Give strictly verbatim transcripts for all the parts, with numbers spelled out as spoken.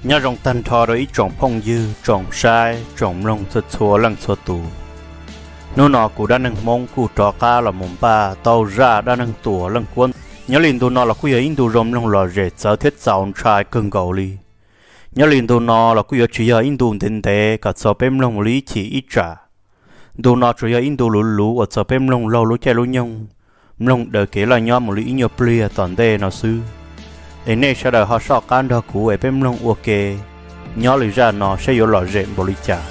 nhớ rong tan thò rồi trồng phong dư trồng sai trồng lông sụt xua lăng xua tù nó nọ cụ đã nâng mông cụ trò cá là mồm ba tàu ra đã nâng tủa lăng quân nhớ liền tụ nọ là cụ ấy tụ rồng lông lò rệt sở thiết giàu trai cưng gầu li nhớ liền tụ nọ là cụ ấy chỉ ở tụ tiền tệ cả sở bém lông lý chỉ ít trả tụ nọ chỉ ở tụ lú lú ở sở bém lông lâu lú che lú nhông lông đợi kế là nhau một lý nhiều plia toàn tê nó sư ấy nên sẽ đợi họ sọ can đó cụ ấy bém lông ok nhớ lý ra nó sẽ có lò rệt bồ lý trả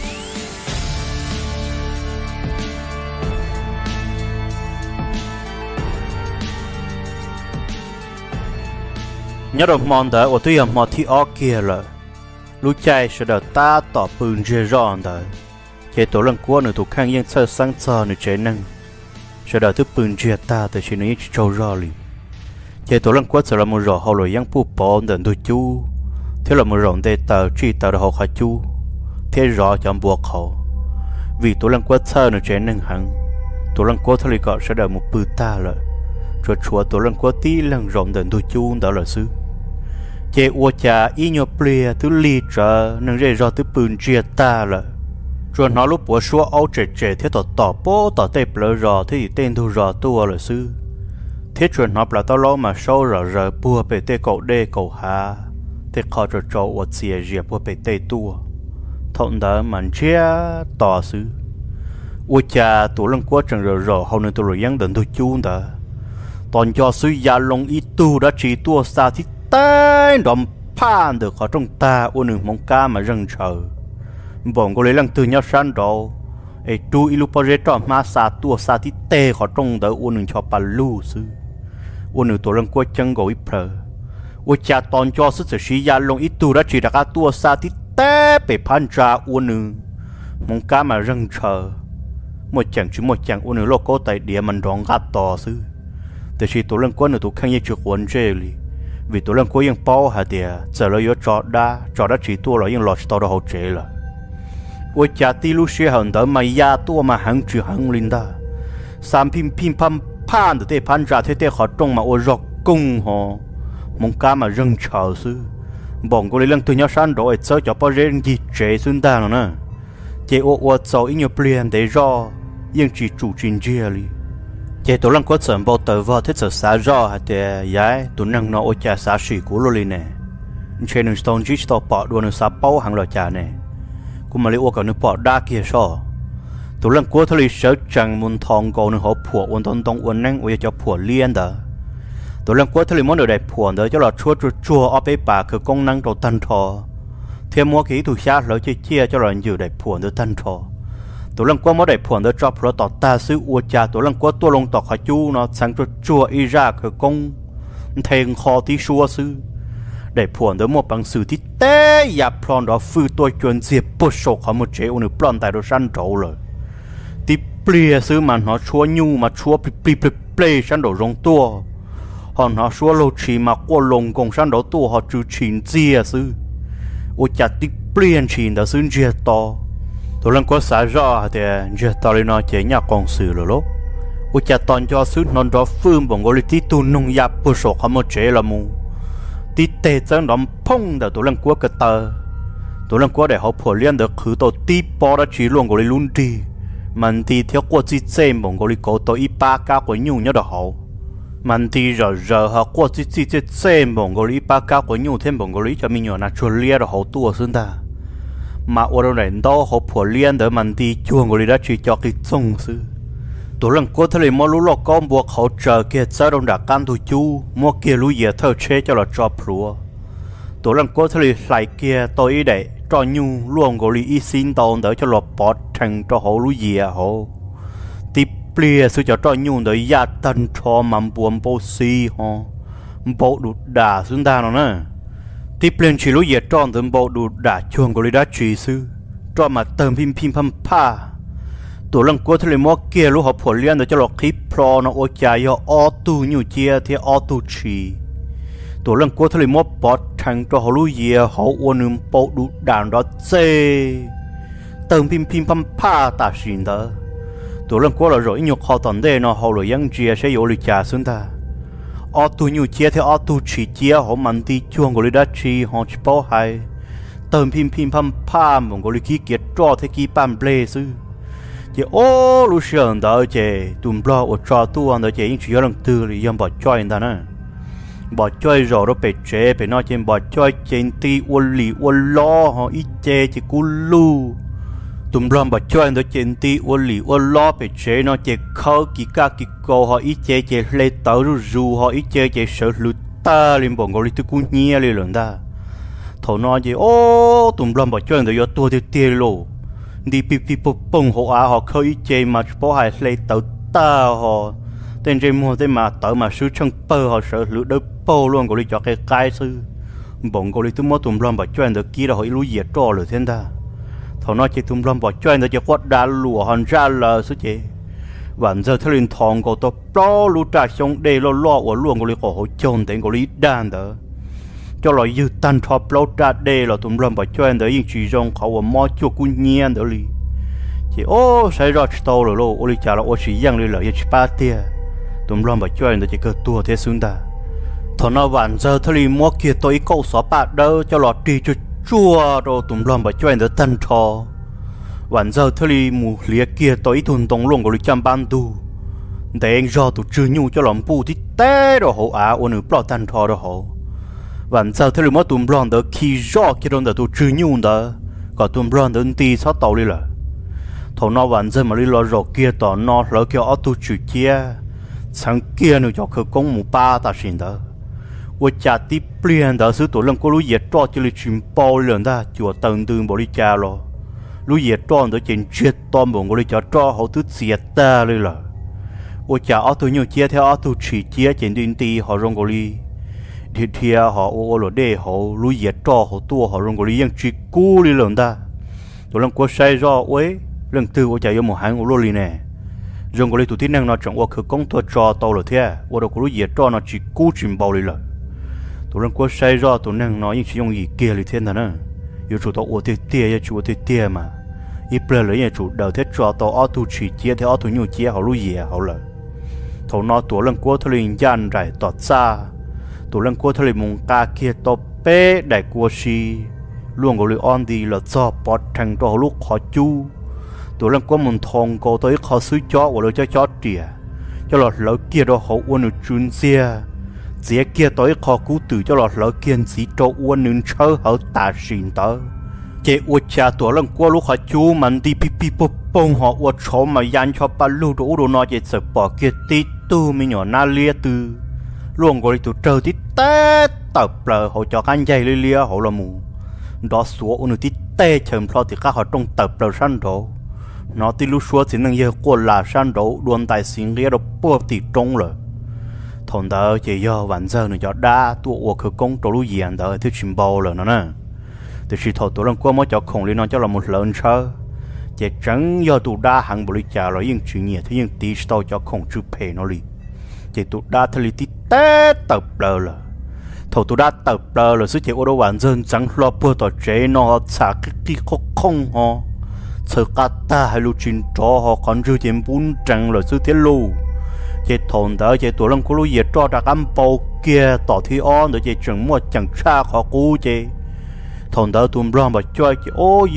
nhớ được mòn đó ở tuy mòn thì ở kia là lúc chạy sẽ đợi ta tỏ bừng dễ rõ đó chế tổ lần qua nữa thuộc khang yên sơ sáng sơ nữa chế năng sẽ đợi thức bừng dễ ta từ trên này trâu rõ liền chế tổ lần qua sẽ là một rõ hậu lối yang pu bỏ đợn đôi chú thế là một rộng để tờ chỉ tờ được học khai chú thế rõ chọn buộc họ vì tổ lần qua sơ nữa chế năng hẳn tổ lần qua thôi gọi sẽ đợi một bự ta rồi rồi chúa tổ lần qua tí lần rộng đợn đôi chú đó là sư chế ua cha y nhọ plia thứ li trở nâng rê do thứ bùn chia ta là rồi nó lúc bữa xua áo trẻ trẻ thế tỏ tỏ bố tỏ tê bờ rò thế thì tên thu rò tua là sư thế rồi nó là tao lo mà sâu rò rò bùa bể tê cậu đê cậu hà thế khó cho cho ua xìa dìa bùa bể tê tua thọn đó màn chia tỏ sư ua cha tụ lần qua chẳng rò rò hầu nên tụ rồi dân đần tôi chú đó toàn cho sư gia long ít tu đã chỉ tua xa thì tay đom phan được ở trong ta uốn nương mong cá mà rừng chờ bọn cô lấy lăng từ nhau san đồ ấy tu ilu pore to ma sa tua sa tí tê ở trong đó uốn nương cho palu sư uốn nương tổ lăng qua chân gối phở uốn cha toàn cho sức sự sĩ gia long ít tu đã chỉ đặt cá tua sa tí tê bị phan ra uốn nương mong cá mà rừng chờ một chẳng chỉ một chẳng uốn nương lô cố tại địa mình rong gạt to sư từ khi tổ lăng qua nương tổ khang như chuột uốn rê li vì tụi lần cuối những bao hạt địa giờ là yếu trọ đa trọ đa chỉ tua là những lọt tàu đó hậu chế là ôi cha ti lu xe hận đó mà ya tua mà hàng chữ hàng linh da sam pin pin pam pan để pan ra thế thế họ trông mà ôi rọc cung họ mong cá mà rừng chờ sư bọn cô lấy lần từ nhau san rồi sơ cho bao giờ gì chế xuân ta nữa nè chế ô ô sầu ít nhiều plan để do những chỉ chủ trình chia li chế tổ lăng quất sờn bao tờ vào thế sở xả rõ hả thì giải tụi năng nó ôi cha xả xỉ của lô này trên đường stone chỉ tao bỏ đua nó xả bao hàng loại trà này cũng mà lấy ô cả nó bỏ đa kia so tụi lăng quất thôi sợ chẳng muốn thòng cầu nó họ phủa ôn tông tông ôn năng ôi cho phủa liên đó tụi lăng quất thôi muốn được đẹp phủa đó cho là chua chua chua ở bên bàคือcông năng đầu tan thò thêm mua kỹ tụi xa lỡ chia chia cho là nhiều đẹp phủa được tan thò tổ lăng qua mỗi đại phòn đó cho pro tọt ta xứ ua cha tổ lăng qua tua lông tọt khai chu nó sáng cho chua y ra khởi công thèn kho tí xua xứ đại phòn đó một bằng sự tí té ya plon đó phư tôi chuẩn diệp bớt sổ khỏi một chế unu plon tại đó săn trâu rồi tí plia xứ mà nó chua nhu mà chua pli pli pli pli săn đổ rong tua họ nó chua lô chỉ mà qua lông cùng săn đổ tua họ chữ chín chia xứ ua cha tí plia chín đó xứ chia to tôi lần qua xả rõ thì giờ tao lên nói chế nhà con sự rồi lúc, u cha toàn cho sứ non đó phương bằng gọi tí tu nông nghiệp bớt số không một chế là mù, tí tệ chân đom phong đã tôi lần qua cái tờ, tôi lần qua để họ phổ liên được khử tôi tí bỏ ra chỉ luôn gọi luôn đi, mình thì theo qua chỉ xem bằng gọi cổ tôi ít ba cá của nhung nhớ được họ, mình thì giờ giờ họ qua chỉ chỉ xem bằng gọi ít ba cá của nhung thêm bằng gọi cho mình nhỏ là cho lia được họ tua xứng ta mà ở đâu này đó họ phổ liên để mình đi chuồng người đã chỉ cho cái sông sư tổ lần cuối thời mà lũ lọ con buộc họ chờ kia sao đông đã can tụi chú mua kia lũ dẻ thơ chế cho là cho pruo tổ lần cuối thời lại kia tôi để cho nhu luôn gọi ý xin tao để cho lọ bỏ thành cho họ lũ dẻ họ tiếp lia sư cho cho nhu để gia tân cho mắm buồn bố xì họ bộ đụt đà xuống ta nó nè tiếp lên chỉ lối dệt tròn từ bộ đủ đã chuồng của lý đã chỉ sư cho mà tầm pin pin pam pa tổ lăng qua thề mò kia lúa họ phổ liên để cho lọ khí pro nó ô chai yo ô tu nhiều chia thì ô tu chỉ tổ lăng qua thề mò bọt thằng cho họ lúa dìa họ uốn nương bộ đủ đàn đó xê tầm pin pin pam pa ta xin đó tổ lăng qua là rồi nhục họ toàn đây nó họ rồi yang chia sẽ yếu lịch trả xuống ta ở tu nhiều chia theo ở tu chỉ chia họ mình đi chuông của lý đa chi họ chỉ bảo hay tầm phim phim pham pham một cái kia kia cho thế kia bám ble sư chỉ ô lúc sáng đó chỉ tụm lo ở cho tu anh đó chỉ những chuyện lần từ thì em bỏ chơi anh ta nè bỏ chơi rồi đó bị chế bị nói trên bỏ chơi trên ti uốn lì uốn lo họ ít chế chỉ cú lu tụm lo bỏ chơi anh đó trên ti uốn lì uốn lo bị chế nó chỉ khâu kí cá kí câu họ ít chế chỉ lấy tàu ru họ ít chế chỉ sợ lụt ta liền bỏ ngồi đi cú nhia liền lần ta thầu nói gì ô tụm lo bỏ chơi anh đó vô tua tiêu tiêu lô đi pi pi bông bông họ à họ khâu ít chế mà bỏ hai lấy tàu ta họ tên trên mua tên mà tự mà sư chân bơ họ sợ lửa đỡ bô luôn gọi đi cho cái cái sư bọn gọi đi tôi mới tụm lom bỏ cho anh được kia là họ lú dệt trò rồi thế ta thằng nói chỉ tụm lom bỏ cho anh được chỉ quát đá lùa hòn ra là số chế vẫn giờ thay lên thòng gọi tôi pro lú trà xong đây lo lo của luôn gọi đi họ chôn tên gọi đi đan đó cho loại dư tan thọ pro trà đây là tụm lom bỏ cho anh được những chuyện trong họ và mò cho quân nhiên đó đi chỉ ô sai rồi tao rồi lo ô đi trả là ô chỉ giang đi lợi chỉ ba tia tụm lom bỏ cho anh được chỉ cơ tua thế xuống ta thằng nó vẫn giờ thay mua kia tôi câu xóa bạc đâu cho lọt đi cho chua rồi tụm lom bỏ cho anh được tân thọ vẫn giờ thay mù lìa kia tôi thun tông luôn của lịch trăm ban tu để anh do tụi chưa nhu cho lòng pu thì té rồi hậu á ôn nửa bao tân thọ rồi hậu vẫn giờ thay mua tụm lom được khi do kia đông được tụi chưa nhu đó còn tụm lom được đi sáu tàu đi là thằng nó vẫn giờ mà đi lo rồi kia tỏ nó lỡ kia ở tụi chữ kia sáng kia nữa cho khởi công một ba ta xin đó, tôi trả tiếp liền đó sự tổ lần có lũ dệt cho chỉ là chìm bao lần đó chùa tầng từ bỏ đi cha lo, lũ dệt cho đó trên chết tôm bọn tôi cho cho họ thứ dệt taเลยlà, tôi trả ở tôi nhiều chia theo ở tôi chỉ chia trên điện ti họ rong gọi đi, thì thì họ ô lô để họ lũ dệt cho họ tua họ rong gọi đi ยัง chỉ cú đi lần đó, tổ lần có sai do ấy lần từ tôi trả cho một hàng ô lô đi nè dùng cái tụi tin năng nó chẳng qua khởi công thua cho tàu rồi thế, qua đâu có lúc gì cho nó chỉ cú chìm bao đi rồi, tụi nó có sai do tụi năng nó những chỉ dùng gì kia đi thế nào nữa, yêu chủ tàu ô thế tia, yêu chủ thế tia mà, ít bữa lấy yêu chủ đầu thế cho tàu ô tô chỉ chia theo ô tô nhiều chia họ lúc gì họ lợi, tụi nó tụi lần qua tụi linh gian rải tọt xa, tụi lần qua tụi linh mông ca kia tàu bé đại qua si, luôn gọi là on đi là do bọt thành cho họ lúc họ chu tụi lần qua mình thòng cổ tới khó suy chó và lỡ cho chó trìa cho lọt lỡ kia đó họ uốn được chun xe dễ kia tới khó cứu từ cho lọt lỡ kia chỉ cho uốn nướng chớ hở tà xin tới chế uốn cha tụi lần qua lúc họ chú mình đi pi pi bông bông họ uốn chó mà yan cho ba lô đồ đồ nói chế sợ bỏ kia tí tu mi nhỏ na lia từ luôn gọi tụi trời tí tết tập lờ họ cho can dây lia lia họ là mù đó xuống uốn tí tê chầm lo thì các họ trong tập lờ săn đồ nó tí lúc xưa chỉ năng giờ qua là san đấu đuôn tài sinh ria đó bơ tì trống rồi thằng đó chỉ do vạn giờ nữa cho đa tụ của khởi công tổ lúa diện đó thì chìm bao rồi nó nè từ khi thầu tổ lần qua mới cho khổng lên nó cho là một lần sau chỉ chẳng do tụ đa hàng bồi trả rồi nhưng chuyện nhẹ thì nhưng tí sau cho khổng chụp phe nó đi chỉ tụ đa thì tí tết tập lờ là thầu tụ đa tập lờ là sự chỉ ô đâu vạn dân chẳng lo bơ tỏ chế nó xả cái cái không không ho sự cắt ta hay lưu trình cho họ còn chưa chém bún trăng là sự tiết lưu chế thôn đó chế tuổi lần của lưu diệt cho ra cam bao kia tỏ thi on để chế chuẩn mua chẳng xa khó cú chế thôn đó tụm lo mà chơi chế ô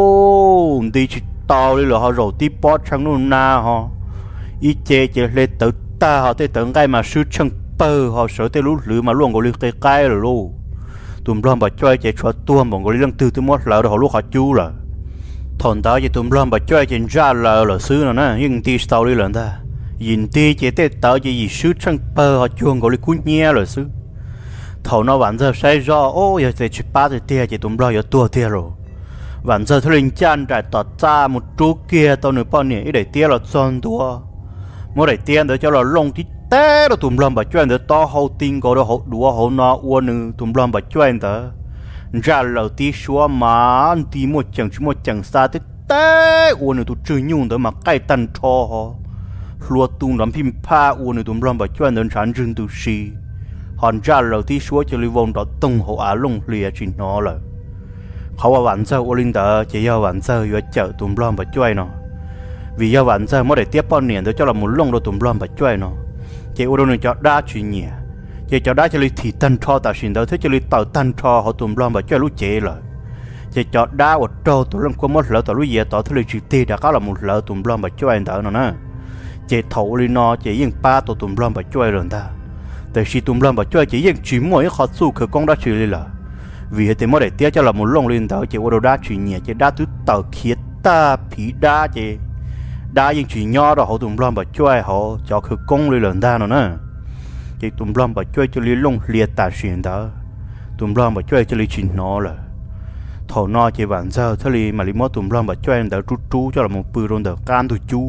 yo đi chỉ tao đi là họ rồi tiếp bó trăng luôn na họ ít chế chế lên tự ta họ tới tưởng cái mà sư chân bơ họ sợ tới lú lử mà luôn có lưu cái cái rồi luôn tụm lo mà chơi chế cho tua mà có lưu từ từ mót lỡ họ lúc họ chú là thằng đó chỉ tụm lom bà chơi trên ra lờ là xứ nào nè nhưng tí sau đi lần ta nhìn tí chỉ tết tao chỉ gì xứ trăng bờ họ chuông gọi là cún nhẹ là xứ thằng nó vẫn giờ say do ô giờ sẽ chụp ba thì tia chỉ tụm lom giờ tua tia rồi vẫn giờ thôi linh chan trải tọt ra một chỗ kia tao nửa bao nhiêu ít để tia là son tua mỗi để tia để cho là lông tí té rồi tụm lom bà chơi để to hậu tinh gọi là hậu đũa hậu nó uốn nữa tụm lom bà chơi đó ra lầu tí xóa mà tí một chẳng chứ một chẳng xa tới té uốn nữa tụi chơi nhung đó mà cái tan cho họ lúa tung làm phim pa uốn nữa tụi làm bà cho nên sản sinh từ xì hòn ra lầu tí xóa cho lưu vong đó tung họ á lông lìa chỉ nó làเขาว่าวันเจ้าอุลินเดอร์จะยาวันเจ้าอยู่เจอตุ่มล้อมไปช่วยเนาะvìยาวันเจ้าไม่ได้เตี้ยป้อนเนี่ยเดี๋ยวเจ้าเราหมุนลงเราตุ่มล้อมไปช่วยเนาะเจ้าอุดมจะได้ชิ้นเนี่ย chỉ cho đá cho li thì tan cho ta xin đó thế cho li tàu tan cho họ tụm lon và cho lũ chế rồi chỉ cho đá ở trâu tụi lon có mất lỡ tụi lũ dễ tao thế li chỉ tê đã có là một lỡ tụm lon và cho anh đỡ nó nè chỉ thầu li nó chỉ yên ba tụi tụm lon và cho anh rồi taแต่ชีตุ่มลำบากช่วยจียังจีมั่วยังขอสู้คือกองได้ชีเลยล่ะvìเหตุเมื่อใดเตี้ยจะละมุนลงเรียนเถอะจีว่าเราได้ชีเนี่ยจีได้ทุกเต่าเขียดตาผีได้จีได้ยังจีย่อเราเขาตุ่มลำบากช่วยเขาจะคือกองเลยหลังได้เนาะนะจีตุ่มลำบากช่วยจะเลี้ยลงเลียตาเสียนเถอะตุ่มลำบากช่วยจะเลี้ยจีนอเลยถอนอจีหวานเจ้าทะเลมาลิมอตุ่มลำบากช่วยเถอะจู้จู้จะละมุนปืนโดนเถอะการตุจู้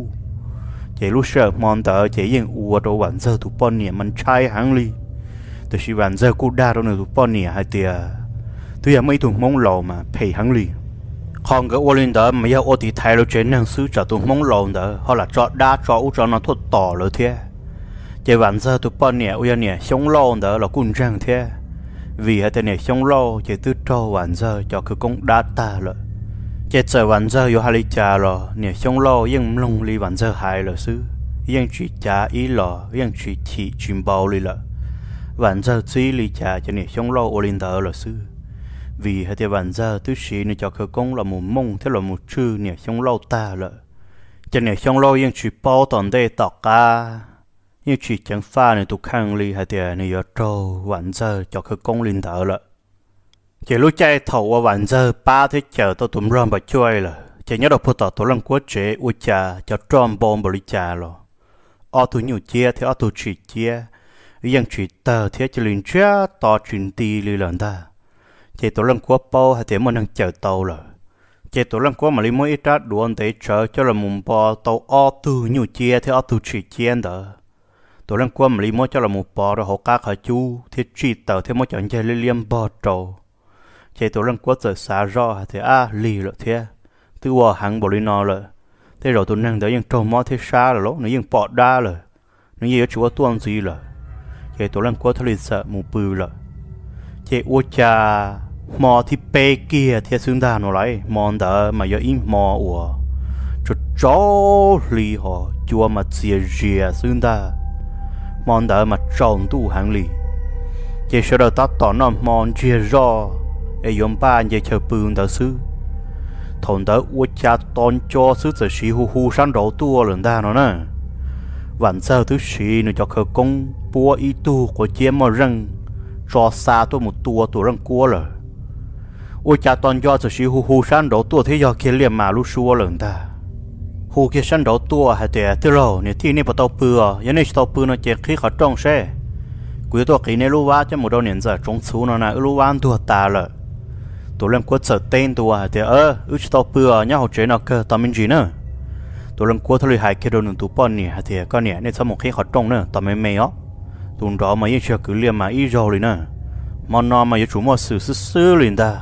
chỉ lúc sợ mòn tờ chỉ những ua đồ vạn giờ tụ pon nè mình trai hàng li từ khi vạn giờ cô đa đâu nữa tụ pon nè hai tia tôi giờ mấy tụ mông lầu mà pay hàng li còn cái ô linh đó mà giờ ô thì thay rồi chuyện năng xứ cho tụ mông lầu đó họ là cho đa cho u cho nó thốt tỏ rồi thế chỉ vạn giờ tụ pon nè ui nè sống lâu đó là cung trang thế vì hai tia nè sống lâu chỉ tư cho vạn giờ cho cái công đa ta rồi chỉ giờวันgiờ有哈里家了，你想老ยังลง里วันgiờหาย了是，ยัง去家一了，ยัง去提军包里了，วันgiờ追里家就你想老我领导了是，vì hai cáiวันgiờ thứ gì你cho cơ công là một mông thế là một chữ你想老ta了，就你想老ยัง去包当地ตอกกายัง去讲法你都看里hai cái你要做วันgiờ cho cơ công领导了。chỉ lúc chạy thầu qua vạn giờ ba thế chờ tôi tụm rơm và chơi là chỉ nhớ đọc phụ tỏ tôi làm quá trễ u trà cho tròn bom bồi trà rồi ở tôi nhiều chia thì ở tôi chỉ chia riêng chỉ tờ thế chỉ liền chia to chuyện tì lì lần ta chỉ tôi làm quá bao hay thế mà đang chờ tàu rồi chỉ tôi làm quá mà lấy mỗi ít ra đuôn để chờ cho là mùng bò tàu ở tôi nhiều chia thì ở tôi chỉ chia đó tôi làm quá mà lấy mỗi cho là một bò rồi họ cá khởi chu thì chỉ tờ thế mà chọn chơi lấy liêm bò trâu chỉ tôi lần qua giờ xa rõ thì à lì rồi thế từ qua hàng bò lì nọ rồi thế rồi tôi năng tới những trâu mò thế xa rồi lúc nó những bọt đa rồi nó gì ở chỗ tuôn gì rồi chỉ tôi lần qua thôi lịch sợ mù bự rồi chỉ ô cha mò thì bê kia thì xương đà nó lại mòn đỡ mà giờ in mò ủa cho chó lì họ chua mà chia rìa xương đà mòn đỡ mà tròn tu hàng lì chỉ sau đó ta tỏ nó mòn chia rõ ai yếm ba anh chờ bưng đó sư thằng đó uất cha tôn cho sư giờ sĩ hu hu sang đầu tua lần ta nó nèวันเจ้าthứ sĩ nó cho khởi công bùa ý tu của chiếm mà răng cho xa tôi một tua tôi răng cua rồi uất cha tôn cho giờ sĩ hu hu sang đầu tua thế giờ kia liền mà lúc xua lần ta hu kia sang đầu tua hay thế thế rồi nếuที่นี่bắt đầu bừa giờ này tàu bừa nó chỉ khi họ trông xe cuối tuần khi này lúc vá cho một đôi年giờ trông chú nó là lúc vá tua ta rồi tôi làm quất sợ tên tôi thì ơ ước tao bừa nhá học chế nào cơ tao mình gì nữa tôi làm quất thôi hai cái đồ nương tụ bòn nè thì con nè nên sau một khi họ trông nữa tao mới mày á tụi đó mà yên chưa cứ liềm mà ít rồi nữa món nó mà yên chủ mua xử xử xử liền ta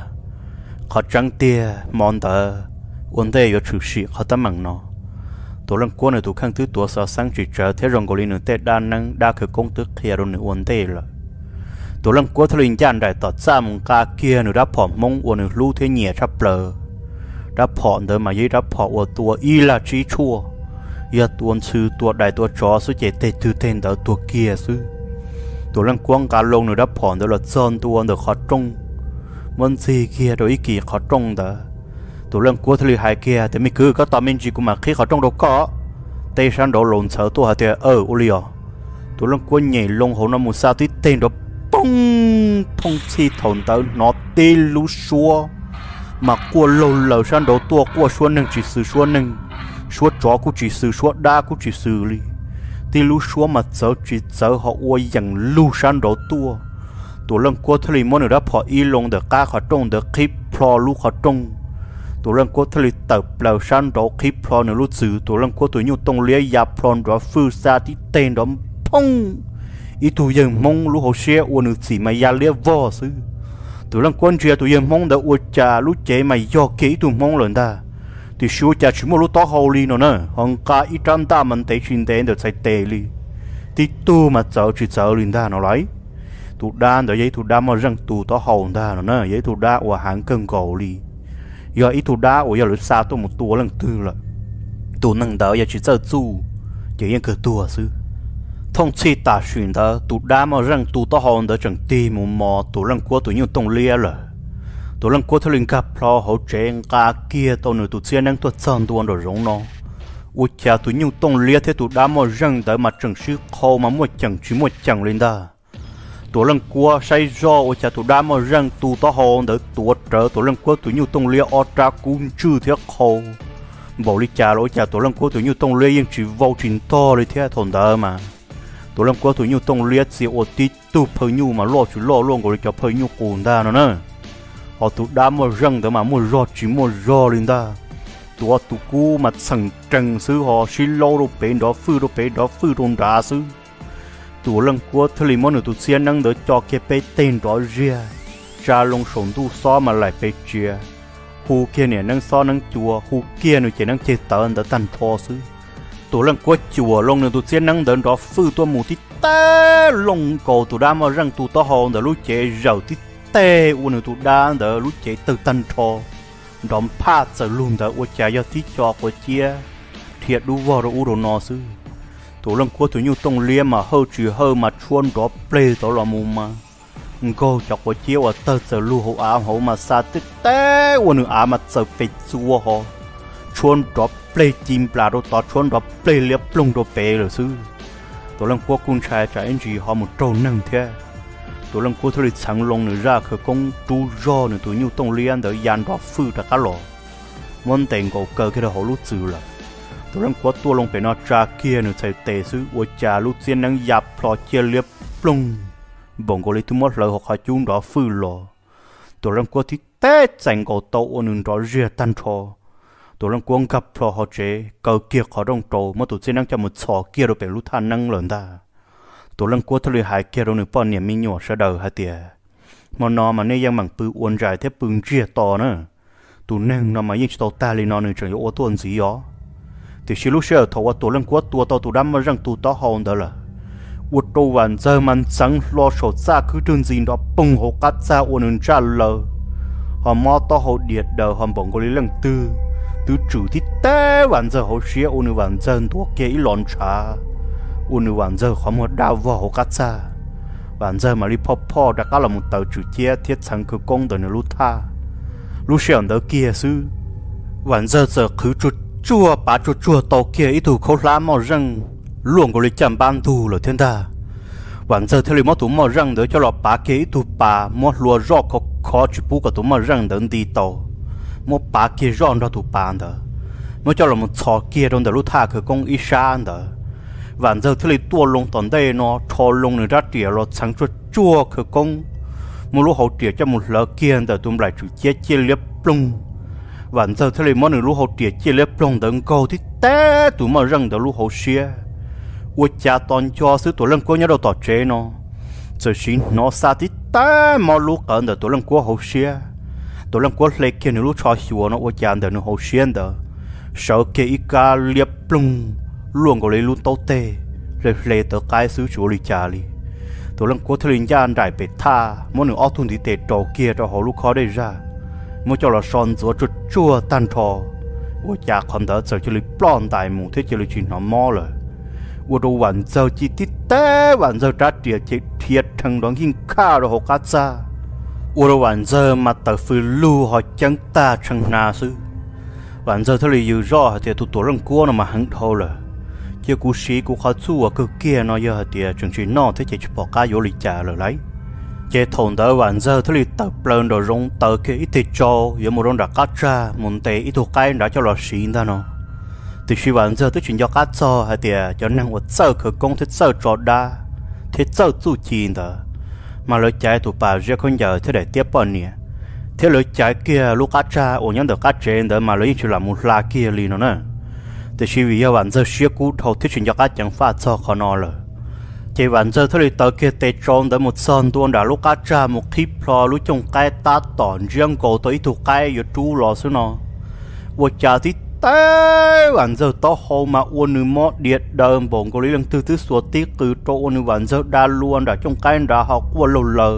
họ trắng tia món tờ vấn đề yên chủ sĩ họ ta mặn nó tôi làm quất này tụi khang thứ tuổi sau sáng chỉ chờ thế rồi gọi lên nửa tết đa năng đa khởi công tức khi rồi nửa vấn đề rồi tôi làm quá thời gian đại tọt ra một ca kia nữa đã phỏng mông của nửa lú thế nhẹ chắp lờ đã phỏng đỡ mà giấy đã phỏng của tua y là trí chua giờ tuần sư tua đại tua chó số chế tê từ tên đỡ tua kia sư tôi làm quăng cả lông nữa đã phỏng đỡ là sơn tua được khó trông món gì kia rồi ý kỳ khó trông đỡ tôi làm quá thời hai kia thì mới cứ có tao mình chỉ cũng mà khi khó trông đâu có tây sang đổ lộn sợ tua hạt tiền ở u liò tôi làm quá nhảy lông hồ nó một sao tí tên đó bông thông chi thằng tớ nó tê lú xua mà qua lâu lờ sang đầu tua qua xua nâng chỉ sử xua nâng xua chó cũng chỉ sử xua đa cũng chỉ sử li tê lú xua mà chớ chỉ chớ họ uai dần lú sang đầu tua tụi lần qua thời món nữa đã phò y lông được cá họ trông được clip pro lú họ trông tụi lần qua thời tập lờ sang đầu clip pro nữa lú sử tụi lần qua tụi nhau tông lia ya pro đó phư sa tí tên đó pong ít tụi dân mong lũ hồ xe uốn được chỉ mà ya lia vò sư tụi lần quan chuyện tụi dân mong đã uốn trà lũ chế mà do kỹ tụi mong lần ta thì số trà chỉ một lũ to hậu li nó nè hàng cả ít trăm ta mình thấy chuyện đến được sai tệ li thì tu mà cháu chỉ cháu linh ta nó lấy tụi đan đó giấy tụi đan mà răng tụi to hậu ta nó nè giấy tụi đa của hàng cân cầu li giờ ít tụi đa của giờ lũ xa tụi một tua lần tư là tụi năng đó giờ chỉ cháu chu chỉ những cái tua sư thông chi ta xuyên đó tụ đá mà răng tụ to hòn đó chẳng tì mù mò tụ răng qua tụ nhiều tông lia rồi tụ răng qua thôi linh cặp lo hỗ trợ cả kia tụ nửa tụ chia năng tụ chân tụ ăn đồ rong nó ui cha tụ nhiều tông lia thế tụ đá mà răng đó mà chẳng sư khâu mà mua chẳng chỉ mua chẳng lên đó tụ răng qua say do ui cha tụ đá mà răng tụ to hòn đó tụ trở tụ răng qua tụ nhiều tông lia ở tra cũng chưa thiết khâu bảo lý cha lối cha tụ răng qua tụ nhiều tông lia nhưng chỉ vào trình toเลยthế thôn đó mà tụi lâm qua tụi nhau tông liệt gì ở tí tu phơi nhau mà lo chú lo luôn rồi cho phơi nhau cuốn ta nữa nè họ tụi đám mà răng đó mà mua rò chỉ mua rò lên ta tụi tụi cú mà sẵn trăng xứ họ xin lo đâu bên đó phư đâu bên đó phư đồn đá xứ tụi lâm qua thôi thì món nữa tụi xe năng đỡ cho cái bé tên đó ra cha lông sồn tu xó mà lại bé chia hu kia nè năng xó năng chùa hu kia nữa chỉ năng chơi tận đỡ tan thò xứ tụi lần qua chùa long nữa tụi xe năng đợn đó phư tụi mù tí té long cầu tụi đám mà răng tụi to hòn đỡ lúc chế rầu tí té u nữa tụi đám đỡ lúc chế từ tân thò đom pha giờ luôn đỡ u trả cho tí cho của chia thiệt đu vào rồi u đồ nọ sư tụi lần qua tụi nhiêu tông liêm mà hơi chữ hơi mà chuôn đó play đó là mù mà cô chọc của chia ở tơ giờ lu hậu ám hậu mà xa tí té u nữa ám mà giờ phải chua họ chuôn đó play chim pla đồ tọt chuôn đó play liệp lông đồ bể rồi sư tụi lần qua cung trai trả anh gì họ một trâu nâng thế tụi lần qua thôi sáng lông nữa ra khởi công tu do nữa tụi nhiêu tông liên đỡ dàn đó phư ra cá lò món tiền cổ cờ cái đó họ lút dữ là tụi lần qua tua lông phải nó tra kia nữa chạy tệ sư ôi cha lút xiên nâng dạp lò chia liệp lông bỗng có lấy thứ mất lời họ chung đó phư lò tụi lần qua thì té dành cổ tàu nữa đó rìa tan trò tụi lần qua gặp lo họ chế cầu kia họ đông trâu mà tụi trên năng cho một sọ kia rồi phải lút than năng lớn ta tụi lần qua thôi hai kia rồi nửa bao niệm minh nhỏ sẽ đầu hai tiề mà nó mà nay giang bằng bự uốn dài thế bự chia to nữa tụi nâng nó mà những tàu ta lên nó nửa chẳng có tuần gì đó thì khi lúc sau thầu tụi lần qua tua tàu tụi đám mà răng tụi to hòn đó là uất trâu vàng giờ mình sáng lo sổ xa cứ đơn gì đó bung hồ cắt ra uốn ra lờ họ mò to hồ điệt đầu họ bỗng có lý lần tư từ chủ thì téวันgiờ họ xía ônวันgiờ thuốc kia ít lon trà ônวันgiờ họ một đào vào họ cắt raวันgiờ mà đi pop pop đã có là một tàu chủ chia thiết sang cơ công từ nơi lút tha lút xẻng đó kia sưวันgiờ giờ cứ chuột chua bà chuột chua tàu kia ít thủ khâu lá màu răng luồng của lịch chạm ban thù rồi thiên taวันgiờ theo lịch mỏ thủ màu răng để cho lọ bà kia ít thủ bà mỏ lúa rọ khó khó chịu bù cả thủ màu răng đến đi tàu một bà kia rong ra tụ bàn đó, một cho là một chó kia trong đó lúc thà cái công y san đó,วันgiờ thứ này tua lông tận đây nó thò lông nữa ra tiệt rồi sáng chuột chua cái công, một lúc hậu tiệt cho một lỡ kia đó tụm lại chủ chia chia liệp lông,วันgiờ thứ này mỗi nửa lúc hậu tiệt chia liệp lông đừng câu thì té tụm mà răng đó lúc hậu xia, uất cha toàn cho xứ tụi lần qua nhớ đâu tọt chế nó, giờ xin nó xa thì té mà lúc cẩn đó tụi lần qua hậu xia tụi lần qua lấy kia nếu cho xua nó ở chán đời nó hồ xuyên đó sợ kia ít cá liệp plung luôn có lấy luôn tấu tê lấy lấy tờ cái xứ chúa lì trà lì tụi lần qua thời gian đại bể tha mỗi nửa autumn thì tệ trâu kia cho họ lúc khó đây ra mỗi cho là son chúa chuột chua tan thò ở nhà còn đỡ giờ cho lấy plon đại mù thế cho lấy chuyện nó mò rồi ở đâuวันgiờ chỉ tít téวันgiờ trả tiền chỉ thiệt thằng đó hình khá rồi họ cắt ra ở đâuวันgiờ mà tờ phơi lưu họ chẳng ta chẳng na sưวันgiờ thôi là rõ thì tụi tôi lần qua nó mà hứng thâu rồi chứ cú sĩ cú khó chua cứ kia nó giờ thì chẳng chỉ nó thế chỉ bỏ cá vô lịch trà rồi lấy chế thôn đóวันgiờ thôi là tập lên rồi rong tờ kia ít thì cho giờ một rong đã cắt ra một tệ ít thuộc cái đã cho là xịn ta nó thì khiวันgiờ tôi chuyển cho cắt cho hay thì cho năng vật sơ khởi công thế sơ trò đa thế sơ tu chín đó mà lối chạy tụi bà rất không giờ thế để tiếp bọn nè thế lối chạy kia lúc cắt ra ổ nhóm được cắt trên đó mà lối chỉ là một lá kia liền nó nè thì khi vìวันgiờ xia cú thầu thế chuyển cho cắt chẳng phát cho khó nó rồi chỉวันgiờ thế tờ kia tê tròn tới một son tuôn đã lúc cắt ra một clip lo lúc trong cái ta tỏn riêng cổ tới thuộc cái rồi chú lo số nó vô trả thì téวันgiờ to hồ mà uốn nửa mót điện đờm bổng có lý lần từ từ số tiết từ chỗ uốnวันgiờ đa luôn đã trong cái đã học qua lâu lờ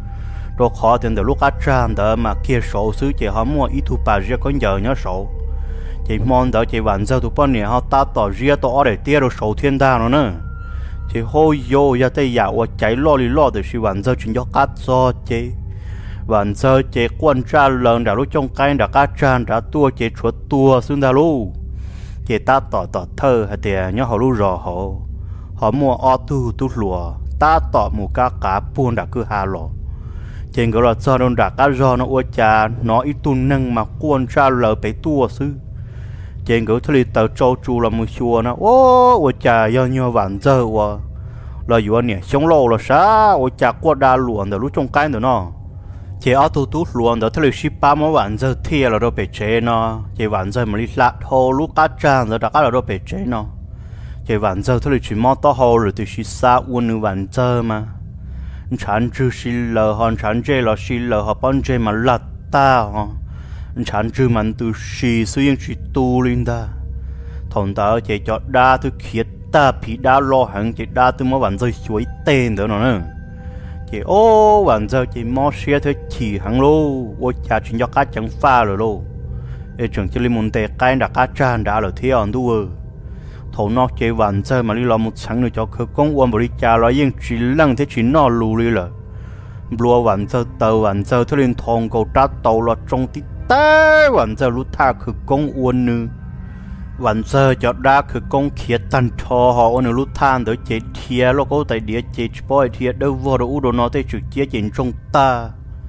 rồi khó tiền từ lúc cắt ra đó mà kia sổ xứ chỉ họ mua ít thu bà riêng có nhờ nhớ sổ chỉ mong đó chỉวันgiờ tụi bọn này họ ta tỏ riêng tỏ để tia rồi sổ thiên đa nó nữa chỉ hôi vô ya tây ya và chạy lo li lo từ khi hoàn giờ chuyện gió cát gió chế hoàn giờ chế quan tra lần đã lúc trong cái đã cá tràn đã tua chế chuột tua xuống đã lu chế ta tỏ tỏ thơ hay tiền nhớ họ lu rò họ họ mua ô tu tu lùa ta tỏ mù cá cá buôn đã cứ hà lò trên cái là cho nó đã cá rò nó uất trà nó ít tu nâng mà quan tra lờ bị tua xứ trên cái thứ tàu châu chu là một chùa nó ô uất trà do nhau vạn giờ wa là vừa nè sống lâu là sao uất trà qua đa luồn để lúc trong cái nữa nó chỉ ở tu tu luồn để thứ ship ba mươi vạn giờ thiê là đâu bị chế nó chỉ vạn giờ mà đi lát hồ lúc cá tràn rồi đã cá là đâu bị chế nó chỉ vạn giờ thứ chỉ mò to hồ rồi từ ship xa uốn nửa vạn giờ mà chán chữ xí lờ hòn chán chê là xí lờ họ bón chê mà lạt ta hả chán chữ mình từ xí sử dụng chỉ tu lên ta thằng ta chỉ cho đa từ khiết ta bị đa lo hẳn chỉ đa từ mỗi vạn giờ chuối tên đó nữa chỉ ô vạn giờ chỉ mò xe thôi chỉ hẳn lô ô cha chuyện cho cá chẳng pha rồi lô để chẳng chỉ lên môn tệ cái đã cá tràn đã là thế on đua thầu nó chỉ vạn giờ mà đi làm một sáng nữa cho cơ công quan bồi cha lo yên chỉ lăng thế chỉ nó lù đi là lúa vạn giờ tàu vạn giờ thôi lên thòng cầu trát tàu là trong tí té vạn giờ lú tha cơ công uốn nữa vạn giờ cho đa cơ công khiết tan thò họ nữa lú than tới chế thiê lo có tại địa chế boy thiê đâu vô đâu đồ nó tới chữ chế trên trong ta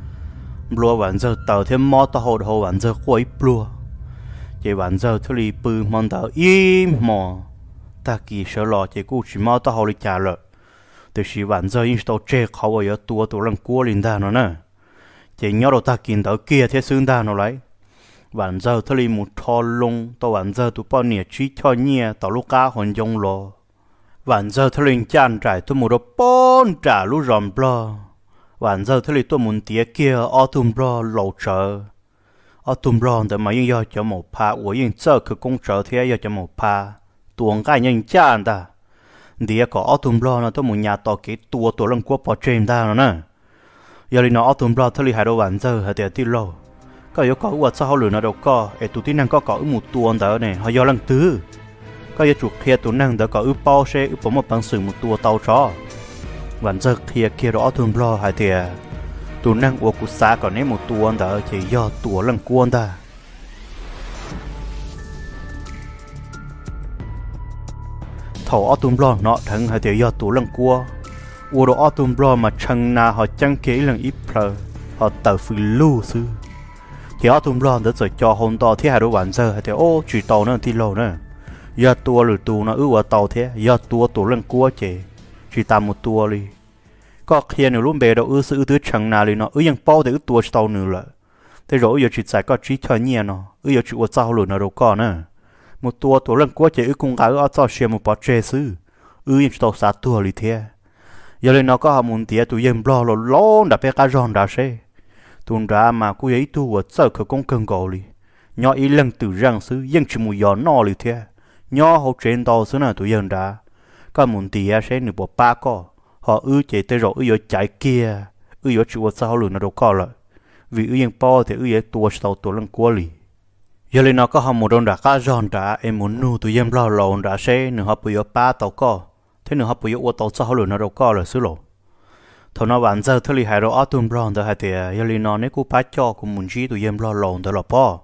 lúa vạn giờ tàu thêm mò tàu hồ hồ vạn giờ quấy lúa chế vạn giờ thôi đi bự mòn tàu im mò ta kỳ sợ lo chế cú chỉ mau tao hồi trả lời từ khi vạn giờ in tao chế khó ở tua tụi lần cua lên ta nó nè chế nhớ đâu ta kiến tao kia thế xương ta nó lấy vạn giờ thôi đi một thò lông tao vạn giờ tụi bao nhiêu trí cho nhẹ tao lúc cá hòn giống lo vạn giờ thôi đi chăn trải tụi một đồ bốn trả lúc rầm blo vạn giờ thôi đi tụi muốn tía kia ở tụm blo lẩu chờ ở tụm bloแต่màยังcho một pha củaยังgiờคือcông trở thế giờ cho một pha tuồng cái nhân chán ta, đi có ở tụm blo nó tôi muốn nhà tao cái tua tua lần qua bỏ trên ta nó nè, giờ đi nó ở tụm blo thôi đi hai đôi vạn giờ hai tiệt lâu, có yếu có uất sao lửa nó đâu có, ấy tụi tin năng có có một tuồng đó này, họ giờ lần tứ, có yếu chụp kia tụi năng đó có ướp bao xe ướp một bằng sừng một tua tàu chó, vạn giờ kia kia đó ở tụm blo hai tiệt, tụi năng uất cú xa còn nấy một tuồng đó chỉ do tua lần qua ta. thầu ở tụm blo nọ thằng hay để do tụ lần cua, u đồ ở tụm blo mà chăng na họ chăng kế lần ít phờ, họ tự phi lưu sư, thì ở tụm blo đã rồi cho hôn to thế hai đôi bạn giờ hay để ô chỉ tàu nó thì lâu nữa, do tua rồi tụ nó ư ở tàu thế, do tua tụ lần cua chế, chỉ tạm một tua đi, có khi nếu lúc bé đâu ư sự ư tứ chăng na đi nó ưยังbao để ư tua tàu nữa lại, thế rồi giờ chỉ giải có chỉ cho nhẹ nó, ư giờ chỉ ở sau rồi nó đâu có nữa. một tua tua lần qua chỉ ư cùng cả ở cho xem một bát chế sư ư yên tàu sát tua lì thế giờ lên nó có hàm muốn tiệt tụi em lo lo lo đã bé cá giòn đã xe tuần ra mà cô ấy tu ở sau khởi công cần gò lì nhỏ ý lần từ răng sư yên chỉ mùi gió nọ lì thế nhỏ hậu trên tàu xứ nào tụi em đã có muốn tiệt xe nửa bộ ba co họ ư chỉ tới rồi ư ở chạy kia ư ở chịu sao lửa nó đâu có lại vì ư yên po thì ư ở tua tàu tua lần qua lì giờ lên nó có hàm một đòn đã cá giòn đã em muốn nuôi tụi em lo lòn đã xe nửa họ bây giờ ba tàu co thế nửa họ bây giờ ô tàu sao lửa nó đâu có là xứ lộ thằng nó bán giờ thôi hai đồ ở tụm lòn đó hai tiệt giờ lên nó nếu cô bắt cho cũng muốn chỉ tụi em lo lòn đó là po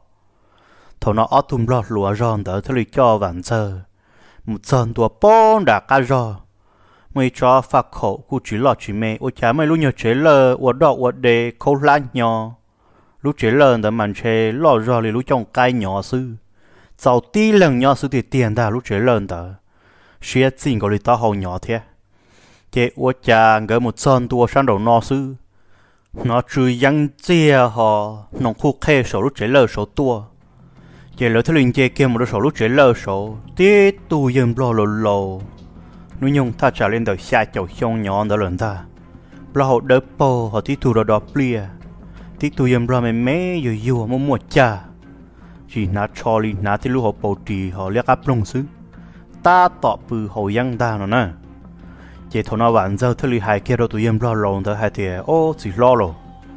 thằng nó ở tụm lòn lúa giòn đó thôi cho bán giờ một giờ tua po đã cá giòn mấy cho phạt khẩu cô chỉ lo chỉ mẹ ô cha mấy lúc nhớ chế lờ ô đọ ô đề khâu lan nhỏ lúc chế lợn đã màn chế lò rò li lúc trong cái nhỏ sư giàu tí lần nhỏ sư thì tiền ta lúc chế lợn đã xé xin có li tao hậu nhỏ thế chế ô cha gỡ một son tua sang đầu nó sư nó trừ yang chia họ nông khu khe số lúc chế lợn số tua chế lợn thứ linh chế kia một số lúc chế lợn số tí tu yên lo lồ lồ nó nhung ta trả lên đời xa chậu xong nhỏ đó lần ta lo hậu đỡ po họ tí tu đó đó plia tí tụi em ra mẹ mẹ rồi yêu mà mua cha chỉ nát cho li nát thì lúc họ bầu trì họ liếc áp lông xứ ta tọ bự họ yang ta nó nè chỉ thằng nó vạn giờ thứ hai kia đâu tụi em lo lồng tới hai thì ô chỉ lo rồi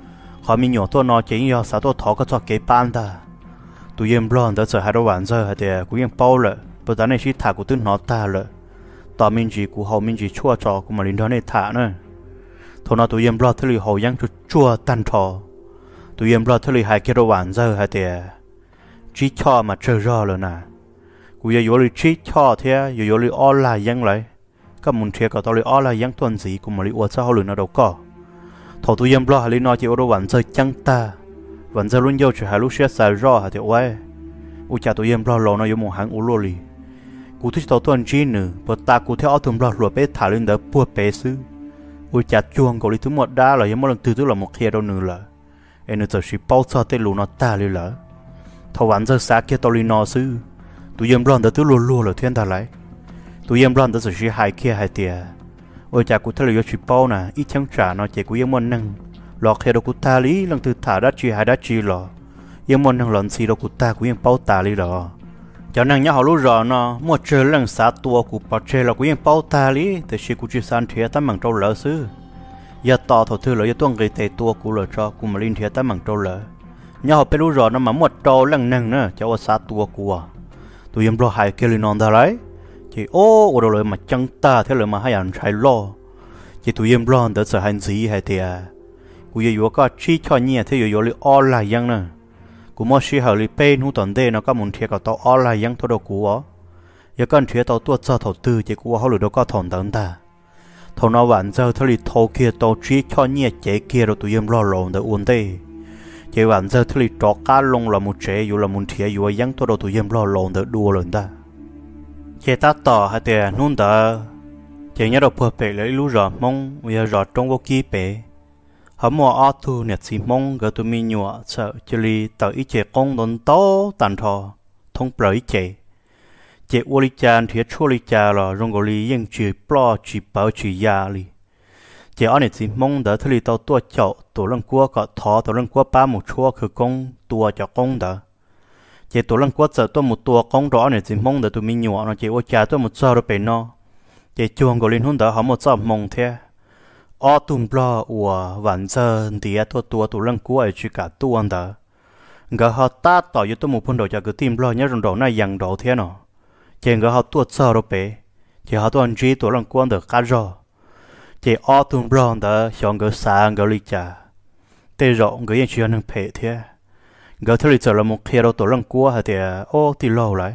họ mình nhỏ tôi nó chỉ do sao tôi thọ có cho cái ban ta tụi em lo tới giờ hai đôi vạn giờ hai thì cũng em bao rồi bây giờ này chỉ thả của tôi nó ta rồi tao mình chỉ của họ mình chỉ chua trò của mà linh đó này thả nữa thôi nó tụi em lo thứ lì họ yang cho chua tan trò tụi em lo thứ lì hai kia đồ hoàn giờ hai tiề chỉ cho mà chơi rõ rồi nèกูจะอยู่เลยชี้ช่อเทียอยู่อยู่เลยออนไลน์ยังเลยก็มุนเทียก็ตอนเลยออนไลน์ยังตัวสีกูมาเลยอวดเจ้าหรือนาดก็ถอดตัวยังปลอหาเลยนอจีอวดวันเจอจังตาวันเจอรุ่นโยจะหาลูกเชียสายรอหาเดียวไว้อุจจาตัวยังปลอหลอนอยู่มองหังอุโรลีกูที่ตัวตัวจีนปวดตากูเที่ยวเอาตัวปลอหลัวไปถ่ายเลยเดอปวดเปซื้ออุจจาจวงกูเลยทั้งหมดได้เลยยังไม่ลงตื่นตัวหลับหมกเคียโดนเนื้อเลยเอ็นจะสิเป้าซาเตลูนอตาเลยเหรอถอวันเจอสาเกียตัวลีนอซื้อtụi em run đã tụi lùa lùa là thiên ta lại tụi em run đã chỉ hai kia hai tia ôi cha cụ thấy là chuyện bao nè ít chẳng trả nó chỉ cụ em muốn nâng lọt khi đâu cụ ta lý lần từ thả đã chi hai đã chi lọ em muốn nâng lần xì đâu cụ ta cụ em bao ta lý lọ cho nên nhớ họ lúc rồi nó mua chơi lần sát tua cụ bảo chơi là cụ em bao ta lý thì chỉ cụ chỉ san thiệt tấm bằng trâu lỡ xứ giờ to thầu thư là giờ tuân cái tề tua cụ lỡ cho cụ mà linh thiệt tấm bằng trâu lỡ nhớ họ biết lúc rồi nó mà mua trâu lần nâng nữa cho sát tua cụ à tụi em lo hai kia lên non đó đấy chỉ ô ở đâu lại mà chẳng ta thế là mà hai anh trai lo chỉ tụi em lo đã sợ hành gì hay thì à cụ yêu có chi cho nhẹ thế yêu yêu all là yang nè cụ mua xí hở li pay nu tuần đây nó có muốn thiệt có tao all là yang thôi đâu cụ ó giờ con thiệt tao tuột cho thầu tư chỉ cụ họ lười đâu có thòng tận ta thầu nó vẫn giờ thế li thầu kia tao chi cho nhẹ chế kia rồi tụi em lo lộn để uốn đây chỉ vẫn giờ thì trọ cá lông là một chế, dù là một thiệt dù là yang tôi đâu tụi em lo lộn để đua lên ta. Chỉ ta tỏ hay thì nôn ta, chỉ nhớ đâu phơi bể lấy lú rọ mông, bây giờ trong vô kia bể. Họ mua ở thu nhật xì mông, gỡ tụi mình nhọ sợ chỉ li tờ ít chế công đồn to tàn thọ, thông bờ ít chế. Chỉ u li chan thiệt chua li cha là rong gò li yên chỉ plo chỉ bảo chỉ ya li. chỉ ở này chỉ mong đỡ thứ tàu tua chậu tổ lăng cua có thọ tổ lăng cua ba một chuaคือcông tua cho công đỡ chỉ tổ lăng cua giờ tua một tua công đó này chỉ mong đỡ tụi mình nhỏ nó chỉ ô cha tua một sao rồi bể nó chỉ chuông của linh hồn đỡ họ một sao mong thế ở tụm blo ua vạn giờ thì tua tua tổ lăng cua ở chỉ cả tua đỡ ngờ họ ta tỏ cho tôi một phần đồ cho cái tim blo nhớ rồng đồ này dằng đồ thế nó chỉ ngờ họ tua sao rồi bể chỉ họ tua anh chỉ tổ lăng cua đỡ cá rò chỉ ở tụm blo đỡ chọn cái sáng cái lịch trả tê rộng cái gì chuyện năng phê thế cái thứ lịch là một khi đâu tổ lăng cua hay thì ô thì lâu lại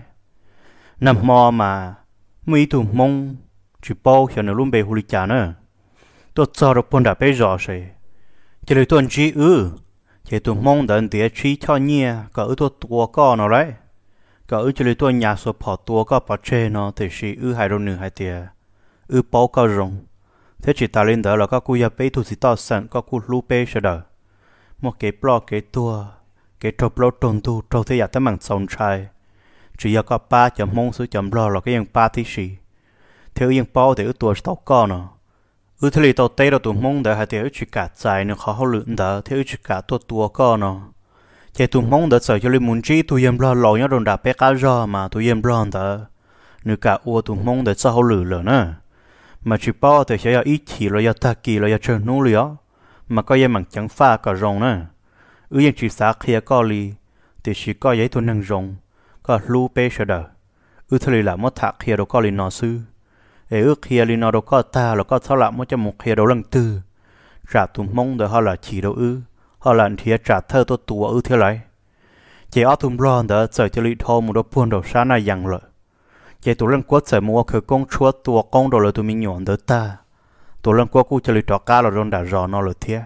nằm mò mà mấy tụm mông chỉ bao hiện luôn bề lịch trả nữa tôi cho được bốn đã bây giờ rồi chỉ là tuần chỉ ư chỉ tụm mông đỡ để chỉ cho nhẹ có ở tôi tua co nó đấy có ở chỉ là tôi nhà số bỏ tua co bỏ chơi nó thì chỉ ư hai đôi nửa hai tiền ư bao co rồng thế chỉ ta lên đó là các cô bé thu sĩ to sẵn các cô lú bé sẽ đỡ một cái blo cái tua cái trâu blo tròn tu trâu thế giả tới bằng sòng trai chỉ có các ba chấm mông số chấm blo là cái yang ba tí xì theo yang bao để ở tua tàu con nó ư thế tàu tây đâu tụi mông để hai theo chỉ cả dài nữa khó lượn đó theo chỉ cả tua tua con nó chỉ tụi mông để sợ cho lên muốn chi tụi yang blo lò nhá đồn đạp bé cá rò mà tụi yang blo đó nữa cả ua tụi mông để sao lử lử nữa mà chỉ bao thì sẽ ít chỉ là ta kỳ là chơi nô lió mà có những mảng trắng pha cả rồng nữa ư những chỉ sáng kia có li thì chỉ có giấy thôn năng rồng có lu bê sẽ đỡ ư thôi là mất thạc kia đâu có li nọ sư để ư kia li nọ đâu có ta là có thao lạm mất cho một kia đâu lần tư trả tụm mông để họ là chỉ đâu ư họ là thiệt trả thơ tôi tua ư thế lại chỉ ở tụm ron để chờ cho li thô một đôi buồn đầu sáng này dằng lợi chỉ tụi lần quất sẽ mua khởi công chúa tua công đồ là tụi mình nhọn đỡ ta tụi lần quất cũng cho li trọ cá là rôn đã rò nó là thiệt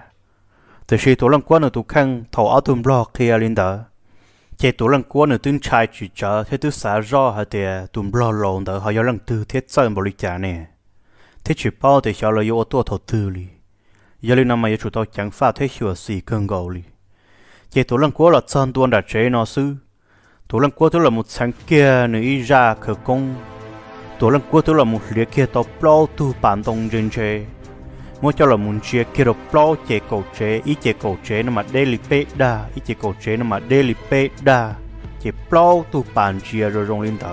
từ khi tụi lần quất nữa tụi khăn thầu áo tụm lo kia lên đỡ chỉ tụi lần quất nữa tụi trai chỉ chờ thế tụi xả rò hay thì tụm lo lộn đỡ họ do lần tư thiết sơn bồi trả nè thế chỉ bao thì cho là yêu tua thầu tư li giờ lên năm mai chủ tao chẳng pha thế sửa xì cơn gầu li chỉ tụi lần quất là sơn tuôn đã chế nó sư tụi lần quất là một sáng kia nữa ý ra khởi công tụi lần quất là một liệt kia tao plau tu bản tông trên chế mỗi cho là một chiếc kia đó plau chế cổ chế ý chế cổ chế nó mà daily pay đa ý chế cổ chế nó mà daily pay đa chế plau tu bản chia rồi rong lên tờ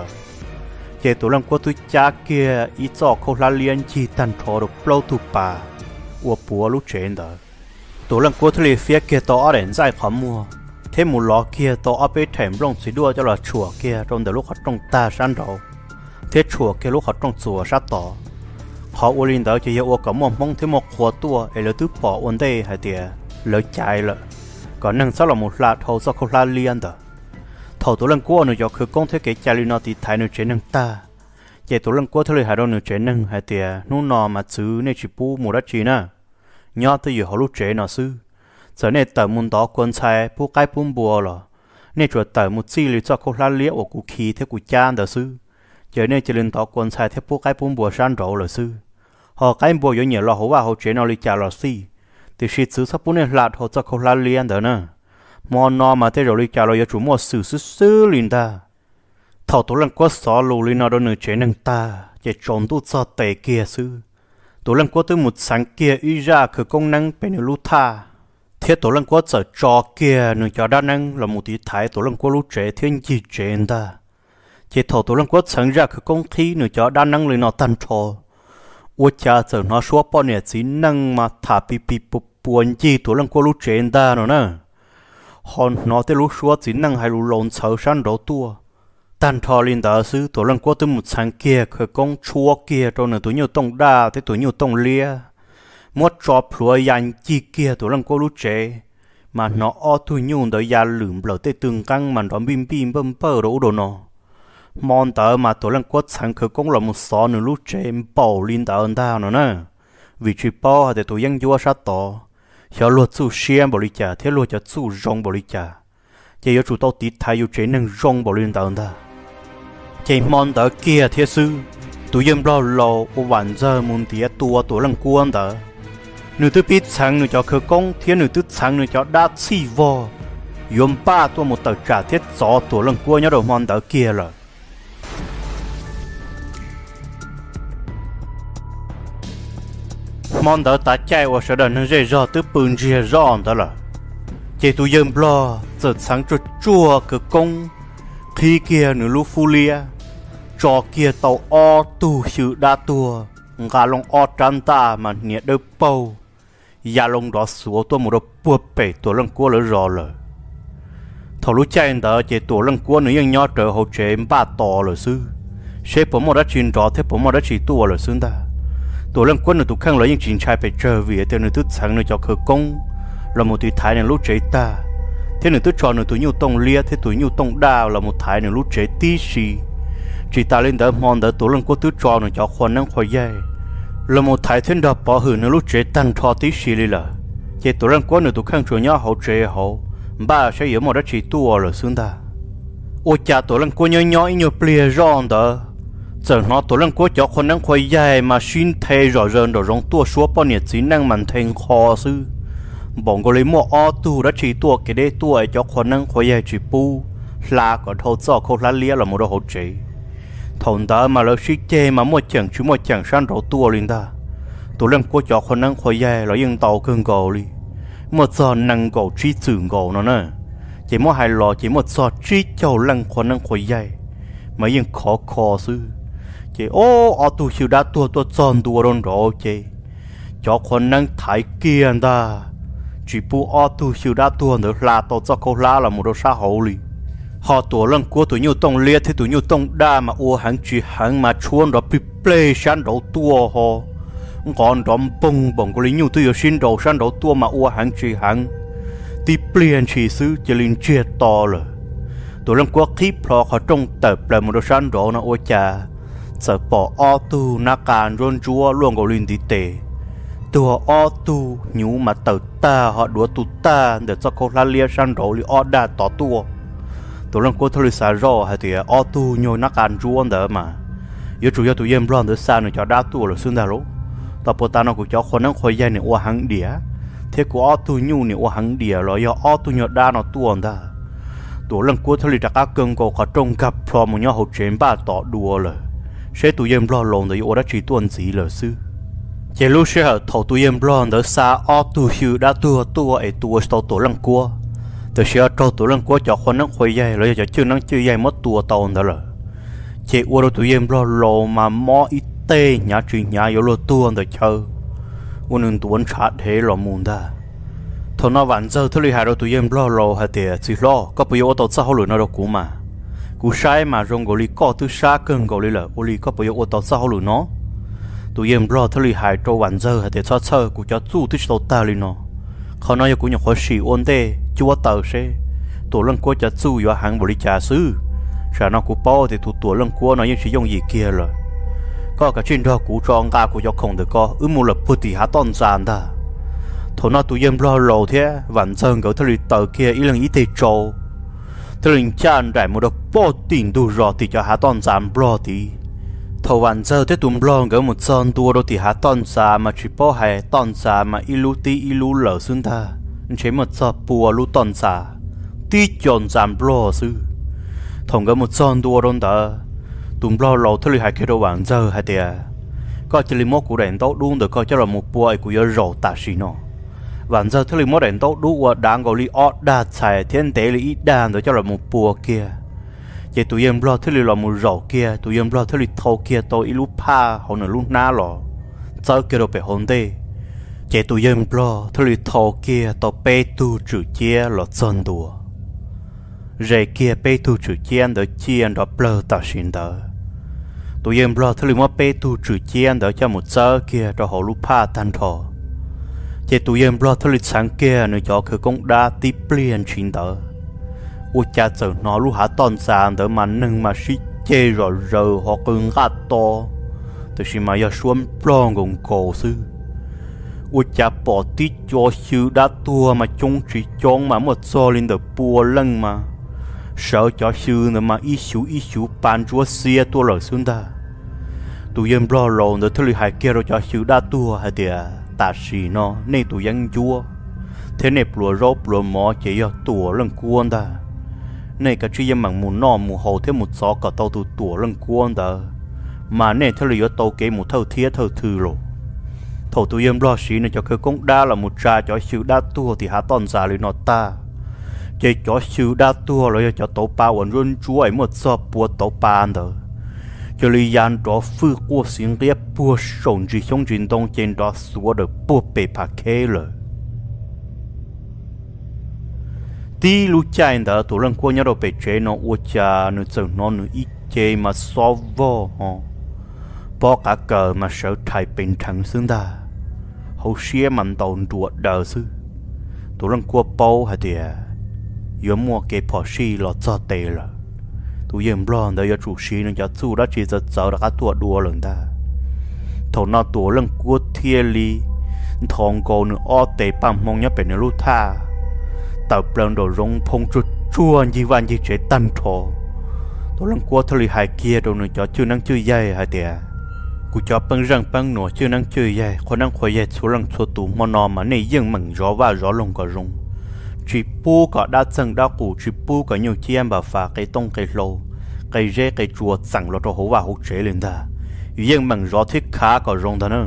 chế tụi lần quất tu cha kia ý cho khâu lá liên chi tan thọ được plau tu bà ua bùa lúc chế đó tụi lần quất thì phía kia tao ở đến giải phẩm mua thêm một lọ kia tao ở bên thềm rong xí đua cho là chùa kia trong đời lúc họ trong ta san đầu thế chùa cái lúc họ trong chùa sát tỏ họ u linh đó chỉ yêu có một mong thêm một khóa tua để lỡ thứ bỏ ổn đây hay tiệt lỡ chạy lỡ còn năng sao là một lạt hậu sao không la liên đó thầu tổ lần qua nữa cho khởi công thế cái chạy lên nó thì thay nữa chế năng ta vậy tổ lần qua thôi hai đôi nữa chế năng hay tiệt nó nọ mà chứ nên chỉ bu một đất chỉ nè nhớ tới giờ họ lúc chế nó sư giờ này tờ muốn đó quân sai bu cái bún bùa rồi nên chuột tờ một chi lý cho không la liễu của cụ khí thế cụ cha đó sư giờ này chỉ lên đó quân sai thế bu cái bún bùa san rộ rồi sư họ cái bùa có nhiều lo họ vào họ chế nó lý trả rồi xí thì khi xứ sắp bún này lạt họ cho không la liên đó nè món nó mà thế rồi lý trả rồi chủ mua xử xử xử liền ta thầu tổ lần qua xóa lù lên nó đó nữa chế năng ta để trốn tu cho tệ kia sư tổ lần qua tới một sáng kia ý ra khởi công năng bên nửa lút tha thế tổ lần qua giờ trò kia nửa cho đa năng là một tí thái tổ lần qua lút chế thiên gì chế ta chỉ thầu tổ lần qua sáng ra khởi công khí nửa cho đa năng lên nó tan trò ủa cha giờ nó xóa bao nhiêu chỉ năng mà thả pi pi bu buồn gì tổ lần qua lút chế ta nữa nè hòn nó tới lút xóa chỉ năng hay lút lộn sợ san đổ tua tan thò lên đó sư tổ lần qua tới một sáng kia khởi công chua kia rồi nửa tuổi nhiều tông đa tới tuổi nhiều tông lia một trò plua yan chi kia tổ lần qua lút chế mà nó o tuổi nhiều tới ya lửm lở tới từng căng mà nó bim bim bơm bơ đồ đồ nó mòn tờ mà tổ lần qua sáng khởi công là một xó nửa lút chế bảo lên đó anh ta nữa nè vì chỉ bảo để tụi dân vua sát tỏ hiểu luật chủ xem bảo lý trả thế luật cho chủ rong bảo lý trả chỉ có chủ tao tí thay yêu chế năng rong bảo lên đó anh ta chỉ mòn tờ kia thế sư tụi dân lo lo của bản giờ muốn tía tua tổ lần qua anh ta nửa thứ biết sáng nửa cho khởi công thế nửa thứ sáng nửa cho đa chi vò yếm ba tua một tờ trả thiết gió tổ lần qua nhớ đầu mòn tờ kia rồi món đó ta chạy qua sẽ đợi nó dễ dò tới bưng dễ dò đó là chỉ tụi dân lo giờ sáng cho chua cái công khi kia nửa lúc phu lia cho kia tàu o tu sự đa tua ngà lông o trăn ta mà nhiệt đôi bầu ya lông đó xuống tôi một đôi bùa bể tôi lần qua lỡ rò rồi thầu lúc chạy đó chỉ tôi lần qua nữaยังnhỏ trở hậu chế ba to rồi sư sẽ bỏ một đất chuyện rõ thế bỏ một đất chỉ tua rồi xứng ta tổ lần quân ở tụ khang lấy những chuyện trai phải trở về theo nửa thứ sáng nửa cho khởi công là một tuổi thái nửa lúc chế ta thế nửa thứ tròn nửa tuổi nhiều tông lia thế tuổi nhiều tông đào là một thái nửa lúc chế tí xì chỉ ta lên đỡ mòn đỡ tổ lần quân tứ tròn nửa cho khoan năng khoai dây là một thái thiên đập bỏ hử nửa lúc chế tan thọ tí xì đi là chế tổ lần quân nửa tụ khang chuột nhỏ hậu chế hậu ba sẽ yếu một đất chỉ tua rồi xương ta ôi cha tổ lần quân nhỏ nhỏ nhiều plia giòn đỡ giờ nó tổ lần cuối cho con năng khoai dài mà xin thay rõ ràng rồi rong tua số bao nhiêu chỉ năng mạnh thành kho sư bọn cô lấy mua ô tu đã chỉ tua cái đấy tua cho con năng khoai dài chỉ pu là có thâu cho không lá lia là một đồ hỗ trợ thằng đó mà nó xí chê mà mua chẳng chú mua chẳng san rổ tua lên ta tổ lần cuối cho con năng khoai dài là yên tàu cơn gò đi một giờ năng gò trí trưởng gò nó nè chỉ mua hai lò chỉ một giờ trí châu lăng con năng khoai dài mà yên khó khó sư chị ô ở tu siêu đã tua tua tròn tua đòn rõ chị cho con năng thái kia anh ta chỉ bu ở tu siêu đã tua nữa là tao cho câu lá là một đồ xã hội li họ tua lần của tụi nhiều tông liệt thì tụi nhiều tông đa mà ô hàng chỉ hàng mà chuồn rồi bị play san đầu tua họ còn đom bông bông có lý nhiều tụi xin đầu san đầu tua mà ô hàng chỉ hàng thì play chỉ xứ chỉ linh chia to rồi tụi lần của clip họ họ trong tập là một đồ san đầu nó ô cha giờ bỏ ô tu na càn rôn chúa luôn có liên tí tệ tua ô tu nhú mà tờ ta họ đùa tu ta để cho cô la lia san rổ li ô đa tỏ tua tụi lần cô thôi xả rò hay thì ô tu nhồi na càn rôn đó mà yếu chủ yếu tụi em lo được sao nữa cho đa tua là xương đà lố tao bỏ ta nó cũng cho con năng khôi dây này ô hàng đĩa thế của ô tu nhú này ô hàng đĩa rồi do ô tu nhồi đa nó tua đó tụi lần cô thôi đặt các cơn cô có trông gặp pro một nhau hậu chế ba tỏ đùa rồi sẽ tụi em lo lồng để ô đã chỉ tuần gì lỡ sư chỉ lúc sẽ ở thầu tụi em lo để xa ô tu hiu đã tua tua ấy tua tàu tổ lăng cua từ sẽ trâu tổ lăng cua cho con năng khôi dây rồi cho chưa năng chưa dây mất tua tàu đó rồi chỉ ô đó tụi em lo lồ mà mò ít tê nhà chuyện nhà yếu lo tua để chơi ô nên tuần chát thế lo muốn ta thầu nó vạn giờ thôi hai đó tụi em lo lồ hay thì chỉ lo có bây giờ tàu sao lười nó đâu cũng mà cú sai mà rong gọi lý có từ xa cơn gọi lý là ô lý có bây giờ ô tao sao lử nó tụi em lo thưa lý hại cho hoàn giờ hay để cho chơi cú cho chú tức tao ta lý nóเขาnói cú nhóc khó xì ôn tê chúa tao sẽตัวเรื่องกัวจะสู้อยู่ห่างบริจาซื้อฉะนั้นกูป้อที่ถูกตัวเรื่องกัวน้อยยังชิยงยีเกียเลยก็กระชินทอกูจองกากูยกคงเด็กก็อึมมูลพุทธิหาต้นจานได้ถนนตัวยังรอโลเท่วันเชิงเขาทะเลเตอเกียอีหลังอีเตโจทะเลจานได้มูลป้อติ่งดูรอที่จะหาต้นจานรอที่ทวันเจอที่ตุ่มรองเขาหมดจานตัวเราที่หาต้นจานมาชิป้อให้ต้นจานมาอีลูตีอีลูเหล่าซึ่งท่าใช้หมดจอบปัวลูต้นจานที่จนจานรอซื้อถงก็หมดจานตัวเราเตอตุ่มรอเราทะเลหายแค่ระหว่างเจอให้เดียก็จะลิมกูเด่นโต๊ะดุ้งเด็กก็จะเราหมดปัวไอ้กูยอรอตาชิโนวันเจอทะเลมดเด่นโต๊ะดุ้งว่าด่างกอลีออดด่าใส่เทียนเตลีอีด่างเด็กจะเราหมดปัวเกียเจ้าตัวยังรอทะเลเราหมดรอเกียตัวยังรอทะเลทอเกียตัวอีลูผ้าเขาหนึ่งลูกน้าหล่อเจอเกียเราไปฮอนเดเจ้าตัวยังรอทะเลทอเกียตัวเปตูจืดเจียหล่อจนตัวเรเกียเปตูจืดเจียนเด็กเจียนเราเปล่าตาชินเดอตัวยังรอทะเลว่าเปตูจืดเจียนเด็กจะหมดเจอเกียเราเขาลูกผ้าทันทอเจ้าตัวยังรอทะเลสังเกียเนื้อจอคือกงดาตีเปลี่ยนชินเดออุจจาเจอหนอลูกหาตอนสามเดอมันหนึ่งมาชิเจรอเรอหอกึงกัดโตแต่ชิมายาชวนปลองกงโกซื้ออุจจาปอติจอชื่อดัดตัวมาจงจีจงมาหมดโซลินเดอปัวลังมาเสาจอชื่อเนมาอิชูอิชูปานจัวเสียตัวเหล่าสุนดาตัวยังรอรอเดอทะเลหายเกลจอชื่อดัดตัวฮะเดียตาสีนอในตัวยังจัวเทเนปลัวรบปลัวหมอเจียตัวเรื่องกวนดาในกระชียมังมูนอมูโฮเทมุดซอกับเต้าตัวตัวเรื่องกวนดามาในทะเลยโตเกมูเท่าเทียเท่าทือโลถอตัวยังรอสีในจะคือกงดาละมุจาจอชื่อดัดตัวที่หาตอนซาลินอตาเจ้าจอชื่อดัดตัวเลยจะโตปาวันรุ่นช่วยหมดซอปวดโตปานเด้อจะเลยยันจอฟื้นกัวเสียงเรียบปัวส่งจีชงจินตงเจนจอสัวเด้อปัวเปปาเคเลยที่รู้ใจเด้อตัวเรื่องกัวเนี่ยเราไปเจนอวัวจาเนื้อเจ้านอนเนื้ออีเจมาซอฟวอฮะพอกะเกิดมาเสือไทยเป็นทั้งซึ่งได้เขาเชี่ยมันตอนตัวเด้อซื้อตัวเรื่องกัวเป้าฮะเดียยมัวเก็บพอชีหลอดจอเตะละตัวยังร้อนเดี๋ยวจู่ชีนึงจะสู้ได้จีจะเจอแล้วก็ตัวดัวหลังได้ถอนเอาตัวเรื่องกัวเทียลีทองโกนึงอ้อเตะปั๊มมองเนี่ยเป็นในรูท่าเต่าเปลืองโดรงพงจุดจวนยีวันยีเจตันทอตัวเรื่องกัวทะเลหายเกียร์โดนจะชื่อนั่งชื่อใหญ่ฮะเดียกูจะปังรังปังหนัวชื่อนั่งชื่อใหญ่คนนั่งคอยใหญ่สุรังชัวตูมานอนมาในยังมึงร้อว่าร้อลงก็รงchỉ pu có đa chân đa cụ chỉ pu có nhiều chiêm bảo phá cái tông cái lô cái rễ cái chùa chẳng lo cho hổ vào hỗ chế lên ta nhưng bằng rõ thiết khá có rong ta nữa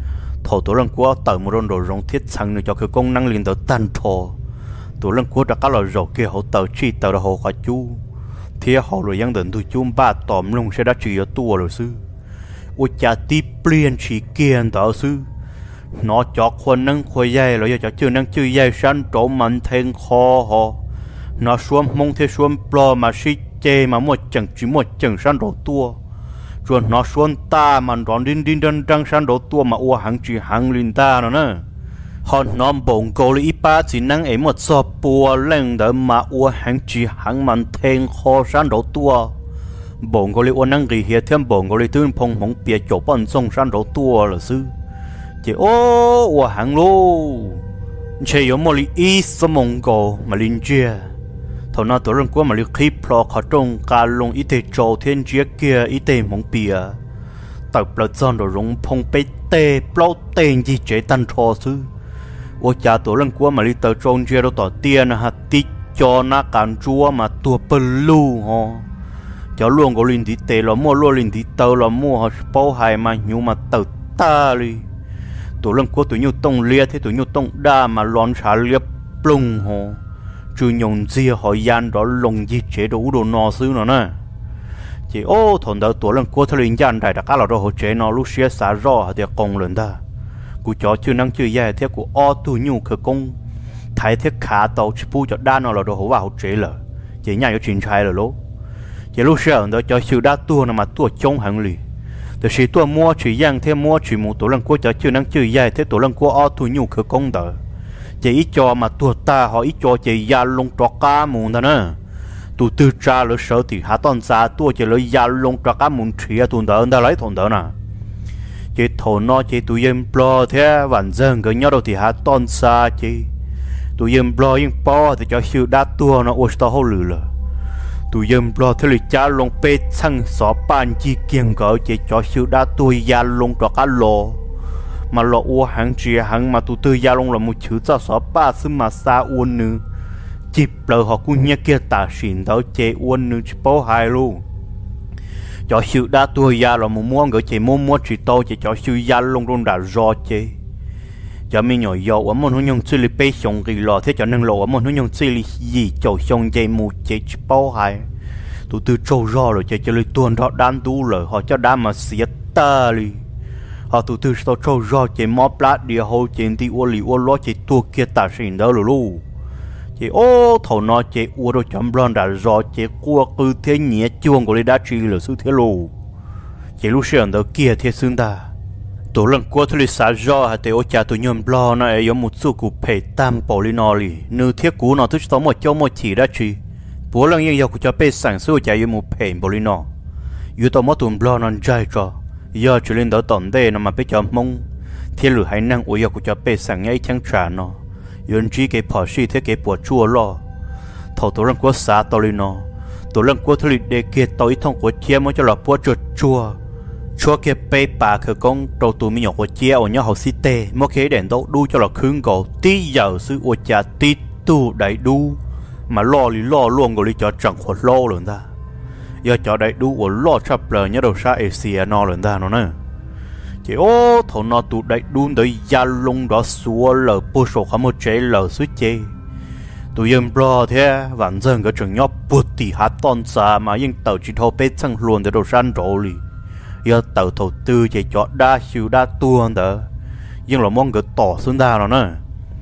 thổ tổ lần của tờ một rong đồ rong thiết chẳng nữa cho cái công năng liền tới tan thổ tổ lần của đã các loại rổ kia hỗ tờ chi tờ là hồ cả chú thế họ rồi dân định tôi chum ba tòm lông sẽ đã chỉ ở tua rồi sư ôi cha tí pliên chỉ kiên tờ sư nó choคนนั่งคุยใหญ่แล้วจะชื่อนั่งชื่อใหญ่ฉันโจมันเทงคอหอnó xuống mông thế xuống plo mà xí chê mà một chẳng chỉ một chẳng san đổ tua rồi nó xuống ta mà đón đinh đinh đinh đăng san đổ tua mà ua hàng chỉ hàng linh ta nó nè họ nó bồng cô lý ba chỉ năng ấy một số bùa lên đỡ mà ua hàng chỉ hàng mình thèn kho san đổ tua bồng cô lý ua năng gì hiện thêm bồng cô lý tương phong phong bịa chỗ bận sông san đổ tua là sư chỉ ô ua hàng lô chỉ có một lý ít số mông cô mà linh chia thầu nào tổ rừng của mà liệt khí pro khó trông cả lông ít thể trâu thiên chia kia ít thể mong bìa tập là dân đồ rung phong bê tê plau tên gì chế tan trò sư ô cha tổ rừng của mà liệt tờ trông chia đâu tỏ tiền hả tí cho na cản chúa mà tua bơ lu ho cho luôn có linh tí tê là mua luôn linh tí tờ là mua họ bao hài mà nhiều mà tờ ta đi tổ rừng của tụi nhiều tông lia thế tụi nhiều tông đa mà lon xả liệp plung ho chú nhung gì hỏi gian đó lồng gì chế đủ đồ nọ xứ nó nè chỉ ô thằng đó tuổi lần qua thời gian gian đại đã cả là đồ hỗ trợ nó lúc xưa xả rõ thì công lên ta cú chó chưa năng chưa dài thế cú o tu nhu khởi công thấy thế khá tàu chỉ bu cho đa nó là đồ hỗ vào hỗ trợ là chỉ nhà có chuyện trai là lố chỉ lúc sau đó cho sự đa tua nằm mà tua chống hàng lì từ khi tua mua chỉ giang thêm mua chỉ một tổ lần qua cho chưa năng chơi dài thế tổ lần qua ở thu nhu khởi công đỡ chỉ ít cho mà tua ta họ ít cho chỉ gia lông trọ cá mùng đó nữa tụ tư tra lỡ sợ thì hạ toàn ra tua chỉ lỡ gia lông trọ cá mùng chia tụ đỡ đã lấy thằng đỡ nè chỉ thầu nó chỉ tụ em pro thế vạn dân cái nhau đâu thì hạ toàn ra chỉ tụ em pro em po thì cho sự đa tua nó ôi sao hậu lử lờ tụ em pro thế là cha lông pe chăng xỏ pan chi kiêng cỡ chỉ cho sự đa tua gia lông trọ cá lò mà lò uo hàng chia hàng mà tụ tư gia lông là một chữ cho xỏ ba xứ mà xa uôn nữa chịp lờ họ cũng nhớ kia ta xỉn đó chế uôn nữa chỉ bao hai luôn cho sự đa tua gia là một món gửi chế mua mua chỉ to chỉ cho sự gia lông luôn đã rõ chế cho mình nhỏ nhỏ ở một hướng xử lý bê xong cái lò thế cho nên lò ở một hướng xử lý gì cho xong chế một chế chỉ bao hai tụ tư trâu rõ rồi chế cho lấy tuần họ đan đủ rồi họ cho đan mà xịt ta đi họ tụ tư sao trâu rõ chế móp lát địa hồ chế đi uo lì uo lo chế tua kia ta xỉn đó rồi luôn chế ô thầu nó chế uo đồ chấm blon đã rõ chế cua cứ thế nhẹ chuông của lấy đá chi là sự thế luôn chế lúc xưa đó kia thế xương ta tổ lần qua thôi xả rõ hay thế ô cha tụi nhom blon nó ấy một số cụ phải tam bảo li nó li nữ thiết cũ nó tức tao một châu một chỉ đá chi bố lần như giờ cụ cho bé sản xuất cha yêu một phải bảo li nó yêu tao một tụi blon nó dai cho giờ chỉ lên đó tận đây nó mà bé cho mông thiên lửa hay năng ôi giờ cụ cho bé sản ngay chẳng trả nó yon chỉ cái bỏ xí thế cái bỏ chua lo thầu tổ lần qua xả tao li nó tổ lần qua thôi để kia tao ít thông của chia mới cho là bỏ chua chua chua kia bay bà khởi công đầu tụi mình nhỏ của chia ở nhau học sĩ tê mỗi khi đèn đâu đu cho là khương cổ tí giờ sư ô cha tí tu đại đu mà lo li lo luôn rồi cho chẳng có lo rồi ta giờ cho đại đu ở lo chập lời nhớ đầu xa Asia nó rồi ta nó nè chỉ ô thầu nó tụ đại đu tới gia lông đó xua lờ bô sổ khám một chế lờ suýt chế tụi em lo thế vạn dân cái trường nhóc bút tỉ hát toàn xa mà nhưng tàu chỉ thâu bê chăng luôn để đồ san rộ li giờ tàu thầu tư chỉ cho đa siêu đa tuôn đó nhưng là mong cái tỏ xuống đa nó nè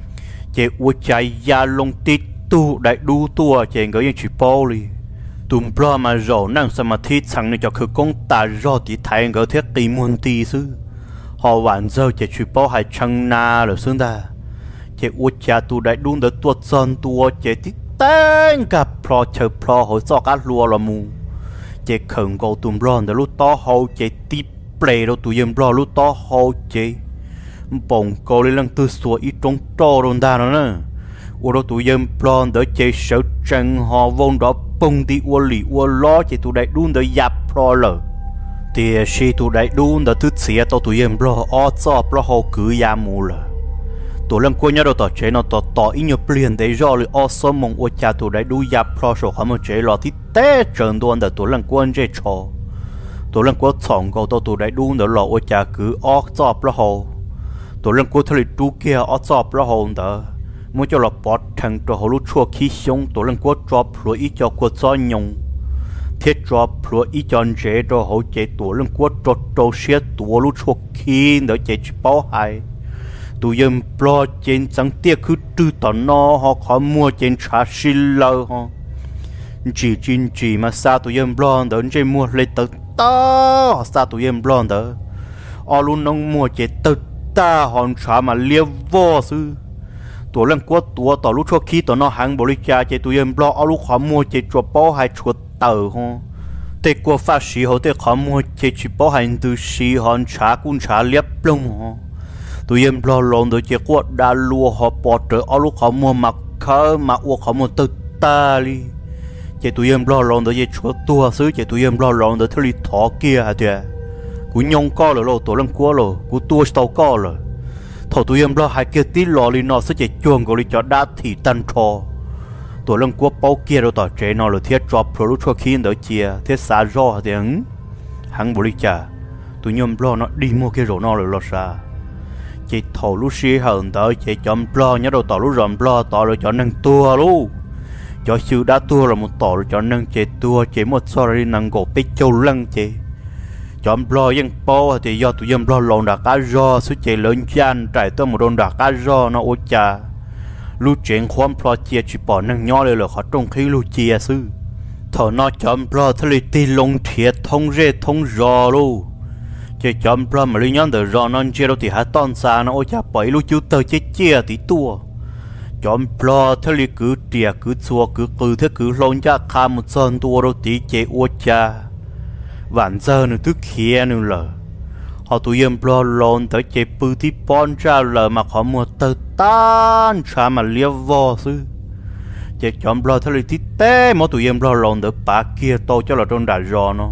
chỉ u chạy gia lông tít tu đại đu tua chỉ cái những chỉ bao li tụm lo mà rổ năng sao mà thi chẳng này cho khởi công ta rõ thì thay cái thiết tì muôn tì sư họ vạn giờ chỉ chỉ bao hai chăng na rồi xuống đa chỉ u chạy tu đại đu đó tuột son tua chỉ tí tên gặp pro chờ pro hồi sau cá lúa là mù chế khẩn cầu tụm ron để lúc to hậu chế tiếp play đâu tụi em ron lúc to hậu chế bồng cầu lên lần từ xua ít trong trò rồi ta nữa nè u đâu tụi em ron để chế sợ chân họ vốn đó bông đi u lì u lo chế tụi đại đun để dập pro lờ thì khi tụi đại đun để thứ xía tao tụi em ron ở cho pro hậu cứ ya mù lờ tụi lần qua nhớ đâu tao chế nó tao tao ít nhiều liền để do rồi ở số mong u cha tụi đại đu dập pro số không một chế lo thì té trơn đuôn để tụi lần qua chế cho tụi lần qua chọn cầu tao tụi đại đu để lo u cha cứ ở cho pro hậu tụi lần qua thay đu kia ở cho pro hậu đó muốn cho là bớt thằng cho họ lúc chua khí sống tụi lần qua cho pro ít cho qua cho nhung thiết cho pro ít cho chế cho họ chế tụi lần qua cho cho xe tụi lúc chua khí để chế bao hai tụi em pro trên trắng tia cứ tư tận nó họ khó mua trên trả xin lâu họ chỉ chín chỉ mà sao tụi em blond đến trên mua lấy tớ ta sao tụi em blond đó ở luôn nông mua chế tớ ta hòn trả mà liêu vô sư tụi lần qua tụi tao lúc cho khi tụi nó hàng bồi cha chế tụi em blond ở lúc khó mua chế cho bao hai chuột tờ họ tê qua phát sĩ họ tê khó mua chế chỉ bao hai từ sĩ hòn trả cũng trả liếp lông họ tụi em lo lon tới chế quạt đa lúa họ bỏ trở ở lúc họ mua mặc khơi mà uống họ mua tự ta đi chế tụi em lo lon tới chế chúa tua xứ chế tụi em lo lon tới thứ thọ kia hả thế cú nhông co rồi lo tụi em qua rồi cú tua tàu co rồi thọ tụi em lo hai kia tí lò li nó sẽ chế chuông của li cho đá thì tan trò tụi em qua bao kia rồi tao chế nó rồi thiết drop pro lúc cho khi tới chia thiết xả rõ thì hứng hăng bồi cha tụi em lo nó đi mua kia rồi nó rồi lo xa chỉ thầu lúc xí hờn tới chỉ chọn plo nhớ đầu tàu lúc rộn plo tàu rồi chọn nâng tua luôn cho sự đã tua là một tàu rồi chọn nâng chỉ tua chỉ một số rồi nâng cổ bích châu lăng chỉ chọn plo dân po thì do tụi dân plo lộn đã cá ro số chỉ lớn chan trải tới một đồn đã cá ro nó ô cha lúc chuyện khoan plo chia chỉ bỏ nâng nhỏ lên là khó trong khi lúc chia sư thọ nó chọn bro thế li ti lông thiệt thông rê thông rò luôn chỉ chọn bro mà li nhon từ rò non chia đâu thì há ton xa nó ôi cha bảy lu chú tơ chết chia tí tua chọn bro thế li cứ tiệt cứ xua cứ cứ thế cứ lông cha kham một sơn tua đâu tí chế ôi cha vạn giờ nữa tức kia nữa lờ họ tụi em bro lon tới chế bự tí pon ra lờ mà họ mua tơ tan cha mà liêu vò sư chế chọn bro thế tí té mỗi tụi em bro lon tới bà kia to cho là trong đại rò nó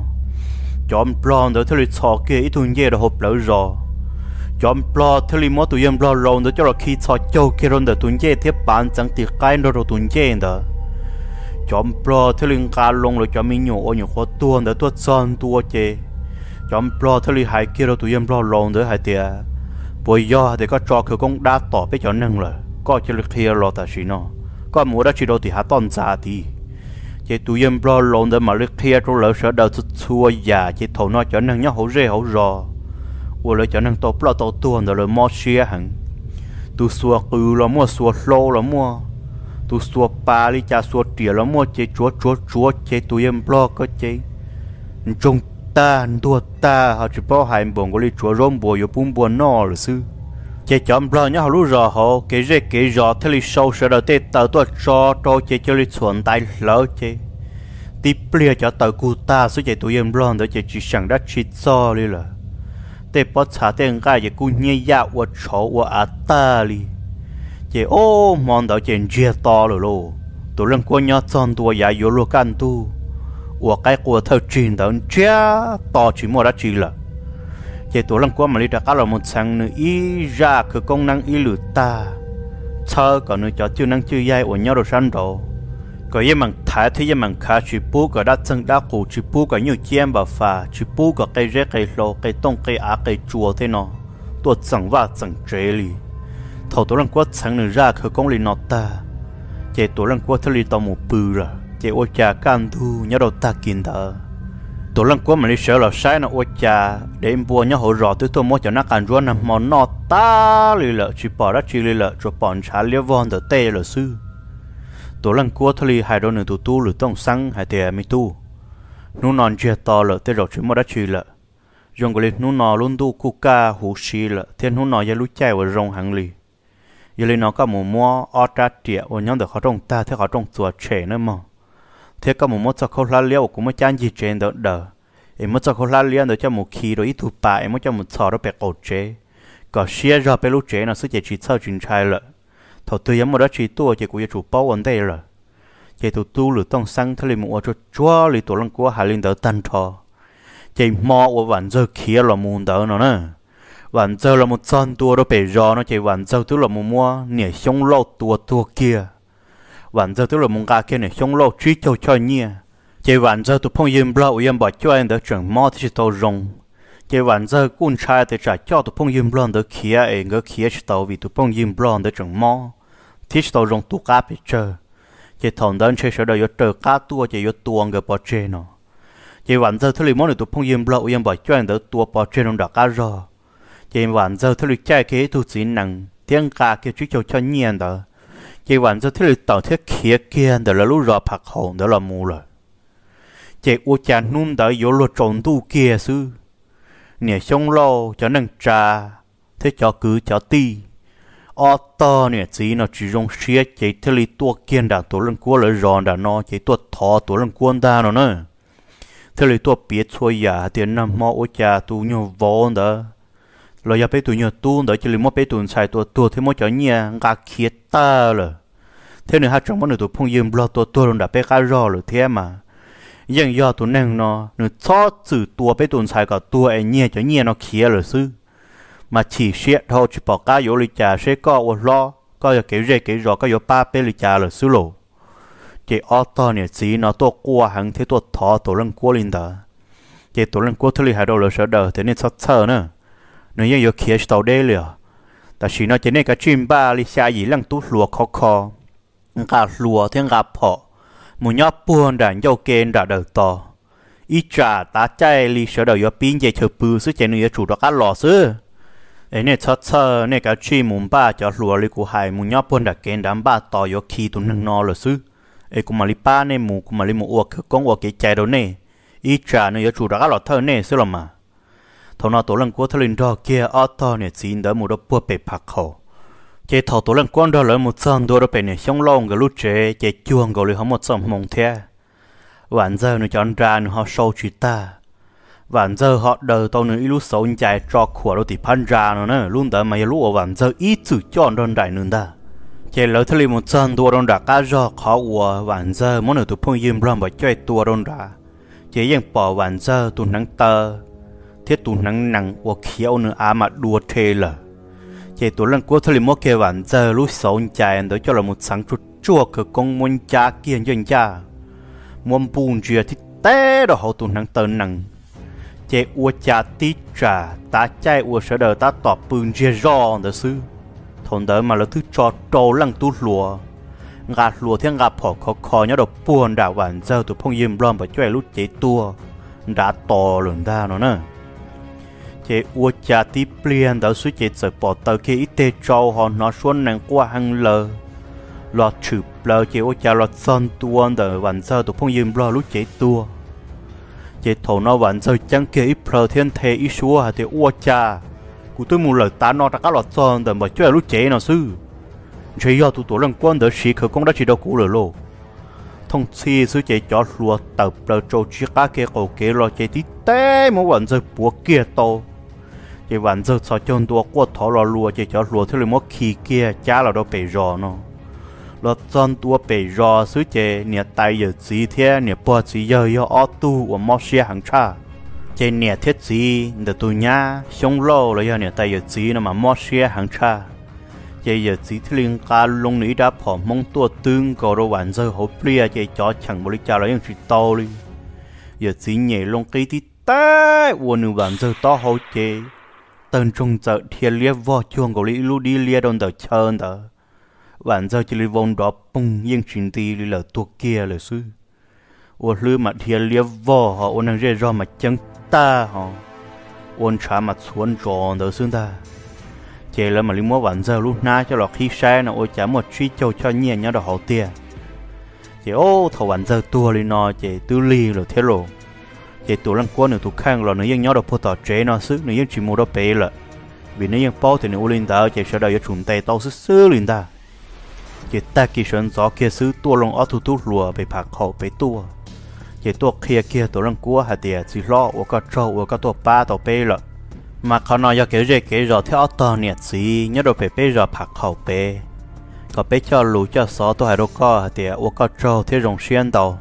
chọn bro tới thế chọ kia ít thùng dê là hộp lỡ rò chọn bro thế mỗi tụi em bro lon tới cho là khi chọ châu kia rồi tới thùng dê tiếp bán chẳng tiệt cái nó rồi thùng dê đó chọn bro thế linh cá lông rồi cho mình nhổ nhổ khó tuôn để tuốt son tua chế chọn bro thế linh hai kia rồi tụi em bro lông tới hai tia bây giờ thì có cho cái công đa tỏ với cho năng rồi có cho lực kia lo ta xí nó có mua đã chỉ đâu thì há ton giá thì chế tụi em bro lông tới mà lực kia rồi lỡ sợ đầu chút xua già chế thầu nó cho năng nhá hậu rê hậu rò vừa lại cho năng to bro to tuôn rồi mua xe hẳn tụi xua cứ là mua xua lô là mua tu xua pa li cha xua tỉa lắm mua chế chúa chúa chúa chế tụi em blo có chế trong ta đua ta họ chỉ bao hai buồn của li chúa rôm bùa yo bún bùa nọ là sư chế chọn blo nhá họ lúc giờ họ cái rễ cái giò thế li sâu sợ đầu tết tàu tuột cho cho chế cho li chuẩn tay lỡ chế tiếp lia cho tàu cu ta số chế tụi em blo để chế chỉ sang đất chỉ cho li là tết bắt trả tên cái chế cu nhây ya uất chó uất à ta li chế ô mòn đỡ chế chia to rồi lô tụi lần qua nhau chọn tụi nhà yếu lô can tu của cái của thợ truyền đỡ chia to chỉ mua đã chỉ là chế tụi lần qua mà đi đặt là một sáng nữa ý ra cái công năng ý lử ta chờ còn nữa cho chưa năng chưa dai của nhau rồi sanh đồ có những bằng thái thì những bằng khá chỉ bố cái đất chân đất cụ chỉ bố cái nhiều chiêm bà phà chỉ bố cái cây rễ cây lô cây tông cây á cây chùa thế nó tuột chẳng và chẳng chế li thầu tổ lần quát sáng nửa ra khởi công lên nọ ta chế tổ lần quát theli tàu một bự rồi chế ô cha can thu nhớ đầu ta kín thở tổ lần quát mà đi sợ là sai nó ô cha để em bua nhớ hỗ trợ tới tôi mua cho nó càng rúa nằm món nọ ta lì lợ chỉ bỏ ra chỉ lì lợ rồi bọn trả liêu von đỡ tê là sư tổ lần quát theli hai đôi nửa tụ tu lửa tông sáng hai tè mi tu nụ non chia to lợ tê rồi chỉ mua ra chỉ lợ dùng cái nụ nọ luôn tu cu ca hú xì lợ thiên nụ nọ giờ lú chạy vào rong hàng lì giờ lên nó có một mua ở tra tiệt và nhóm được họ trồng ta thế họ trồng chùa trẻ nữa mà thế có một mua choเขาlá liêu cũng mới chán gì trên đó đỡ em mới choเขาlá liêu để cho một khi rồi ít thụ bà em mới cho một sò đó bẹt cổ chế có xia ra bẹt lúc chế nó sẽ chỉ sau chuyện trai lợ thầu tư giống một đó chỉ tua chỉ của chủ bao vấn đề rồi chỉ tụ tu lửa tông sang thế là một chỗ chúa lì tụ lăng của hải linh đỡ tan thò chỉ mò và vạn giờ kia là muôn đỡ nó nè vạn giờ là một con tua đó bể gió nó chỉ vạn giờ tức là một mua nẻ sông lâu tua tua kia vạn giờ tức là một gà kia nẻ sông lâu truy châu cho nhia chỉ vạn giờ tụ phong yếm lâu yếm bỏ cho anh đỡ trưởng mò thì tàu rồng chỉ vạn giờ quân trai thì trả cho tụ phong yếm lâu đỡ kia ấy ngỡ kia chỉ tàu vì tụ phong yếm lâu đỡ trưởng mò thì tàu rồng tụ cá bị chờ chỉ thằng đơn chơi sợ đời yo chờ cá tua chỉ yo tua ngỡ bỏ chơi nó chỉ vạn giờ thứ lý món được tụ phong yếm lâu yếm bỏ cho anh đỡ tua bỏ chơi nó đã cá rò chỉ vạn giờ thứ lịch chạy cái thu chỉ năng tiếng ca kia chú cho cho nhiên đó chỉ vạn giờ thứ lịch tàu thiết kia kia đó là lúc rõ phật hồn đó là mù rồi chỉ u cha nung đó yếu luật trộn tu kia sư nè sông lâu cho năng trà thế cho cứ cho ti ở to nè chỉ nó chỉ dùng xe chỉ thứ lịch tua kiên đã tổ lần qua lời giòn đã nó chỉ tua thọ tổ lần quân ta nó nữa thứ lịch tua biết xuôi giả tiền năm mò u cha tu nhiều vốn đó rồi giờ bé tụi nhỏ tu đợi cho li mót bé tụi xài tua tua thế mót cho nhia ngã kia ta rồi thế nữa hai trong món nữa tụi phong yếm lo tua tua luôn đã bé cá rò rồi thế mà nhưng do tụi nàng nó nữa cho chữ tua bé tụi xài cả tua ấy nhia cho nhia nó kia rồi sư mà chỉ xét thôi chỉ bỏ cá vô li trà sẽ có ô lo có cái rễ cái rò có vô ba bé li trà rồi sư lộ chỉ ở to này chỉ nó tua qua hàng thế tua thọ tụi lần qua linh đó chỉ tụi lần qua thứ li hai đầu rồi sợ đời thế nên sót sờ nữa nếu như kia tàu đê liền, ta chỉ nói trên này cái chim ba li xa gì lăng tú lùa khó khó, gà lùa thiên gà phọ, một nhóc buồn đàn dâu kên đã đầu to, ít trả ta chạy li sợ đầu yo pin dây chờ bự sức trên người chủ đó cá lò sư, ấy này chót chơ này cái chim mùng ba cho lùa li của hai một nhóc buồn đã kên đám ba to yo khi tụi nâng no rồi sư, ê cũng mà li ba nè mù cũng mà li mù uo cái con uo cái chạy đâu nè ít trả nữa chủ đã lọt thơ nè xí là mà thầu nào tổ lần của thơ linh đó kia ở to nè xin đỡ một đôi bùa bể phạt khẩu chế thầu tổ lần quan đó là một chân đôi đôi bể nè xong lông cái lúc chế chế chuông gọi là họ một sầm mông thế vạn giờ nữa chọn ra nữa họ sâu chỉ ta vạn giờ họ đời tao nữa ít lúc xấu chạy cho khỏe đâu thì pan ra nữa nè luôn đỡ mà lúc ở vạn giờ ít chữ chọn đơn đại nữa ta chế lỡ thơ linh một chân đôi đơn đã cá do khó uo vạn giờ món nữa tụi phong yếm ram và chơi tua đơn đã chếยังbỏ vạn giờ tụi nắng tơ thiết tụi nắng nắng và khéo nữa à mà đua thề là chế tụi lần cuối thời mua kia vạn giờ lúc sáu chạy đó cho là một sáng chút chua cái con muốn cha kia dân cha muốn buồn chuyện thì té đó họ tụi nắng tơ nắng chế ua cha tí trà ta chạy ua sợ đời ta tọt bừng chia rõ đó sư thôn đó mà là thứ cho trâu lăng tu lùa gạt lùa thiên gạt phỏ khó khó nhớ được buồn đã vạn giờ tụi phong yếm ram và chơi lúc chế tua đã to lớn ra nó nè chế ua cha tí plien đã suy chế sợ bỏ tờ kia ít tê trâu họ nó xuống nàng qua hàng lờ lọt chụp lờ chế ua cha lọt son tuôn đỡ vạn giờ tụi phong yếm ram lúc chế tua chế thầu nó vạn giờ chẳng kia ít plờ thiên thế ít xua hả thì ua cha cụ tôi muốn lời ta nó đã có lọt son đỡ mà chơi lúc chế nó sư chỉ do tụi tổ lần quan đỡ sĩ khởi công đã chỉ đâu cũ rồi lô thông chi sư chế cho lúa tập lờ trâu chiếc cá kia cổ kia lo chế tí té mộtวันgiờ búa kia to chếวันgiờ sao choตัวquất thọ lo lúa chế cho lúa theo lời một khi kia cha là đâu bể rò nó lo chọnตัวbể rò sư chế nè tay giờ gì thế nè bò gì giờ giờ ở tu và mót xe hàng cha chế nè thiết gì để tụi nhá xong lâu rồi giờ nè tay giờ gì nó mà mót xe hàng cha chế giờ chỉ thiên ca lông nỉ đã phỏng mong tua tương có đồ vạn giờ hộp lia chế cho chẳng bồi chào lại những chuyện to đi giờ chỉ nhẹ lông cây tí té uốn nửa vạn giờ to hậu chế tên trong chợ thiên lia vò chuông của lý lu đi lia đòn tờ chơn tờ vạn giờ chỉ lý vòng đó bung những chuyện tí lý là tua kia là sư uốn lư mặt thiên lia vò họ uốn năng rê ro mặt chân ta họ uốn trả mặt xuống tròn tờ xương ta chế là mà li mua vạn giờ lúc na cho lọ khi xe nó ôi chả một truy châu cho nhiên nhá đồ hậu tiền chế ô thầu vạn giờ tua li nó chế tư li rồi thế rồi chế tụ lăng quân nữa tụ khang rồi nó yên nhớ đồ phô tỏ chế nó sức nó yên chỉ mua đồ bể là vì nó yên bao thì nó u linh ta chế sẽ đợi cho chúng tay tao sức sư linh ta chế ta kỳ sơn gió kia sư tua lông ở thủ tu lùa bị phạt khẩu bị tua chế tua kia kia tụ lăng quân hạt tiền chỉ lo ở cái trâu ở cái tua ba tàu bể là màเขาnói cho cái gì cái rõ theo tao nhiệt gì nhớ đồ phải bây giờ phạt khẩu bê có bé cho lũ cho sáu tôi hay đâu có thì ở cái trâu theo dòng xuyên đầu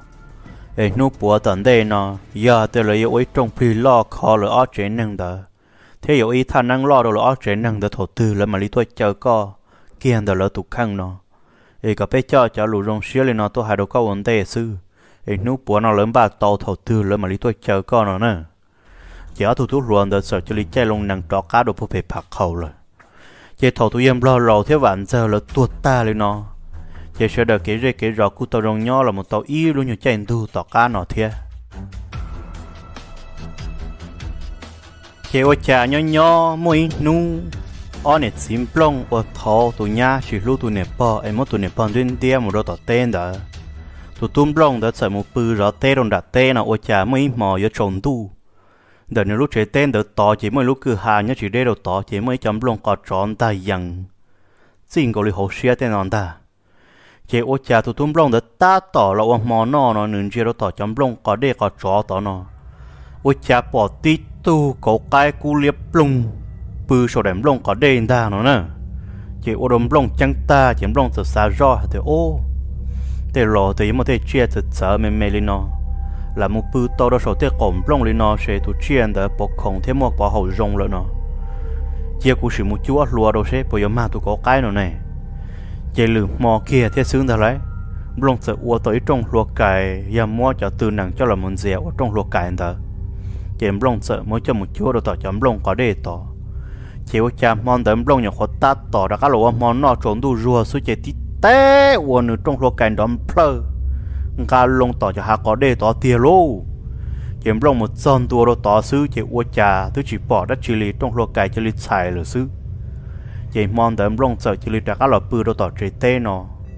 ấy nụ bùa tận đây nó giờ tôi lấy yếu trong phi lo khó là ở trên năng đó thế yếu ý thằng năng lo đâu là ở trên năng đó thổ tư là mà lý tôi chờ co kia đó là tụ khăn nó ấy có bé cho cho lũ dòng xuyên lên nó tôi hay đâu có vấn đề sư ấy nụ bùa nó lớn ba tàu thổ tư là mà lý tôi chờ co nó nè chỉ ở thủ tục luôn để sợ cho lý chạy lông nặng trọ cá đồ phô phê phạt khẩu rồi chỉ thầu tụi em lo lầu thế vạn giờ là tuột ta lên nó chỉ sợ đợi cái rễ cái rõ của tàu rồng nho là một tàu y luôn nhiều chạy tu tọ cá nọ thế chỉ ở trà nho nho môi nu ở nét sim plong ở thầu tụi nhá chỉ lưu tụi nẹp bò em muốn tụi nẹp bò lên tia một đôi tọ tên đó tụi tum plong đã sợ một bự rõ tê đồng đặt tê nào ở trà mới mò ở trồng tu đợt này lúc chơi tên đợt tỏ chỉ mới lúc cứ hà nhớ chỉ để đầu tỏ chỉ mới chấm lông cọt tròn ta dằng xin gọi là hồ sơ tên non ta chỉ ô cha tụi tụm lông đợt ta tỏ là ông mò nó nó nương chỉ đâu tỏ chấm lông cọt để cọt trò tỏ nó ô cha bỏ tí tu cổ cái cú liệp lông bự sầu đệm lông cọt để ta nó nè chỉ ô đom lông trắng ta chấm lông từ xa rõ thì ô để lò thì mà để chia từ giờ mềm mềm lên nó là một bự to đó số tiền cổng lông lên nó sẽ tụt chiên để bọc khổng thêm một bao hậu rong nữa nó chia cụ sử một chúa lúa đâu sẽ bây giờ mà tụi có cái nữa này chỉ lử mò kia thế xứng ra lấy lông sợ uo tới trong lúa cải giờ mua cho từ nặng cho là một dẻo trong lúa cải đó chỉ lông sợ mới cho một chúa đâu tỏ chấm lông có để tỏ chỉ có cha mòn đấm lông nhà khó tát tỏ đã các lúa mòn nó trốn đủ rùa số chỉ tí té uo nữa trong lúa cải đóng plơ gà lông tỏ cho hà có để tỏ tiền lô kiếm lông một chân tua đó tỏ sư chỉ uo trà tôi chỉ bỏ đất chỉ lý trong lô cải chỉ lý xài lửa sư chỉ mòn đấm lông sợ chỉ lý đã các lò bự đó tỏ chế tê nó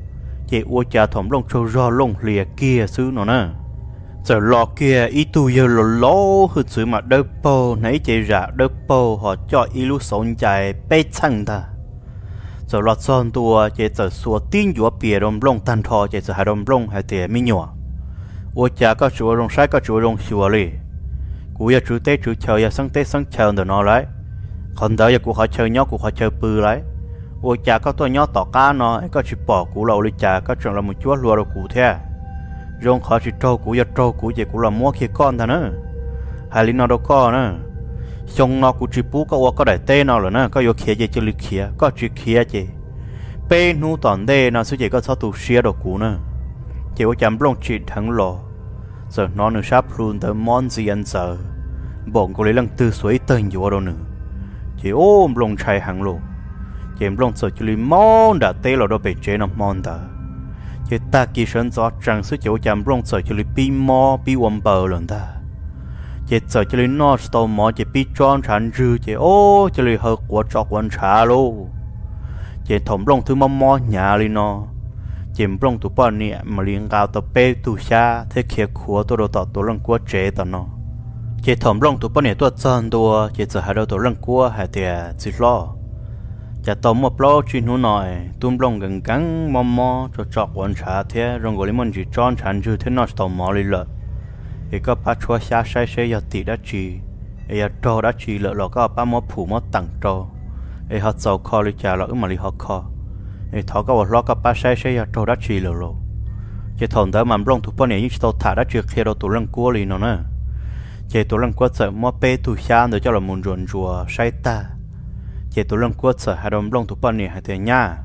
chị ô cha thầm lông trâu ro lông lìa kia xứ nó nè giờ lò kia ít tu giờ lò lố hư sự mà đỡ bò nãy chị ra đỡ bò họ cho ít lúc sống chạy bê chăng ta giờ lọt son tua chị giờ xua tin dũa bìa đồng lông tan thò chị giờ hai đồng lông hai tiền mi nhỏ ô cha có chúa rong sai có chúa rong xua li cú giờ chú tết chú chờ giờ sang tết sang chờ được nó lại còn đỡ giờ cú họ chờ nhóc cú họ chờ bự lại ô cha có tôi nhóc tỏ cá nó có chỉ bỏ cú lầu li cha có chuyện là một chúa lùa rồi cú thế rong khó chỉ trâu cú giờ trâu cú giờ cú là mua kia con ta nữa hai linh nó đâu có nữa xong nó cú chỉ bú có có đại tê nó rồi nữa có vô kia giờ chỉ li kia có chỉ kia chứ bên nu toàn đê nó sẽ chỉ có sao tụ xia đồ cú nữa chỉ có chấm lông chỉ thằng lò giờ nó nữa sắp luôn tới món gì ăn giờ bọn cô lấy lần từ suối tên vô đâu nữa chỉ ôm lông chạy hàng lô chỉ lông sợ chỉ lấy món đã tê là đâu bị chế nó món ta chỉ ta kỳ sơn gió trăng sức chỉ có chấm lông sợ chỉ lấy pi mò pi quầm bờ lần ta chỉ sợ chỉ lấy nó tàu mò chỉ pi tròn tràn dư chỉ ô chỉ lấy hơi của trọ quần trà lô chỉ thòng lông thứ mò mò nhà lên nó chìm lông tụ bao nhiêu mà liền cao tập bê tụ xa thế kia khua tôi đâu tọt tụ lông qua chế tao nó chỉ thầm lông tụ bao nhiêu tôi chân tôi chỉ giờ hai đầu tụ lông qua hai tiệt chỉ lo chỉ tao một lo chuyện nó nói tụm lông gần cắn mò mò cho chọc quần trà thế rồi gọi mình chỉ tròn tràn dư thế nó tao mò lên lợ thì có bắt chua xa say say giờ tị đã chỉ giờ trâu đã chỉ lợ lọ có ba mò phủ mò tặng trâu thì họ giàu kho đi trả lợ mà đi họ kho thì thọ có lo có ba xe xe trâu đã chỉ rồi chỉ thằng đó mà lông tụi bọn này những tàu thả đã chỉ khi đâu tụi lăng cua liền nó nè chỉ tụi lăng cua sợ mua bê tụi xa để cho là muốn rộn rùa say ta chỉ tụi lăng cua sợ hai đồng lông tụi bọn này hai tiền nha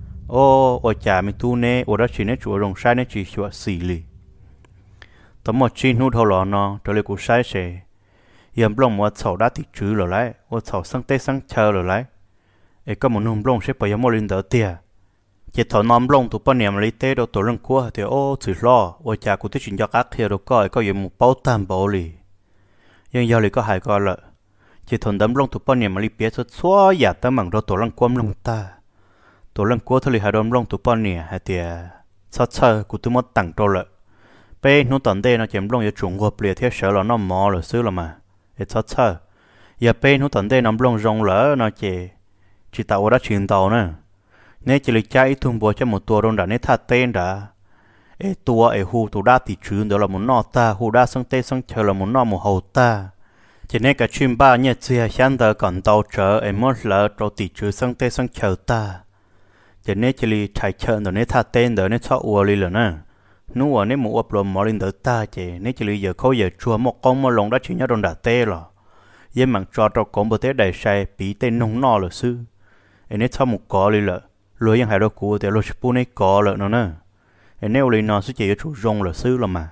ô ô cha mình tu nè ô đã chỉ nè chùa rồng sai nè chỉ chùa xì lì tấm một chi nút thâu lò nó trở lại cuộc sai sẽ yếm lông một sầu đã tịt chữ rồi lại ô sầu sang tê sang chờ rồi lại ấy có một nông lông sẽ phải yếm một linh đỡ tia chỉ thọ nóm lông tụi bọn niệm lấy tê đâu tụi lăng cua thì ô chỉ lo ôi cha cũng thích chuyện cho các thì đâu coi có gì một bao tam bao lì nhưng giờ lì có hai coi lợ chỉ thọ đấm lông tụi bọn niệm lấy bía xuất xóa giả tới mảng đâu tụi lăng quâm lông ta tụi lăng cua thôi lì hai đấm lông tụi bọn niệm hai tiệt sát sơ của tụi mất tặng trâu lợ bên nó tận đây nó chém lông giờ trùng gộp lìa thế sợ là nó mò rồi xứ là mà để sát sơ giờ bên nó tận đây nắm lông rong lỡ nó chỉ chỉ tạo ra chuyện tàu nữa nếu chỉ lấy trái thùng bò cho một tua đông đã nên thà tên đã, ê tua ê hu tụ đa tỷ trứng đó là một nọ ta hu đa sang tê sang chờ là một nọ một hậu ta, chỉ nên cả chim ba nhẹ chia sáng đỡ còn tàu chở ê mất lỡ trâu tỷ trứng sang tê sang chờ ta, chỉ nên chỉ lấy trái chờ đó nên thà tên đó nên cho uo đi rồi nè, nếu nên một uo lồng mỏ lên đỡ ta chỉ nên chỉ lấy giờ khâu giờ chua một con một lồng đã chỉ nhớ đông đã tê rồi, yên mảng cho trâu con bờ tê đầy say bị tên nông nọ rồi sư, ê nên cho một cỏ đi rồi lối yang hai đôi cũ thì lối chụp này có lợn nó nè, nếu lấy nó sẽ chỉ cho chủ rong là xứ là mà,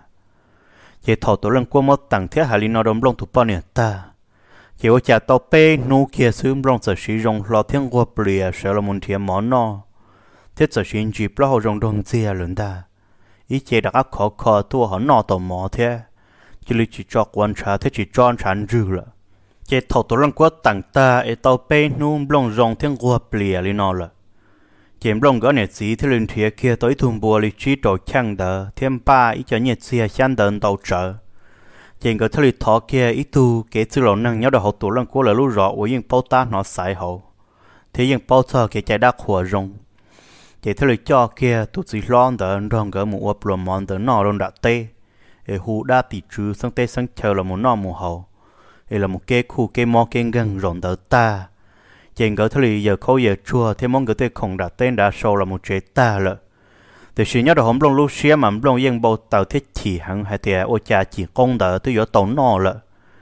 chỉ thọ tổ lần qua mất tặng thế hai linh nó đom lông tụt bao nhiêu ta, chỉ ở nhà tàu pe nu kia xứ lông sợ sử dụng lò thiên qua bìa sợ là muốn thiệt món nó, thế sợ sử dụng bao họ rong đông dìa lớn ta, ý chỉ đã khó khó tua họ nọ tàu mỏ thế, chỉ lấy chỉ cho quan sát thế chỉ cho chán dữ là, chỉ thọ tổ lần qua tặng ta ở tàu pe nu lông rong thiên qua bìa linh nó là chém lông gỡ nhiệt sĩ thì lên thiệt kia tới thùng bùa lịch trí trội chăng đỡ thêm ba ít cho nhiệt sĩ xanh đợn tàu trở chém gỡ thề lịch thọ kia ít tu kể từ lâu năng nhớ được hậu tủ lăng của là lũ rõ của những bao ta nó sai hậu thế những bao thơ kia chạy đắc khỏa rong chém thề lịch cho kia tụt gì lon đỡ rong gỡ một ốp lồng mòn đỡ nọ rong đã tê để hú đa tỷ trừ sang tê sang chờ là một nọ một hậu để là một cái khu cái mò cái gần rộng đỡ ta chèn gỡ thề giờ khâu giờ chua thêm món gỡ tê khổng đã tên đã sâu là một chế ta lợ từ khi nhớ được hôm lông lúc xía mà lông yên bao tàu thiết chỉ hẳn hay thì ô cha chỉ công đỡ tới giờ tàu nọ lợ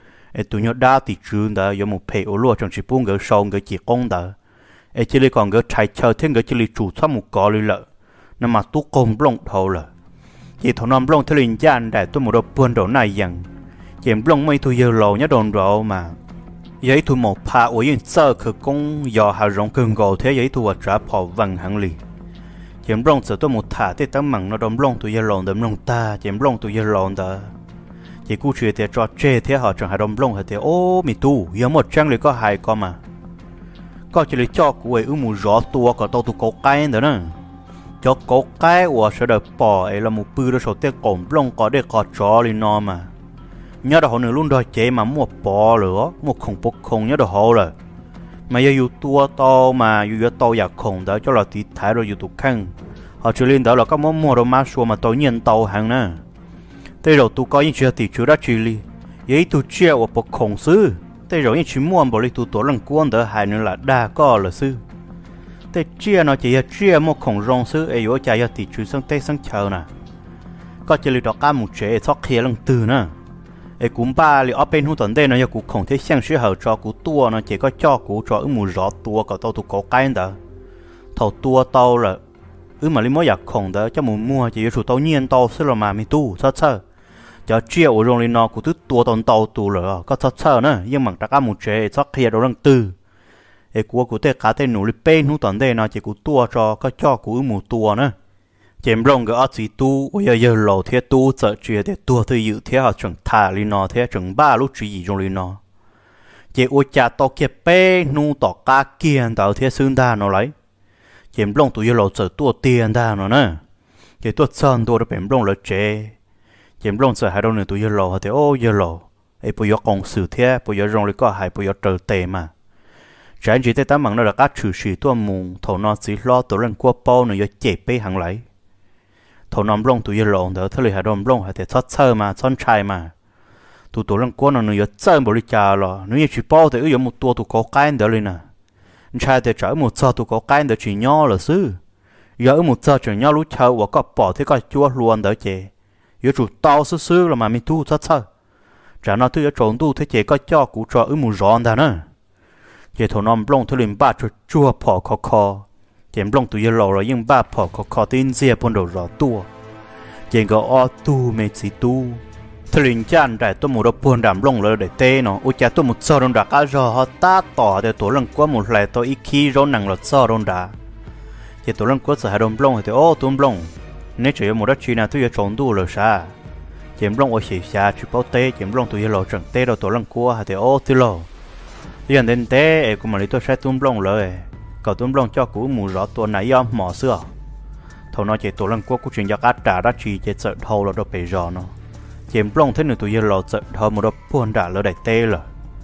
ê tụi nhớ đa thì trừ đỡ giờ một phe ô lúa trong chỉ buông gỡ sâu gỡ chỉ công đỡ ê chỉ lấy còn gỡ chạy chờ thêm gỡ chỉ lấy chủ thoát một cò đi lợ nằm mà tú công lông thầu lợ chỉ thằng nam lông thề liền gian đại tôi một đôi buôn đồ này dần chèn lông mấy tôi giờ lầu nhớ đồn rõ mà giấy thu một pha ở yên sơ khởi công do hà rong cường gồ thế giấy thu trả phò vàng hàng lì chém rong sợ tôi một thả thế tấm mặn nó đom rong tụi giờ lòn đom rong ta chém rong tụi giờ lòn đó chỉ cú chuyện thì cho chê thế họ chẳng hay đom rong hay thế ô mi tu giờ một trang liền có hai con mà có chỉ lấy cho của ấy ư mù gió tua có tàu tụ cổ cái nữa nè cho có cái của sẽ được bỏ ấy là một bự đó số tiền cổng lông có để có chó lên nó mà nhớ đó họ nửa luôn đòi chế mà mua bỏ nữa mua không bốc không nhớ đó họ rồi mà giờ yêu tua to mà yêu yêu to giờ không đó cho là tí thái rồi yêu tụ khăn họ chưa lên đó là các món mua đồ má xua mà tối nhiên tàu hàng nè thế rồi tụ có những chuyện thì chưa đã chỉ li vậy tụ chia ở bốc không sư thế rồi những chuyện mua bỏ đi tụ tổ lần quan đó hai nữa là đa có là sư thế chia nó chỉ là chia một khổng rong sư ấy ở chạy thì chú sang tây sang chờ nè có chỉ là đó cả một chế sóc kia lần từ nè ấy cũng ba li ở bên hông tuần đây nó cũng không thể xem sự hậu cho của tua nó chỉ có cho của cho ứng một rõ tua có tao tụ có cái đó thầu tua tao là ứng mà li mới giặc không đó cho muốn mua chỉ số tao nhiên tao sẽ là mà mi tu sao sao cho chia ở trong li nó của thứ tua tao tao tu rồi có sao sao nữa nhưng mà cả một chế sóc kia đó lần từ ấy của của tê cá tê nụ li bên hông tuần đây nó chỉ của tua cho có cho của ứng một tua nữa chém rong cái ớt gì tu, bây giờ giờ lẩu thế tu sợ chuyện để tua thì dự thế họ chẳng thả li nó thế chẳng ba lúc chỉ gì trong li nó, chỉ ôi cha to kia pe nu tỏ cá kiên tạo thế xương đa nó lấy, chém rong tụi giờ lẩu sợ tua tiền đa nó nè, chỉ tua sơn tua được chém rong là chế, chém rong sợ hai đâu nữa tụi giờ lẩu thì ô giờ lẩu, ấy bây giờ công sự thế bây giờ rong li có hai bây giờ trở tệ mà, trái chỉ tới tám bằng nó là cá trừ xì tua mùng thầu nó chỉ lo tụi lần qua bao nữa giờ chế pe hàng lấy thầu nằm lông tụi giờ lông đó thôi là nằm lông hay để thoát sơ mà son trai mà tụi tụi lần qua nó nữa chơi một đi chả lo nếu như chỉ bao thì ở một tua tụi có cái đó lên nè trai thì trở một giờ tụi có cái đó chỉ nhỏ là xứ giờ ở một giờ chỉ nhỏ lúc chơi và có bỏ thế có chua luôn đó chị giờ chủ tao xứ xứ là mà mình tu thoát sơ chả nó thứ ở trốn tu thế chị có cho cú trò ở một giòn đó nè chị thầu nằm lông thôi liền ba chua chua bỏ khó khó chém lông tụi giờ lò rồi nhưng ba phò có khó tin dè bồn đầu rõ tua chém có o tu mê chỉ tu thời linh chan đại tôi một đôi buồn đàm lông rồi để tê nó ôi cha tôi một sờ đông đá cá rò họ ta tỏ để tôi lần qua một lại tôi ít khi rau nặng lọt sờ đông đá thì tôi lần qua sờ hai đông lông thì ô tôi lông nếu chỉ một đất chi nào tôi giờ trốn tu rồi sao chém lông ở xì xa chỉ bao tê chém lông tụi giờ lò chẳng tê đâu tôi lần qua thì ô tôi lò giờ đến tê cũng mà lấy tôi sẽ tôi lông rồi cậu tuấn long cho cú mù rõ tuần này yom mỏ xưa thầu nói chỉ tuần lần qua cú chuyện giặc át trả đã chỉ chỉ sợ thầu là đồ bể giò nó chém long thế nữa tụi giờ lò sợ thầu một đồ buồn đã lỡ đại tê rồi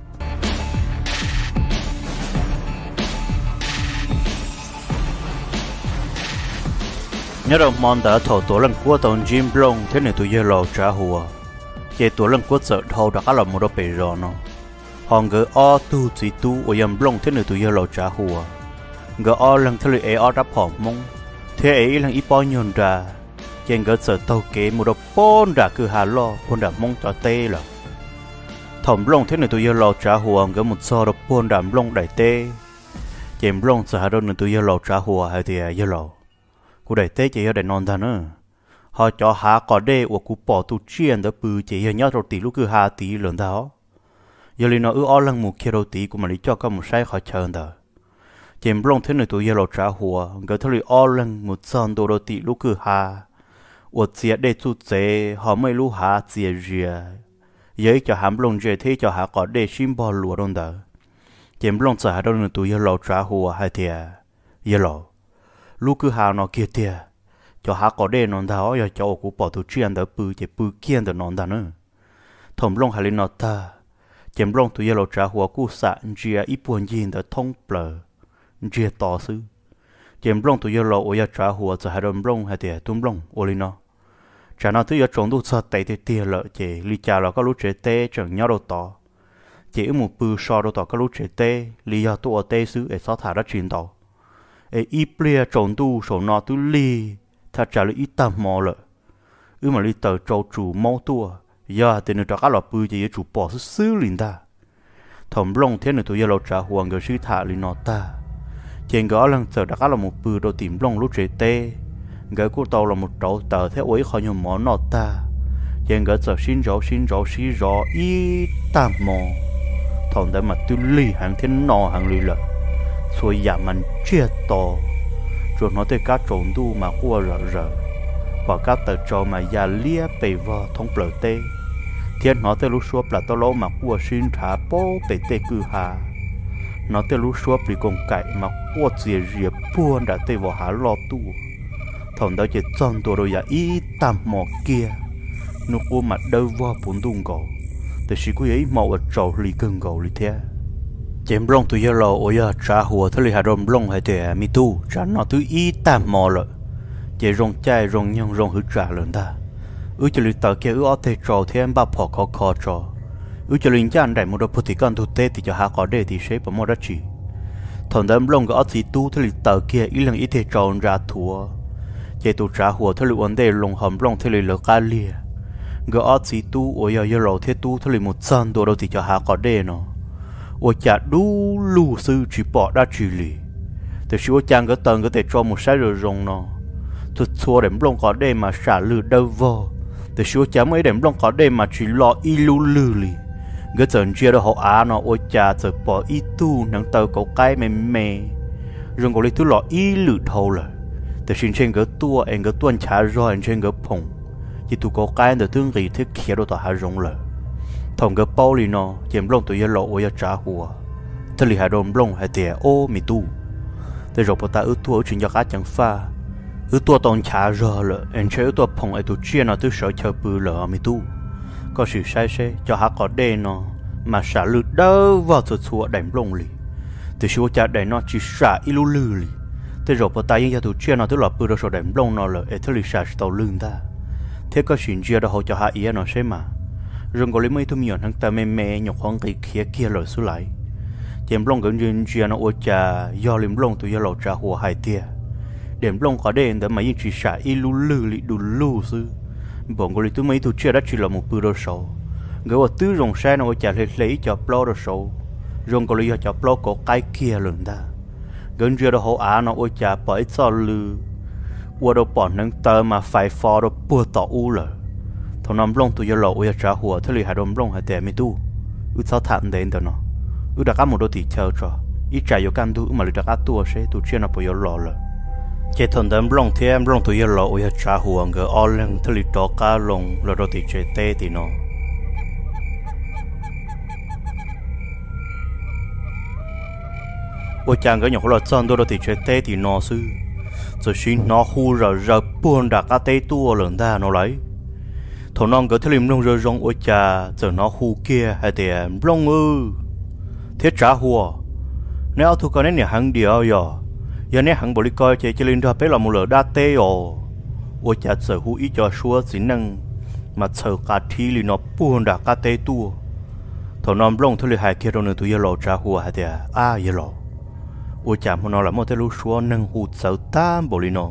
nhớ đâu mòn đã thầu tuần lần qua tuần Jim Long thế nữa tụi giờ lò trả hùa chỉ tuần lần qua sợ thầu đã là một đồ bể giò nó hòn gỡ o tu chỉ tu ở yam long thế nữa tụi giờ lò trả hùa gỡ o lần thứ lệ o đáp hỏng mông thế ấy lần ít bao nhiêu ra trên gỡ sợ tàu kế một đợt bốn đã cứ hà lo bốn đã mông cho tê là thầm lông thế này tụi giờ lò trả hùa gỡ một so đợt bốn đã lông đại tê chém lông sợ hà đâu nữa tụi giờ lò trả hùa hay thì giờ lò cú đại tê chỉ ở đại non ta nữa họ cho hà có đê của cú bỏ tụ chiên đó bự chỉ ở nhau đầu tỷ lúc cứ hà tỷ lớn đó giờ li nó ư o lần một kia đầu tỷ của mà lý cho có một sai khỏi chờ đó chém lông thế này tụi giờ lò trả hùa gỡ thôi o lần một son đồ đầu tỷ lúc cứ hà ở chia để chút chế họ mới lúc hà chia rìa giấy cho hàm lông rìa thế cho hà có để sim bò lúa đông đó chém lông sợ hà đâu nữa tụi giờ lò trả hùa hay thì giờ lò lúc cứ hà nó kia tiề cho hà có để non đó giờ cho cụ bỏ tụ chiên đó bự chỉ bự kiên đó non đó nữa thầm lông hà lên nó ta chém lông tụi giờ lò trả hùa cụ sạ rìa ít buồn gì đó thông bờ rìa to sư chém lông tụi giờ lò ở giờ trả hùa sợ hà đâm lông hay thì tum lông ở lên nó chả nó tụi giờ trốn tụi sợ tệ thì tiề lợi chỉ li chả là có lúc chế tê chẳng nhau đâu to chỉ một bự so đâu to có lúc chế tê li giờ tụi tê sư để sao thả ra chuyện to ấy ít bia trốn tụi số nó tụi li thật trả lời ít tầm mò lợi ư mà li tờ trâu chủ mau tụi giờ thì người ta có lọ bự chỉ chủ bỏ sư sư liền ta thầm lông thế này tụi giờ lò trả hùa người sư thả li nó ta trên gõ lần giờ đã có là một bự đồ tìm lông lúc chế tê gỡ của tàu là một trâu tờ thế ấy khỏi nhiều món nọ ta trên gỡ giờ xin rõ xin rõ xin rõ ít tam mò thằng đấy mà tôi lì hàng thế nọ hàng lì lợi rồi giả mình chia to rồi nó tới cá trộn tu mà qua rợ rợ và cá tờ trâu mà già lia bề vò thông bờ tê thiên nó tới lúc xua là tao lỗ mà qua xin thả bố bề tê cư hà nó tới lúc xua bị con cậy mà qua dìa dìa buồn đã tới vào há lo tu thằng đó chỉ chọn đồ rồi ya ý tạm mò kia nó qua mặt đâu vào bốn tung gỗแต่สิกูยังมองว่าโจลีกึ่งกูลีเทียเจมลงตัวเยอะเราโอ้ยจ้าหัวทะเลหาดมลงให้เดียมีตู้จ้าหน้าตัวอีตามมอเลยเจรงใจรงยังรงหือจ้าเลยนะอุ้ยจะลีต่อเกี่ยวเอาเตะโจเทียนบ้าพอคอคอโจอุ้ยจะลีนจานได้หมดพุทธิกันทุเตติจะหาขอเดติเชฟประมดจีถอนเดิมลงก็เอาสีตู้ทะเลต่อเกี่ยวอีหลังอีเตะโจนราทัวเจตัวจ้าหัวทะเลวันเดลงหอมลงทะเลเลกาเลียก็อาจีตู้โอ้ยยเราเทตู้ทะเลหมดซันตัวเราติดจะหาก็ได้เนาะโอ้จะดูลู่ซื้อจีปอได้จีลีแต่ชิวจังก็เติงก็แต่จอมุใช้เรือรงเนาะทุกชัวเด็มลงก็ได้มาสาลือเดวอแต่ชิวจังไม่เด็มลงก็ได้มาจีรออีลู่ลือลีก็จะเชื่อเราหาเนาะโอ้จะจะปออีตู้นังเตอก็ใกล้ไม่เมย์รงก็เลยตู้รออีลือเท่าเลยแต่ชินเชงก็ตัวเองก็ตัวช้ารอเองเชงก็พงchỉ tụ có cái để tương kỳ thức kia đồ tao hai rong lờ, thằng cái bao lì nó chém lông tụi lộ ôi trả hùa, thế lì hai đồn lông hai tiệt ô mì tu, thế rồi bọn ta ước tua chuyện cho cá chẳng pha, ước tua tông trả rờ lờ, anh chơi ước tua phong ai tụ chia nó tụi sợ chờ bự lờ mì tu, có sự sai sai cho há có đê nó mà xả lư đâu vào sụt sụt đánh lông lì, thì số trả đánh nó chỉ xả ilu lư lì, thế rồi bọn ta những cái tụ chia nó tụi lọ bự rồi sợ đánh lông nó lờ, thế lì xả tàu lưng ta thế có chuyện gì đó họ cho hạ ý nó xem mà rồi có lấy mấy thứ miệng thằng ta mê mê nhọc khoáng cái kia kia rồi xuống lại chém lông cái chuyện gì nó ôi cha do liếm lông tụi lẩu trà hồ hai tia điểm lông có đen để mấy chuyện xả ilu lư lì đủ lù sư bọn có lấy tụi mấy tụi chia đã chỉ là một bữa đồ sầu người ở tứ rồng xe nó ôi cha lấy lấy cho plo đồ sầu rồi có lấy cho plo có cái kia lớn ta cái chuyện đó họ á nó ôi cha bởi sao lưว่าเราปอนนังเตอมาไฟฟอเราปวดต่ออู้เลยทนน้ำลงตัวยาหล่ออุยจ้าหัวทะเลหาดมลงหาแต่ไม่ดูอุตสาหะเดินตัวเนาะอุดักการหมดตัวติเช่าจ้ะอีใจอยู่กันดูมาเลยดักการตัวเช่ตัวเชี่ยนปอยาหล่อเลยเจทนเดิมลงเทียมลงตัวยาหล่ออุยจ้าหัวเงออลเลงทะเลตอกาลงเราตัวติเจเตติเนาะอุจางก็อย่างเราจอนตัวเราติเจเตติเนาะซื้อจะชินnó hu rồi rồi buồn đặt cái tay tua lớn ta nó lấy thằng non cái thlim lông rồi rong ôi cha giờ nó hu kia hay tiền lông ư thế trả hùa nếu thu con này hàng điều giờ giờ này hàng bồ li coi chơi chơi lên đó bé là một lửa đa tê ồ ôi cha giờ hu ít cho xua xin năng mà chờ cả thi li nó buồn đặt cái tay tua thằng non lông thlim hai kia đâu nữa tụi giờ lò trả hùa hay tiền à giờ lò ôi chạm họ nói là một cái lúa xua nâng hụt sáu tam bồ lì nó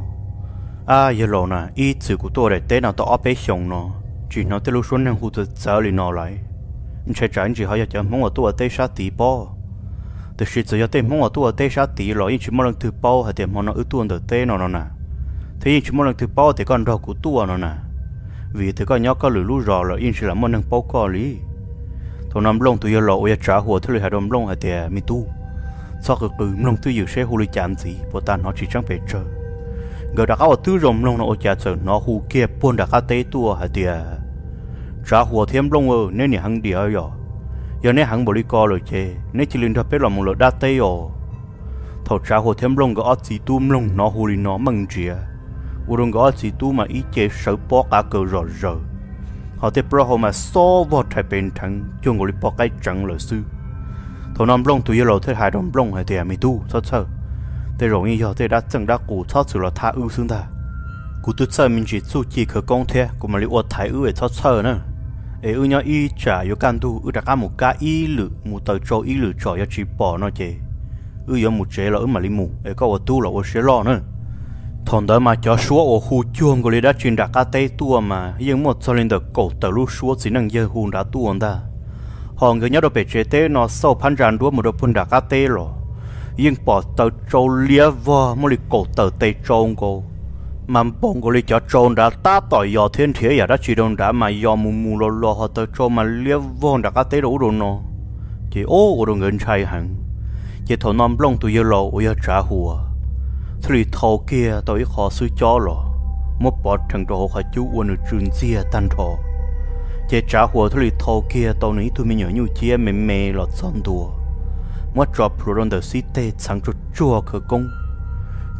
à giờ lò nè ít chữ của tôi để té nào tôi áp bé xong nó chỉ nói cái lúa xua nâng hụt sáu lì nó lại chạy chạy chỉ hỏi cho mong ở tôi té sát tí bao từ khi giờ té mong ở tôi té sát tí rồi chỉ mong lần thứ bao hay thì mong nó ứ tuôn từ té nó nó nè thế chỉ mong lần thứ bao thì con rau của tôi nó nè vì thì con nhóc có lưỡi lúa rò rồi in chỉ là mong nâng bao co lý thằng nằm lông tụi giờ lò ôi trả hùa thứ lì hai đom lông hay thì mi tu sau khi cứ lông tư dự sẽ hù lý chán gì, bộ tan nó chỉ chẳng phải chờ. Người đã có tư rồng lông nó ở nhà chờ nó hù kia buồn đã có tế tua hả tiề. Trả hùa thêm lông ơ nên nhà hàng địa rồi. Giờ nên hàng bộ lý co rồi chê, nên chỉ linh thật biết là một lợt đa tế rồi. Thầu trả hùa thêm lông có gì tùm lông nó hù lý nó mừng chìa. Ủa đừng có gì tùm mà ý chê sợ bó cả cờ rõ rồi. Họ tế bro họ mà so vào thái bên thắng, chung có lý bó cái trắng lời sư. Thằng năm lông tụi lò thế hai đồng lông hay thì mi tu sao sao, thế rồi như giờ thế đã chẳng đã cụ sao sự là tha ưu xương ta, cụ tự sao mình chỉ su chỉ khởi công thế, cụ mà liệu thái ưu để sao sao nữa, ê ưu nhau y trả yêu can tu ưu đặt cả một cái y lử một tờ trâu y lử trò yêu chỉ bỏ nó chê, ưu yêu một chế là ưu mà li mù, ê có ở tu là ở chế lo nữa, thằng đó mà cho số ở khu chuông của li đã truyền đặt cả tây tua mà, nhưng một số linh được cổ tờ lu số chỉ năng giờ hùn đã tu ông ta. Họ người nhớ đồ bể chế tế nó sâu phán ràn đua một đồ phun đá cá tế rồi nhưng bỏ tờ trâu lia vò một lì cổ tờ tây trâu cô mà bông của lì cho trâu đã ta tỏi dò thiên thế ya đã chỉ đồng đã mà dò mù mù lò lò họ tờ trâu mà lia vò đá cá tế đủ rồi nó chỉ ô của đồ ngân trai hẳn chỉ thầu nóm lông tụi yêu lò ôi trả hùa thì thầu kia tôi khó sư cho rồi một bọt thằng đồ họ chú uốn ở trường chia tan thọ chế trả hùa thôi thâu kia tàu này tụi mình nhớ như chia mê mê lọt son đùa mất drop rồi đón đầu xí tê sáng cho chua khởi công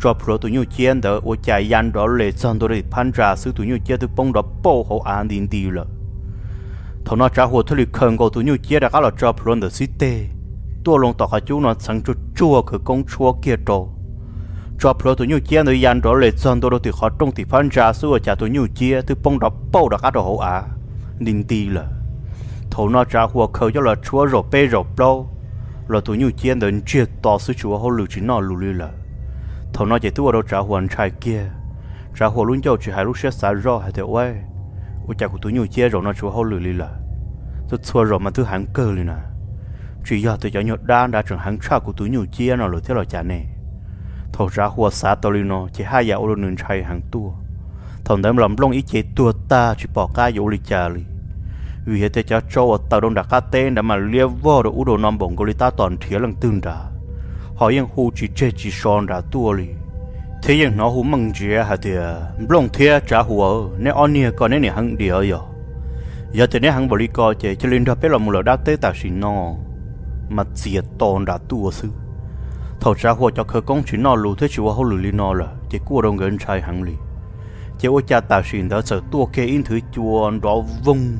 cho pro tụi nhau chiến đó ở chạy yan đó lệ xong đó để phán trả sự tụi nhau chiến tụi bông đó bao hậu an đến đi了thằng nó trả hồ thôi lịch khẩn của tụi nhau chiến đã có là cho pro đó xí tê tua lông tọt chú nó sang chút chua cái công chúa kia trâu cho pro tụi nhau chiến rồi yan đó lệ xong đó thì họ trong thì phán trả sự ở trả tụi nhau chiến tụi bông đó bao đã có đồ hậu an đến đi了thằng nó trả hồ khởi cho là chúa rồi bê rồi bao là tụi nhau chiến đến chia tỏ sự chúa họ lựa chỉ nó lù lì là thằng nó chỉ tu ở đâu trả hoàn trai kia trả hồ luôn cho chỉ hai lúc xét xả rõ hay thế ơi ôi cha của tụi nhau chia rồi nó chúa hậu lười lì là tôi xua rồi mà tôi hàng cơ liền à chỉ giờ tôi cho nhớ đan đã trưởng hàng cha của tụi nhau chia nó lười thế là cha này thằng trả hồ xả tao liền nó chỉ hai giờ ô luôn trai hàng tua thằng đấy làm lông ý chế tua ta chỉ bỏ cái dỗ lì cha lì vì thế tôi cho cho tao đông đặt cá tên đã mà lia vô đồ u đồ nằm bổng của lì ta toàn thiệt lần tương đã họยังหูchỉ chơi chỉ son đã tua li thế nhưng nóหูmăng chia hả thì lông thế trả hùa nếu anh nia còn nếu này hăng đi ở giờ giờ thì nếu hăng bỏ đi coi chơi cho lên đó biết là một lần đã tới ta xin nó mà diệt toàn đã tua sư thầu trả hùa cho khởi công chỉ nó lù thế chịu hậu lù li nó là chỉ cua đông gần trai hăng li chỉ ôi cha ta xin đó sợ tua kia in thứ chuồn đó vung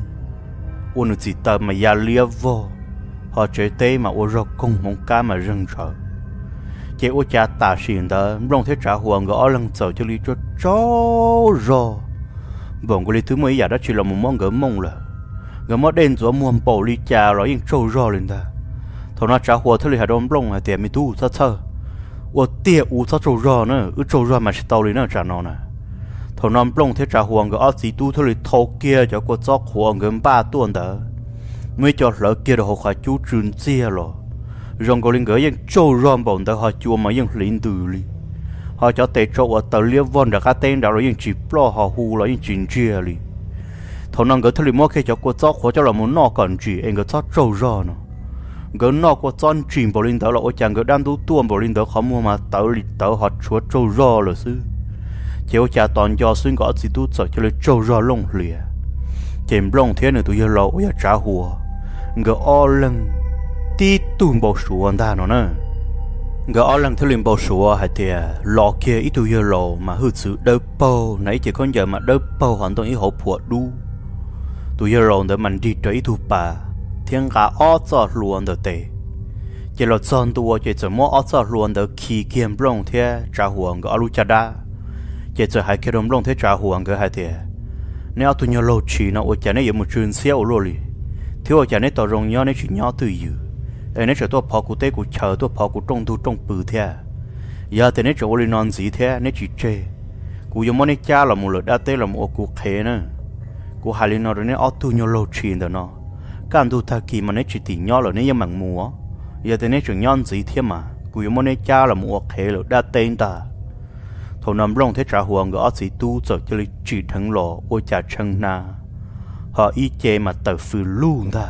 ôn chỉ ta mà ya lia vô họ chơi tê mà ôi rau công mong cá mà rừng sợ chế ô cha ta xin đó rong thế trả huồng gõ lần sau cho lý cho chó rò bọn cái lý thứ mấy giờ đó chỉ là một món gỡ mông là gỡ mót đen rồi mua bầu lý cha rồi yên trâu rò lên ta thằng nó trả huồng thế lý hạt đông rong là tiền mi tu sao sao ô tiệt u sao trâu rò nữa ư trâu rò mà chỉ tàu lý nó trả nó nè thằng nó rong thế trả huồng gỡ gì tu thế lý thâu kia cho cô chó huồng gỡ ba tuần đó mới cho lỡ kia được họ khai chú truyền chia rồi rong có linh gỡ những trâu rong bồn đã họ chua mà những lính từ li họ cho tệ trâu ở tàu liêu von đã cá tên đã rồi những chỉ pro họ hu là những chuyện chia li thằng năng gỡ thay mua khi cho cô chó khó cho là muốn nọ còn chỉ anh gỡ chó trâu rong nó gỡ nọ cô chó chìm bồn linh đó là ôi chàng gỡ đan tú tuôn bồn linh đó khó mua mà tàu li tàu họ chúa trâu rong là sư chiếu cha toàn do xuyên gõ chỉ tú sợ cho lấy trâu rong lông lìa chìm lông thế này tụi giờ lâu ôi trả hùa gỡ o lưng tí tuôn bao số anh ta nó nè gỡ lần thứ liền bao số hay thì lọ kia ít tuổi lọ mà hư sự đỡ bao nãy chỉ con giờ mà đỡ bao hoàn toàn ý hậu phụ đu tuổi lọ để mình đi tới thu bà thiên cả ó cho luôn được tệ chỉ là chọn tua chỉ chỉ mua ó cho luôn được khi kiếm lông thế trả huồng gỡ lu cha đa chỉ chỉ hai cái đồng lông thế trả huồng gỡ hai thì nếu tuổi lọ chỉ nó ở chỗ này một chuyện xéo rồi thiếu ở chỗ này tao rong nhau này chỉ nhau từ từ ai nấy chỗ tôi phá cụ tê cụ chờ tôi phá cụ trong tu trong bự thế, giờ thì nấy chỗ lên non gì thế nấy chỉ chơi, cụ giống món nấy cha là một lượt đã tê là một cụ khé nữa, cụ hai lên nó rồi nấy auto nhau lâu chuyện đó nó, càng tu thà kỳ mà nấy chỉ tỉ nhau là nấy giống mảng mùa, giờ thì nấy chỗ nhon gì thế mà, cụ giống món nấy cha là một khé lượt đã tên ta, thầu nằm rong thế trả huồng gõ gì tu giờ cho lấy chỉ thằng lò ôi cha chân na, họ y chê mà tự phừ luôn ta.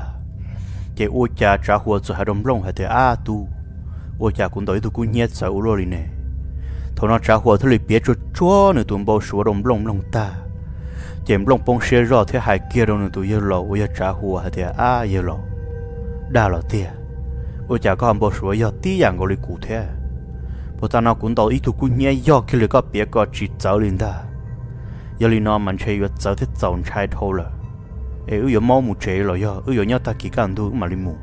Chị ôi cha trả hùa cho hai đồng lông hay thế à tu ôi cha cũng tới tôi cũng nhét sợ rồi nè thằng nó trả hùa thôi biết cho chúa nữa tụi bao số đồng lông lông ta chém lông bông xe rõ thế hai kia đâu nữa tụi giờ lò ôi trả hùa hay thế à giờ lò đa là thế ôi cha có hàng bao số giờ tí dạng gọi cụ thế bộ ta nào cũng tới ít tụi cũng nhét do khi có biết có chỉ cháu lên ta giờ li nó mình chơi vật cháu thế cháu trai thôi là ê ư máu một chế rồi giờ ư nhau ta kỳ can tu mà đi mù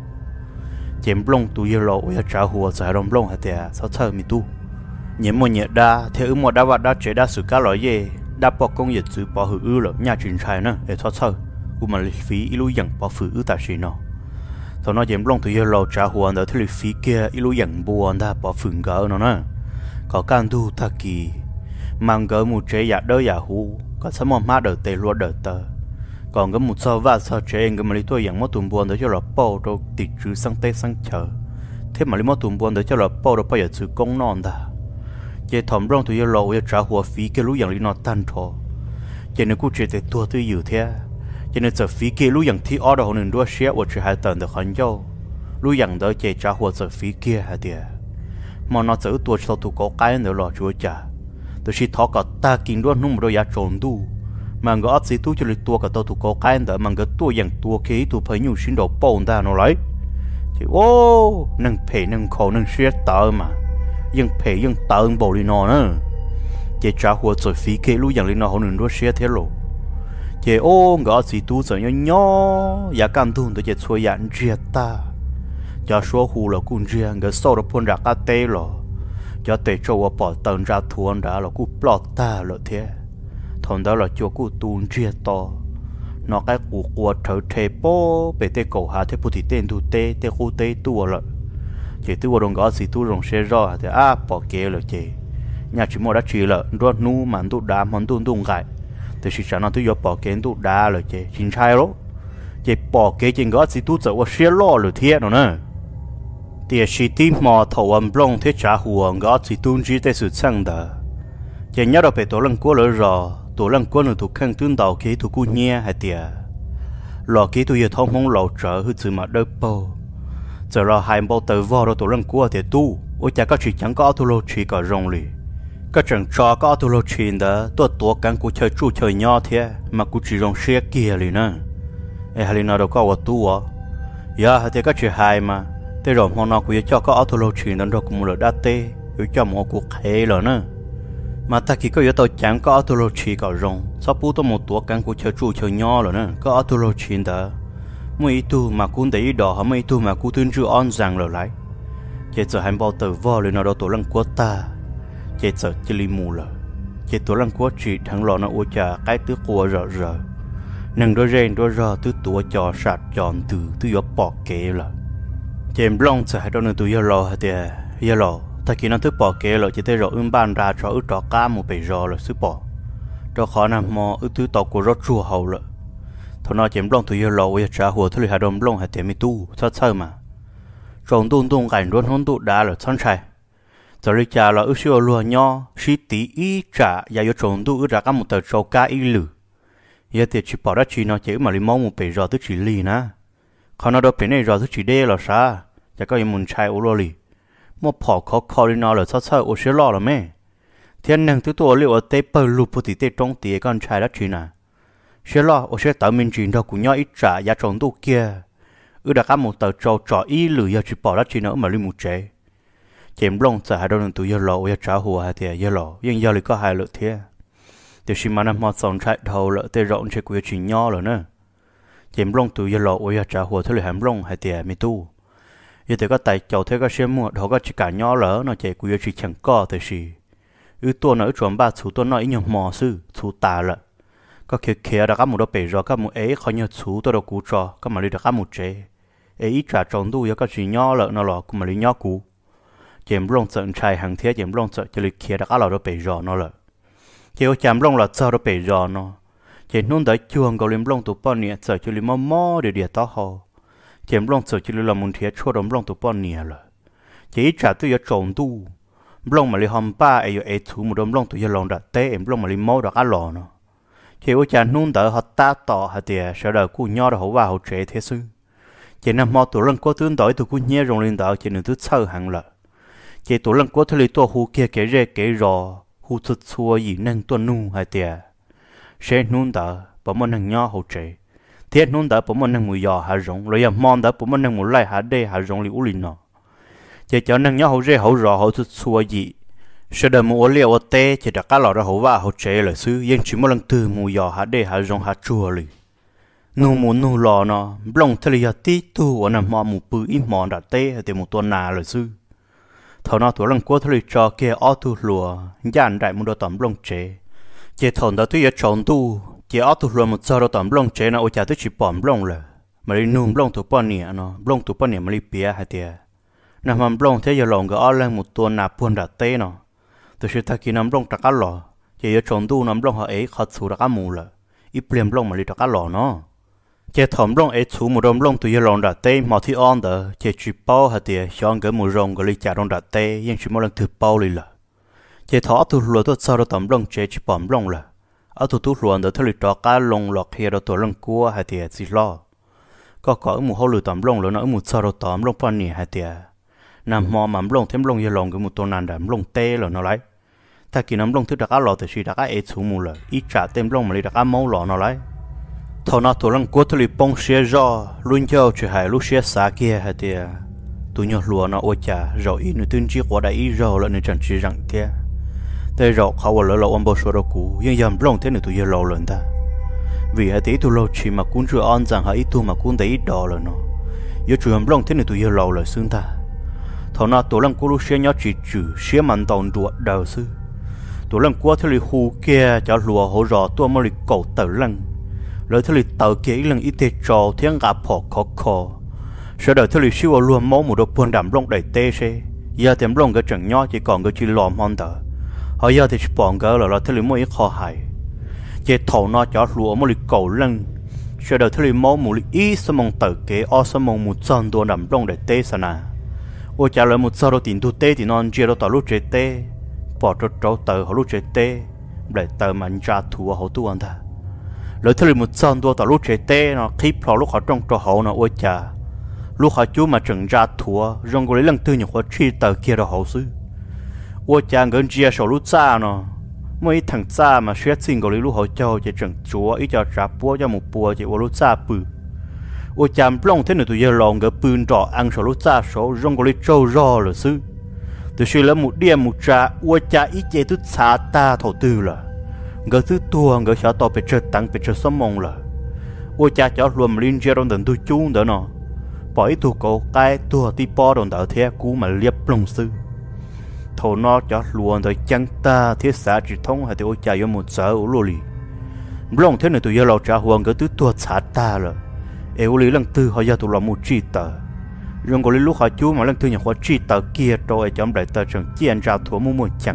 chém lông tu giờ lọ ư trả hùa giải đồng lông hả thế sao chơi mi tu nhớ một nhớ đa thế ư một đa vật đa chế đa sự cá lỏi ye đa bỏ công việc chữ bỏ hư ư lọ nhà truyền trai nữa để sao chơi ư mà lý phí ilu dặn bỏ phứ ư ta xí nó sau nó chém lông tu giờ lọ trả hùa đó thì lý phí kia ilu dặn buồn đa bỏ phứ gỡ nó nè có can tu ta kỳ mang gỡ một chế giả đỡ giả hú có sớm một má đỡ tê luôn đỡ tờ còn cái một sao và sao trẻ em cái mà lý tôi dạng mất tuần buồn để cho là bao đâu tịt chữ sang tết sang chờ thế mà lý mất tuần buồn để cho là bao đâu bây giờ chữ công non ta chỉ thầm rong tụi giờ lâu giờ trả hoa phí cái lũ dạng lý nó tan thọ chỉ nên cũng chỉ để tua tôi nhiều thế chỉ nên giờ phí cái lũ dạng thì ở đâu nên đua xe ở chỉ hai tầng được hơn nhau lũ dạng đó chỉ trả hoa giờ phí kia hả tiệt mà nó giữ tua sau tụi có cái nữa lo chúa trả tôi chỉ thọ cả ta kinh đua nung rồi giá trộn tu mà ngỡ ấp gì tu cho lịch tua cả tao tụ có cái đó mà ngỡ tua dạng tua kia tụ phải nhiều xin đồ bồn ta nó lấy thì ô nâng phe nâng khổ nâng xuyết tờ mà ยังเพยยังตาอึงบ่ลีนอนะเจจ้าหัวจอยฟีเกรู้อย่างลีนอหนึ่งรู้เสียเทโลเจโอ้ก็สิตูจะย่อย่อยากกันตุนตัวเจช่วยยันเจียตาจะชัวหูเรากุนเจียงก็โซ่เราพูนรักเตะหรอจะเตะโจว่าปอดตันราทวนด่าเรากูปลอดตาเราเททนได้เราจัวกูตูนเจียต่อนอกไอ้กูกลัวเธอเทโป้ไปเตะเก่าหาเทพุติเต้นดูเตะเตะคู่เตะตัวละเจตัวรงก็สิตัวรงเชรอแต่อ้าปอเกเลยเจnhà chỉ mua đã chỉ là đốt nu màn tụ đá món tụ tụ gậy thì chỉ chẳng nó tụ bỏ kiến tụ đá rồi chứ chính sai đó chứ bỏ cái chuyện đó chỉ tụ giờว่าเสียล้อเลยเทียนnữa thì chỉ tìm mò thầu âm long thế trả huồng đó chỉ tụ chỉ để sự sang đó chứ nhớ đâu phải tổ lăng qua rồi rồi tổ lăng qua nữa tụ khăn tương đầu cái tụ cú nhẹ hay tiệt lò cái tụ giờ thông mong lầu trở hư sự mà đỡ bao giờ là hai bao tờ vò rồi tổ lăng qua thì tu ôi chả có chỉ chẳng có tụ lô chỉ có rong lì các trường trò có tụ lô chuyện đó tôi tổ cán của chơi chu chơi nhỏ thế mà cũng chỉ rong xe kia lì nữa ê hay nào đâu có ở tu à giờ thì các chuyện hay mà thế rồi hôm nào cũng cho có tụ lô chuyện đó rồi cũng là đắt tê rồi cho một cuộc hệ rồi nữa mà ta chỉ có yếu tôi chẳng có tụ lô chuyện có rong sau bữa tôi một tổ cán của chơi chu chơi nhỏ rồi nữa có tụ lô chuyện đó mấy tu mà cũng để đỏ mấy tu mà cũng tuyên chưa on rằng rồi lại chỉ giờ hai bao tờ vò lên nào đâu tổ lăng của ta chỉ giờ chỉ li mù了chỉ tổ lăng của chị thằng lò nó uống trà cái tứ cua rợ rợ nâng đôi rèn đôi rợ tứ tua trò sạt tròn từ tứ gió bỏ kế là chỉ long sẽ hai đôi nửa tứ gió lò hả tiề gió lò ta khi nó tứ bỏ kế là chỉ thấy rõ ưm ban ra cho ưm trò cá một bể rò là xứ bỏ cho khó nằm mò ưm tứ tàu của rót chua hầu là thằng nó chỉ long tứ gió lò uống trà hùa thứ hai đôi long hả tiề mi tu sát sơ mà tròn tung tung cảnh luôn hôn tụ đá là chân chạy giờ đi trả là ước siêu lúa nho xí tí ý trả và yêu trồng tu ước ra các một tờ trâu cá ý lử giờ thì chỉ bỏ ra chỉ nó chỉ mà đi mong một bể rò tức chỉ lì na còn nó đâu bể này rò tức chỉ đê là sao chỉ có những muốn chạy ô lô lì một bỏ khó khó đi nó là sao sao ô siêu lo là mẹ thiên năng thứตัวliệu ở tây bờ lụp thì tây trong tía con trai đó chỉ na siêu lo ô siêu tạo mình chỉ đâu cũng nho ít trả và trồng tu kia ước ra các một tờ trâu trò ý lử giờ chỉ bỏ ra chỉ nó mà đi một chế chém long sẽ hai đôi tụ giờ lò giờ trả hùa hai thì giờ lò nhưng giờ lại có hai lợ thế từ khi mà năm họ sống chạy đầu lợ tê rộng chơi quyệt chuyện nhỏ rồi nữa chém long tụ giờ lò giờ trả hùa thế là hàm long hai thì mi tu giờ thì có tài chầu thế có xem mua họ có chỉ cả nhỏ lỡ nó chạy quyệt chuyện chẳng có thì gì ư tua nó chuẩn ba số tua nó ít nhiều mò sư số tà lợ có kia kia đã có một đôi bể rồi có một ấy khó nhớ số tôi đâu cú trò có mà đi được có một chế ấy trả tròn tu giờ có chuyện nhỏ lợ nó lò cũng mà đi nhỏ cú chém long sợ trai hàng thế chém long sợ cho lịch kia đã có lò đó bể giò nó lợ kêu chém long là sao đó bể giò nó chém nôn tới chuồng cầu liếm long tụ bao nhiêu sợ cho liếm mò mò để địa tao hồ chém long sợ cho liếm làm một thiệt chua đom long tụ bao nhiêu lợ chỉ trả tôi giờ trộn tu long mà liếm hòm ba ấy giờ ấy thú một đom long tụ giờ long đặt té em long mà liếm mò đã có lò nó kêu chém nôn tới họ ta tỏ hạt địa sợ đời cu nho đó hậu vào hậu chế thế sư chỉ nằm mò tụ lần có tương đối tụ cu nhẹ rong lên đó chỉ nửa thứ sâu hàng lợ chỉ tổ lăng có thể tổ hú kia kể rê kể rò hú chút xua gì năng tuân nu hay tiề sẽ nôn đỡ bỏ món năng nhỏ hậu chế thiết nôn đỡ bỏ món năng mùi giò hà rong rồi yam mòn đỡ bỏ món năng mùi lai hà đê hà rong liu lìn nọ chỉ cho năng nhỏ hậu rê hậu rò hậu chút xua gì sẽ đợi mùi liu ở tê chỉ đặt cá lò ra hậu va hậu chế là sư yên chỉ một lần từ mùi giò hà đê hà rong hà chua lì nu mùi nu lò nọ blong thế là tí tu ở nằm mò mùi bự im mòn đặt tê thì một tuần nà là sư thầu nó tuổi lần qua thời trò kia ở tu lùa dàn đại một đồ tẩm lông chế chỉ thầu đó tuy ở tròn tu chỉ ở tu lùa một giờ đồ tẩm lông chế nó ôi chả tới chỉ bỏm lông rồi mà đi nung lông tu bao nhiêu nó lông tu bao nhiêu mà đi bia hay tiệt nằm mầm lông thế giờ lông cái ở lên một tuần nạp buồn đặt tê nó từ khi ta kia nằm lông đặt cá lò chỉ ở tròn tu nằm lông họ ấy khó xử đặt cá mù rồi ít bìm lông mà đi đặt cá lò nó chỉ thầm lông ấy chú một đom lông từ giờ lông đặt tê mà thì on đó chỉ chỉ bao hạt tiền chọn cái một rong cái lấy trả lông đặt tê nhưng chỉ một lần thứ bao lì là chỉ thọ tu lúa tu sau đó tầm lông chỉ chỉ bấm lông là ở tu tu lúa đó thứ đó cá lông lọt kia đó tu lông cua hạt tiền gì lo có có một hậu lúa tầm lông rồi nó một sau đó tầm lông pan nỉ hạt tiền nằm mò mắm lông thêm lông giờ lông cái một tuần nàn đầm lông tê rồi nó lấy ta kỳ nắm lông thứ đặc cá lọt thì chỉ đặc cá ấy chú một là ít trả thêm lông mà lấy đặc cá máu lọ nó lấy thầu nó tổ lăng cố thuli bông xe do luôn cho chỉ hai lúc xe xa kia hay tiệt tụi nhỏ lúa nó ôi chả rồi ít nữa tin chiếc qua đây ít rồi là nên chẳng chỉ rằng thế đây rồiเขาว่าเราอันบ่ชัวร์กูยังยามลงเท่านี้ตัวยังรอเลยท่าvì hai tí tôi lo chỉ mà cũng chưa ăn rằng hai tu mà cũng thấy ít đỏ rồi nó giờ chủ yam lông thế này tôi giờ lâu rồi xứng ta thằng nào tôi làm cô lúc xe nhớ chỉ chữ xe mạnh tàu đuổi đầu sư tôi làm qua thế này hù kia cho lùa hỗ trợ tôi mới được cầu tờ lăng rồi thế này tờ kia lần ít tê trò thiên gặp họ khó khó sau đó thế này siêu luôn máu một đôi buồn đầm lông đầy tê xe giờ thêm lông cái chẳng nhớ chỉ còn cái chỉ lòm hơn tờ họ giờ thì bọn cái là thế này mới khó hại chỉ thầu nó cho lúa mới cầu lăng sau đó thế này máu một ít sớm mong tờ kế ở sớm mong một trăm đô nằm trong để tê sao nè ôi trả lời một trăm đô tiền tu tê thì non chia đô tàu lúc chơi tê bỏ cho cháu tờ họ lúc chơi tê để tờ mà ra thua họ tu anh ta lời thế này một trăm đô tàu lúc chơi tê nó khi họ lúc họ trong trò họ nó ôi trả lúc họ chú mà chẳng ra thua rong có lấy lần tư những họ chi tờ kia đó họ xứ ôi trả gần chia sổ lúc xa nó mấy thằng cha mà xét xin gọi lúc họ cho chỉ chẳng chúa ít cho trả búa cho một búa chỉ vào lúc cha bự, ôi chạm plong thế này tụi giờ lòng cái bươn trọ ăn số lúc cha số rong gọi trâu rò là sư, từ khi là một điểm một trà ôi cha ít chế tụt xa ta thổ tư là, cái thứ tua cái sao to bị chơi tăng bị chơi sớm mong là, ôi cha cho luôn liên chơi trong tận tôi chung đó nó, bỏ ít tụ cổ cái tua tí po đồng đạo thế cú mà liệp plong sư. thầu nó cho luôn rồi chẳng ta thiết xã chỉ thông hay thì ôi chạy vô một giờ u lô lì long thế này tụi giờ lâu trả huang cái thứ tua xã ta rồi eo lì lần tư họ giờ tụi làm một chi tờ rồi có lúc họ chú mà lần tư nhà họ chi tờ kia rồi trong đại tờ chẳng chiên ra thua mua một chẳng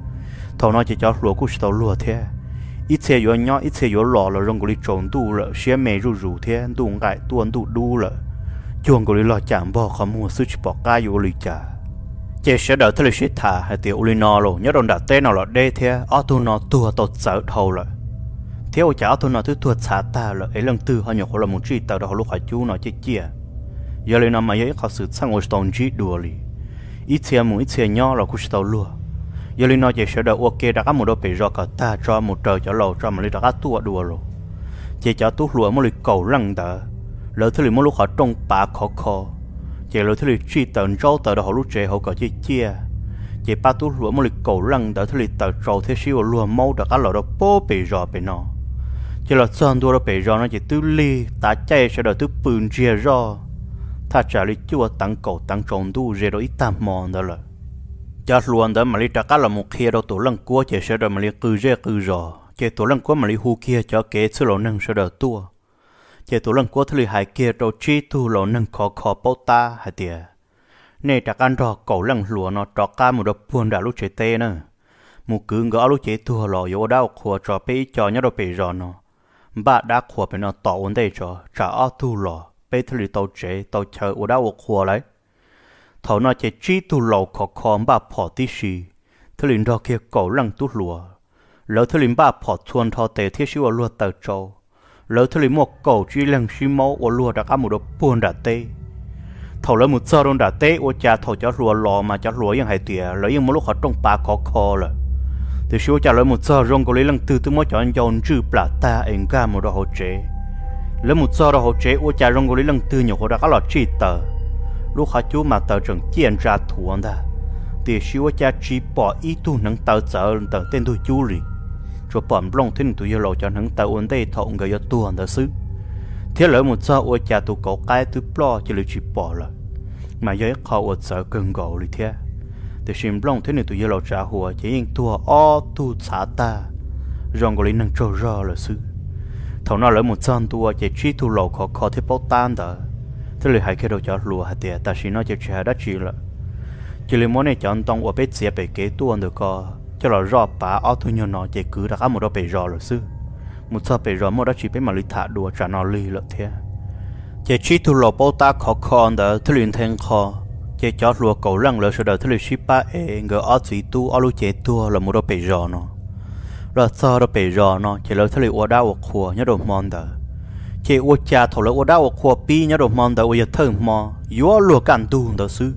thầu nó chỉ cho lúa cũng tàu lúa thế ít xe vô nhỏ ít xe vô lò là rồi có lúc trộn tu rồi xe mè rù rù thế tu ngại tuôn tu đu rồi chuồng có lúc lo chạm bỏ không mua sức bỏ cái vô lì trả chế sẽ đợi thế là sẽ thả hay tiểu ulino rồi nhớ đồn đặt tên nào là đê thế ở tu nó tua tột sợ thầu rồi theo chả tu nó thứ tua xả ta rồi ấy lần tư họ nhục là một chi tàu đó họ lúc họ chú nó chết chia giờ lên năm mà ấy họ sự sang ngồi tàu chi đùa li ít xe một ít xe nhỏ là cũng tàu lúa giờ lên nó chế sẽ đợi ok đã có một đôi bể rồi cả ta cho một trời cho lâu cho mà lấy đã tua đùa rồi chế cho tu lúa mới cầu răng ta lỡ thứ liền mới lúc họ trông bả khó khó chỉ lối thứ chi tận trâu tờ đó họ lúc trẻ họ có chia chia chỉ ba tú lúa một lịch cầu lăng đó thứ tờ trâu thế siêu lúa máu đó cá lò đó bố bị rò bị nó chỉ là sơn đua đó bị rò nó chỉ tứ ly ta chạy sẽ đợi tứ bùn chia rò ta trả lý chua tăng cầu tăng tròn đu rê đó ít tam mòn đó là cho luôn đó mà lý trả cá là một kia đâu tổ lăng cua chỉ sẽ đợi mà lý cư rê cư rò chỉ tổ lăng cua mà lý hu kia cho kế sư lỗ nâng sẽ đợi tua chỉ tụi lần qua thứ hai kia đâu chi tu lò nâng khó khó bao ta hay tiệt nên chắc ăn rò cầu lăng lúa nó trọ cá một đợt buồn đã lúc chế tê nữa một cứ ngỡ lúc chế tu lò yếu đau khua trò bê cho nhớ đâu bê rò nó bà đã khua bê nó tỏ vấn đề cho trả ở tu lò bê thứ tàu chế tàu chờ ở đau khua lấy thầu nó chế chi tu lò khó khó bà bỏ tí xì thứ lần đó kia cầu lăng tu lúa lỡ thứ lần bà bỏ chuồn thọ tê thiết siêu lúa tờ trâu lỡ thứ một cầu chỉ lần xí máu ở lúa đã có một đợt buồn đã tê thầu lỡ một giờ đông đã tê ở cha thầu cho lúa lò mà cho lúaยังhay tiệt lỡยังmột lúc họ trồng ba khó khó rồi từ xíu cha lỡ một giờ rong có lấy lần từ từ mới cho anh dọn chữ bả ta anh ca một đợt hỗ trợ lỡ một giờ đó hỗ trợ ở cha rong có lấy lần từ nhiều họ đã có lọt chi tờ lúc họ chú mà tờ trường chiên ra thủ anh ta từ xíu cha chỉ bỏ ý tu nâng tờ giờ tờ tên tôi chú liền cho bọn long thiên tụi lâu cho hắn tàu ổn định thọ người cho tuần đó xứ thế lỡ một giờ ôi cha tụi cậu cái tụi lo chỉ là chỉ bỏ rồi mà giới họ ở sợ cơn gạo đi thế từ xin long thiên tụi lâu trả hùa chỉ những tua o tu xả ta rong gọi năng trâu rò là xứ thầu nó lỡ một giờ tua chỉ chỉ tu lâu khó khó thế bao tan đó thế là hai cái đầu cho lùa hạt tiền ta xin nó chỉ trả đất chỉ là chỉ là món này chọn tông ở bên xe bị kế tuần được co cho là rò bả ở thôi nhau nó chỉ cứ đã có một đôi bể rò rồi sư một sao bể rò một đó chỉ biết mà lý thả đùa trả nó lì lợi thế chỉ chỉ thu lò bao ta khó khăn đó thứ liền thành khó chỉ cho lùa cầu lăng lợi sau đó thứ liền ship ba e người ở chỉ tu ở lối chế tua là một đôi bể rò nó rồi sau đó bể rò nó chỉ lợi thứ liền ở đau ở khua nhớ đồ mòn đó chỉ ở cha thầu lợi ở đau ở khua pi nhớ đồ mòn đó ở giờ thơm mò yếu lùa cản tu đó sư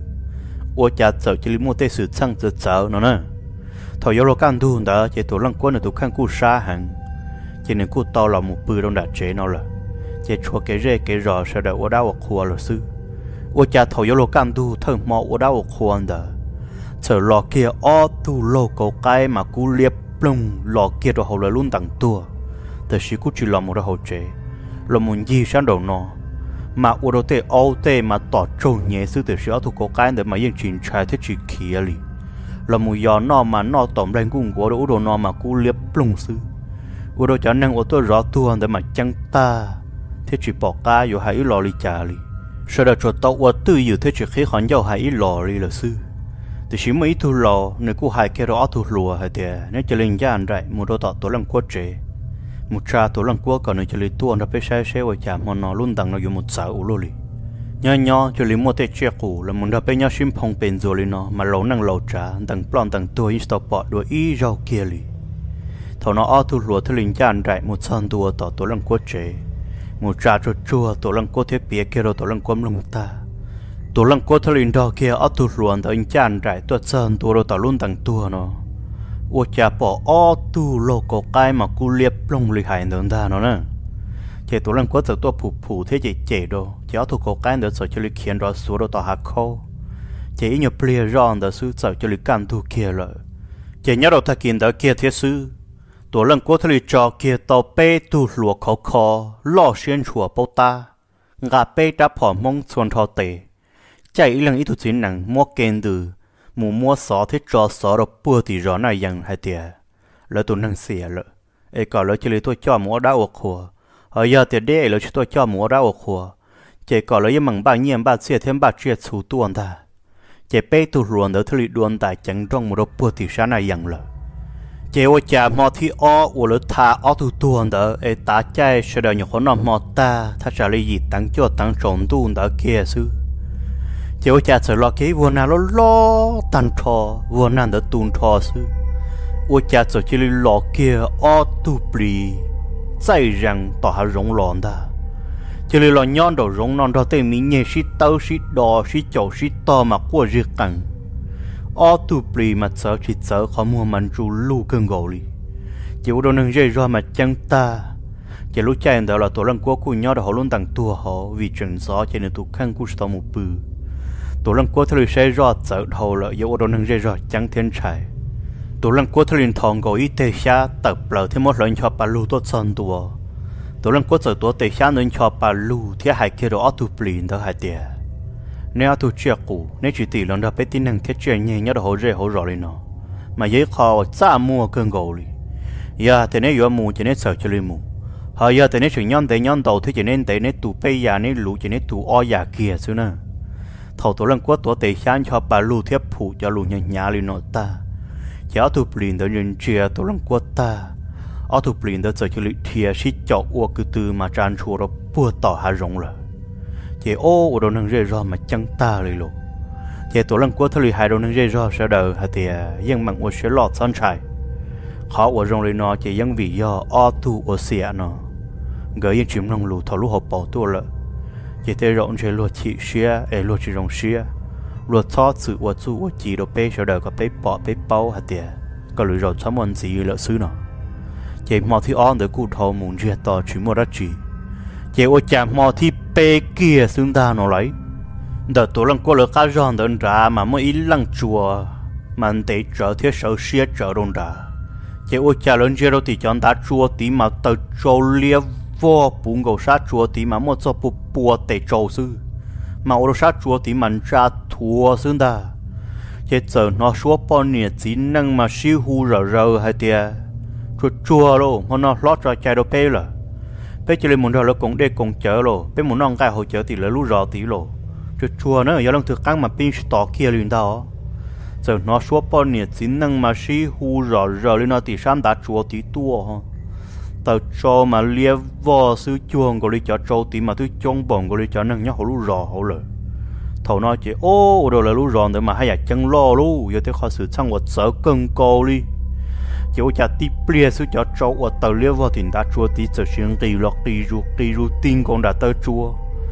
ở cha sợ chỉ mua tê sự sang sợ sợ nó nè thầu yếu lùa cản tu đó chỉ tổ lăng quân là tổ khăn cu sa hàng chỉ nên cu to là một bự trong đại chế nó là chỉ chua cái rễ cái rò sau đó ở đau ở khua là sư ô cha thầu yếu lô can tu thơ mò ô đau khoan đờ chờ lò kia o tu lô cầu cái mà cú liệp plung lò kia đồ hậu là luôn tặng tua từ sĩ cú chỉ làm một đồ hậu chế là muốn gì sang đầu nó mà ô đồ tê ô tê mà tỏ trâu nhẹ sư từ sĩ ở thuộc cầu cái để mà yên chuyện trai thế chỉ kia li là muốn gió nó mà nó tóm lên cung của đồ đồ nó mà cú liệp plung sư ô đồ cho nên ô tô rõ tua để mà chăng ta thế chỉ bỏ ca vô hai lò li trà li sau đó cho tao ô tư dự thế chỉ khi hắn giao hai lò li là sư thì chỉ mấy thu lò nếu cô hai cái đó thu lùa hay thế nếu cho linh gian vậy một đôi tọt tổ lăng quất chế một cha tổ lăng quất còn nếu cho linh tuôn ra phải sai sai và chạm mà nó luôn đằng nó dùng một sáu lô li nhỏ nhỏ cho linh mua tết che cũ là một đôi bên nhau sim phong bền rồi li nó mà lâu năng lâu trả đằng plon đằng tua install bọt đuôi ý rau kia li thầu nó ở thu lùa thế linh gian vậy một san tua tọt tổ lăng quất chế một cha cho chua tổ lăng quất thế bia kia rồi tổ lăng quất lông ta tổ lăng quất thlinh đó kia ở tu luồn tới anh chan trải tuột sơn tu rồi tao luôn tặng tua nó, ô cha bỏ ở tu lô cổ cái mà cú liệp lông lì hải nương ta nó nè, chỉ tổ lăng quất từ tua phù phù thế chỉ chế đồ, chỉ ở tu cổ cái nữa sợ cho lì khiên rồi xuống rồi tao hạ khô, chỉ nhiều plea ròn đó sư sợ cho lì can tu kia rồi, chỉ nhớ đầu ta kiên đó kia thế sư, tổ lăng quất thlinh cho kia tao bê tu lùa khó khó, lo xuyên chùa bao ta, ngã bê đã bỏ mông xuân thọ tệ chạy lần ít tuổi nặng mua kén từ mù mua sọ thế cho sọ rồi bùa thì rõ này dần hay tiệt lỡ tụi năng xỉa lỡ ấy còn lỡ chỉ lấy tôi cho mua đau khổ ở giờ tiệt đế lỡ chỉ tôi cho mua đau khổ chỉ còn lỡ những mảng bao nhiêu bao xỉa thêm bao chuyện xù tuôn ta chỉ bé tụi ruộng đỡ thử đuôn tại chẳng trong một bùa thì sáng này dần lỡ chỉ ở nhà mò thì ở ở lỡ thà ở tụi tuôn đỡ ấy ta chạy sẽ đợi những con nằm mò ta ta trả lời gì tăng cho tăng trộn tuôn đỡ kia xứ chỉ ở nhà sợ lo cái vườn nào lo lo tan thọ vườn nào đỡ tuôn thọ xứ ở nhà sợ chỉ lo kia ở tu bì dây rằng tỏ hà rong lòn ta chỉ lo nhon đầu rong non đó tên mình nhẹ xít tao xít đỏ xít chậu xít to mà qua riết cẳng ở tu bì mà sợ chỉ sợ khó mua mình chú lu cơn gầu đi chỉ ở đâu nâng dây ra mà chẳng ta chỉ lúc chạy đó là tổ lăng quốc của nhau đó họ luôn tặng tua họ vì chuyện gió cho nên tụ khăn của tao một bự tổ lăng quốc thời sẽ rõ sợ đầu là yếu đồ nâng dây rõ chẳng thiên trái tổ lăng quốc thời thòng gọi y tế xa tập lỡ thêm một lần cho bà lưu tốt son tua tổ lăng quốc sở tổ tế xa nên cho bà lưu thì hai kia đó tu plin đó hai tiệt nếu tu chia cũ nếu chỉ tỷ lần đó bé tin năng thiết chuyện nhẹ nhớ đó họ dễ họ rõ lên nó mà giấy kho xa mua cơn gầu đi giờ thì nếu yếu mù chỉ nên sợ cho lên mù họ giờ thì nếu chuyện nhon tế nhon đầu thì chỉ nên tế nếu tụ bây giờ nếu lũ chỉ nên tụ o già kia xíu nè thầu tổ lăng quốc tổ tế sáng cho bà lưu thiếp phụ cho lũ nhà nhà lên nó ta chỉ ở tụ plin đó nhân chia tổ lăng quốc ta ở tụ plin đó giờ cho lũ thiệt xí chọc uo cứ từ mà tràn chùa đó bùa tỏ hà rong rồi chỉ ô ở đâu nâng rơi ra mà chẳng taเลยlộ chỉ tổ lăng quốc thời hai đâu nâng rơi ra sau đời hạt thì dân mạng ở sẽ lọt son trái khó ở rong lên nó chỉ dân vì do o tu ở xịa nó gửi dân chìm nông lù thầu lù hộp bảo tua lợ chỉ thế rộng chỉ luật chỉ xia ấy luật chỉ rong xia luật thoát sự ở chu ở chỉ đồ bé sau đời có bé bỏ bé bao hạt thì có lựa rồi sắm món gì lợ xứ nó chỉ mò thì on để cụ thầu muốn chia tỏ chỉ mua đất chỉ chỉ ở chạm mò thì bé kia xứng ta nó lấy đợt tổ lăng quốc lỡ cá giòn đơn ra mà mới ít lăng chùa mà để trở thế sở xia trở đơn ra chỉ ở chả lớn chưa đâu thì chọn ta chùa tí mà tờ trâu lia vô bún gầu sát chùa tí mà một số bùa bùa để trâu sư mà ở sát chùa tí mà ra thua xứng ta chỉ giờ nó số bao nhiêu chỉ năng mà siêu hu rờ rờ hay tiệt chùa chùa luôn mà nó lót ra chạy đâu bé rồi bé chỉ lên muốn rồi là cũng để cùng chở rồi bé muốn nong cái hồi chở thì là lú rò tí rồi chùa chùa nữa giờ lần thực căng mà pin tỏ kia liền đó giờ nó số bao nhiêu chỉ năng mà si hu rò rò lên nó thì sam đã chùa tí tua ha tao cho mà lia vò sư chuông gọi đi cho trâu tí mà thứ chông bồng gọi đi cho năng nhá hồ lú rò hồ lời thầu nó chỉ ô rồi là lú rò nữa mà hay là chân lo lú giờ tới khó xử sang một sợ cơn cô đi chỗ cha tí bia số cho trâu ở tàu liêu vào thì đã chua tí giờ xuyên kỳ lọt kỳ ru kỳ ru tin còn đã tới chua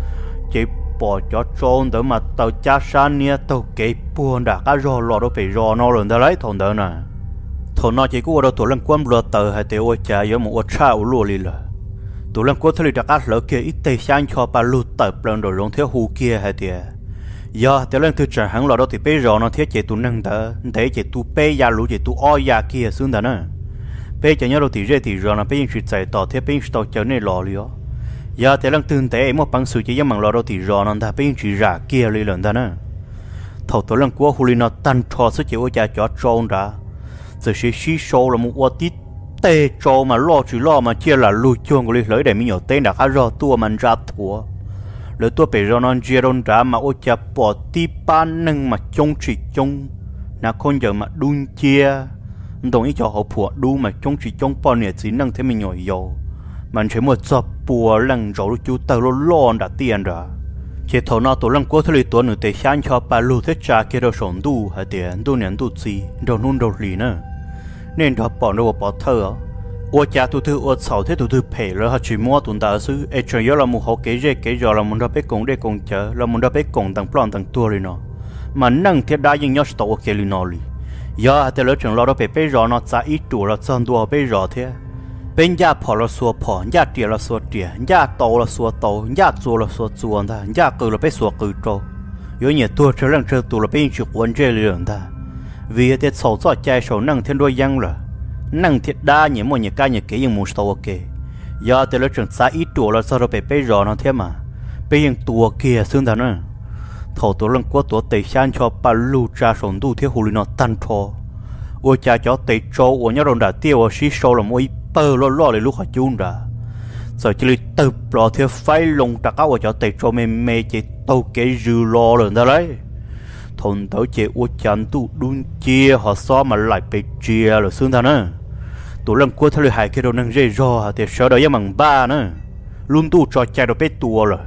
chỉ bỏ cho trâu đỡ mà tàu cha san nia tàu kẹp buồn đã cá rò lọt đâu phải rò nó rồi đã lấy thằng đỡ nè thằng nó chỉ có ở đâu tụi lăng quan lọt tàu hay tiêu cha giống một cha ở lúa đi là tụi lăng quan thấy đã cá lỡ kia ít tay sang cho bà lụt tập lần rồi rong theo hù kia hay tiệt giờ tới lần thứ trả hàng lò đó thì bây giờ nó thiết chế tụ nâng đỡ để chế tụ bây giờ lũ chế tụ oi ya kia xuống đó nữa bây giờ nhớ đầu thì rơi thì rồi nó bây giờ chuyện chạy tỏ thiết bây giờ tàu chờ này lò lió giờ tới lần tương tế một bằng sự chỉ giống bằng lò đó thì rồi nó đã bây giờ chuyện ra kia lên lần đó nữa thầu tới lần qua huli nó tan thọ sức chịu cha cho trôn ra giờ sẽ xí sâu là một quả tít tê trâu mà lo chỉ lo mà chia là lùi chuông của lý lưỡi để mình nhổ tên đã khá rõ tua mình ra thua lỡ tua bị rồi non chia đôn ra mà ô cha bỏ tí ban nâng mà trông chỉ trông là con giờ mà đun chia đồng ý cho họ phụ đu mà trông chỉ trông bao nhiêu chỉ nâng thế mình nhổ dầu mình chỉ một chập bùa lần rồi chú tao lo lo đã tiền ra chỉ thầu nó tổ lần qua thời tuổi nữa để sáng cho bà lù thế cha kia đâu sống đủ hay tiền đủ年度gì đâu nôn đâu lì nữa nên đó bỏ đâu bỏ thơ ô cha tụi thứ ô sầu thế tụi thứ phê rồi họ chỉ mua tụi ta xứ ấy chuyện đó là một họ kể ra kể rồi là một đứa bé cùng để cùng chờ là một đứa bé cùng tăng plan tăng tua rồi nó mà năng thiết đa những nhớ tàu ok rồi nó đi giờ thì lỡ chuyện lo đó bé bé rồi nó trả ít tuổi là chân tua bé rồi thế bên nhà bỏ là xua bỏ nhà tiền là xua tiền nhà tàu là xua tàu nhà chùa là xua chùa ta nhà cử là bé xua cử trâu有nhiều tuổi trở lên trở tuổi là bé chịu quan chế liền ta vì thế sầu cho chạy sầu năng thiên đôi giang rồi năng thiệt đa những mọi những cái những cái những mù sầu ok giờ thì lỡ chuyện xa ít tuổi là sao rồi bé bé rồi nó thế mà bé những tuổi kia xương ta nữa thầu tuổi lần qua tuổi tây san cho bà lu cha sống đủ thế hồ nó tan thọ ôi cha cho tây châu ôi nhớ rồi đã tiêu ở xí sâu là mỗi bơ lo lo để lúc họ chun ra giờ chỉ từ bỏ theo phái lồng đặc áo cho tây châu mê mê chỉ tàu cái dư lo rồi đó đấy thôn tới chỉ ôi chán tu đun chia họ xóa mà lại bị chia rồi xương ta nữa tụi lần qua theo hai cái đồ năng dây ro thì sợ đời bằng ba nữa luôn tu cho chạy được bé tua rồi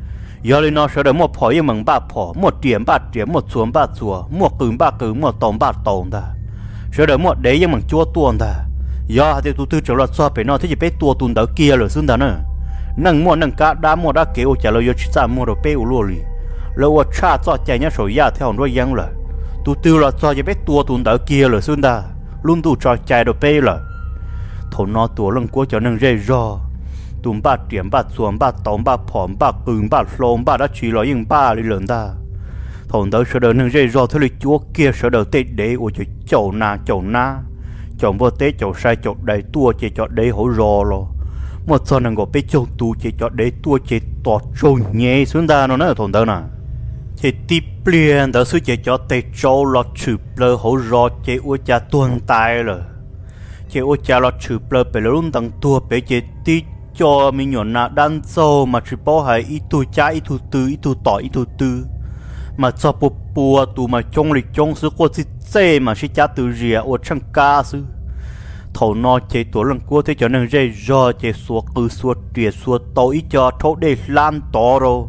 giờ lên nó sợ đời một phổi bằng ba phỏ một điểm ba điểm một xuống ba chùa một cứng ba cứng một tòng ba tòng ta sợ đời một đấy bằng chúa tuôn ta giờ thì tụi tư trở lại cho bé nó thế chỉ bé tua tuôn tới kia rồi xương ta nữa năng mua năng cá đá mua đá kéo trả lời chỉ ra mua đồ bé u lùi lâu cha cho chạy nhá sổ ya theo đôi giang rồi tụi tư là cho chỉ bé tua tuôn tới kia rồi xương ta luôn tu cho chạy đồ bé rồi thôn nó tua lần cuối cho năng dây ro tụm ba điểm ba xuống ba tóm ba phỏm ba cứng ba lom ba đã chỉ lo những ba đi lớn ta thôn đó sợ đời năng dây ro thế lịch chúa kia sợ đời tết đấy ôi trời chậu na chậu na chậu vô tết chậu sai chậu đầy tua chỉ chậu đấy hổ ro lo một số năng gọi bé chậu tu chỉ chậu đấy tua chỉ tọt trôi nhẹ xuống ta nó nữa thôn đó nè chỉ tiếp liền đó sự chỉ chậu tết trâu lọt chụp lơ hổ ro chỉ ôi cha tuôn tai rồi chỉ ôi cha lọt chụp lơ bị luôn tăng tua bị chỉ tí cho mình nhọn nà đan sâu mà chỉ bảo hay ít tu cha ít tu tư ít tu tỏi ít tu tư mà cho bùa bùa tu mà trông lịch trông sự có gì dễ mà chỉ cha từ rìa ở trong cá sự thầu nó chỉ tuổi lần cuối thế cho nên dễ do chỉ xua cứ xua tiệt xua tối cho thấu để lan to rồi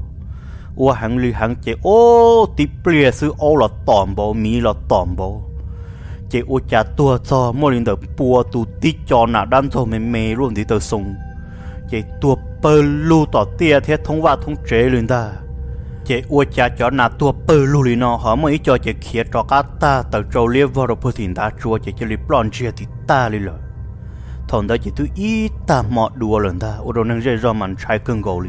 ô hàng lì hàng chỉ ô tí bìa sự ô là tỏm bộ mì là tỏm bộ chỉ ô cha tua cho mỗi lần được bùa tu tí cho nà đan sâu mê mê luôn thì tờ sung chỉ tua bơ lu tỏ tia thế thông qua thông chế lên ta chỉ ua cha cho na tua bơ lu lên nó họ mới cho chỉ kia cho cá ta từ trâu liếc vào rồi putin ta chua chỉ chỉ liệp lon chia thì ta lên rồi thằng đó chỉ tu ít ta mọt đùa lên ta ở đâu năng dễ do mình trái cưng gầu đi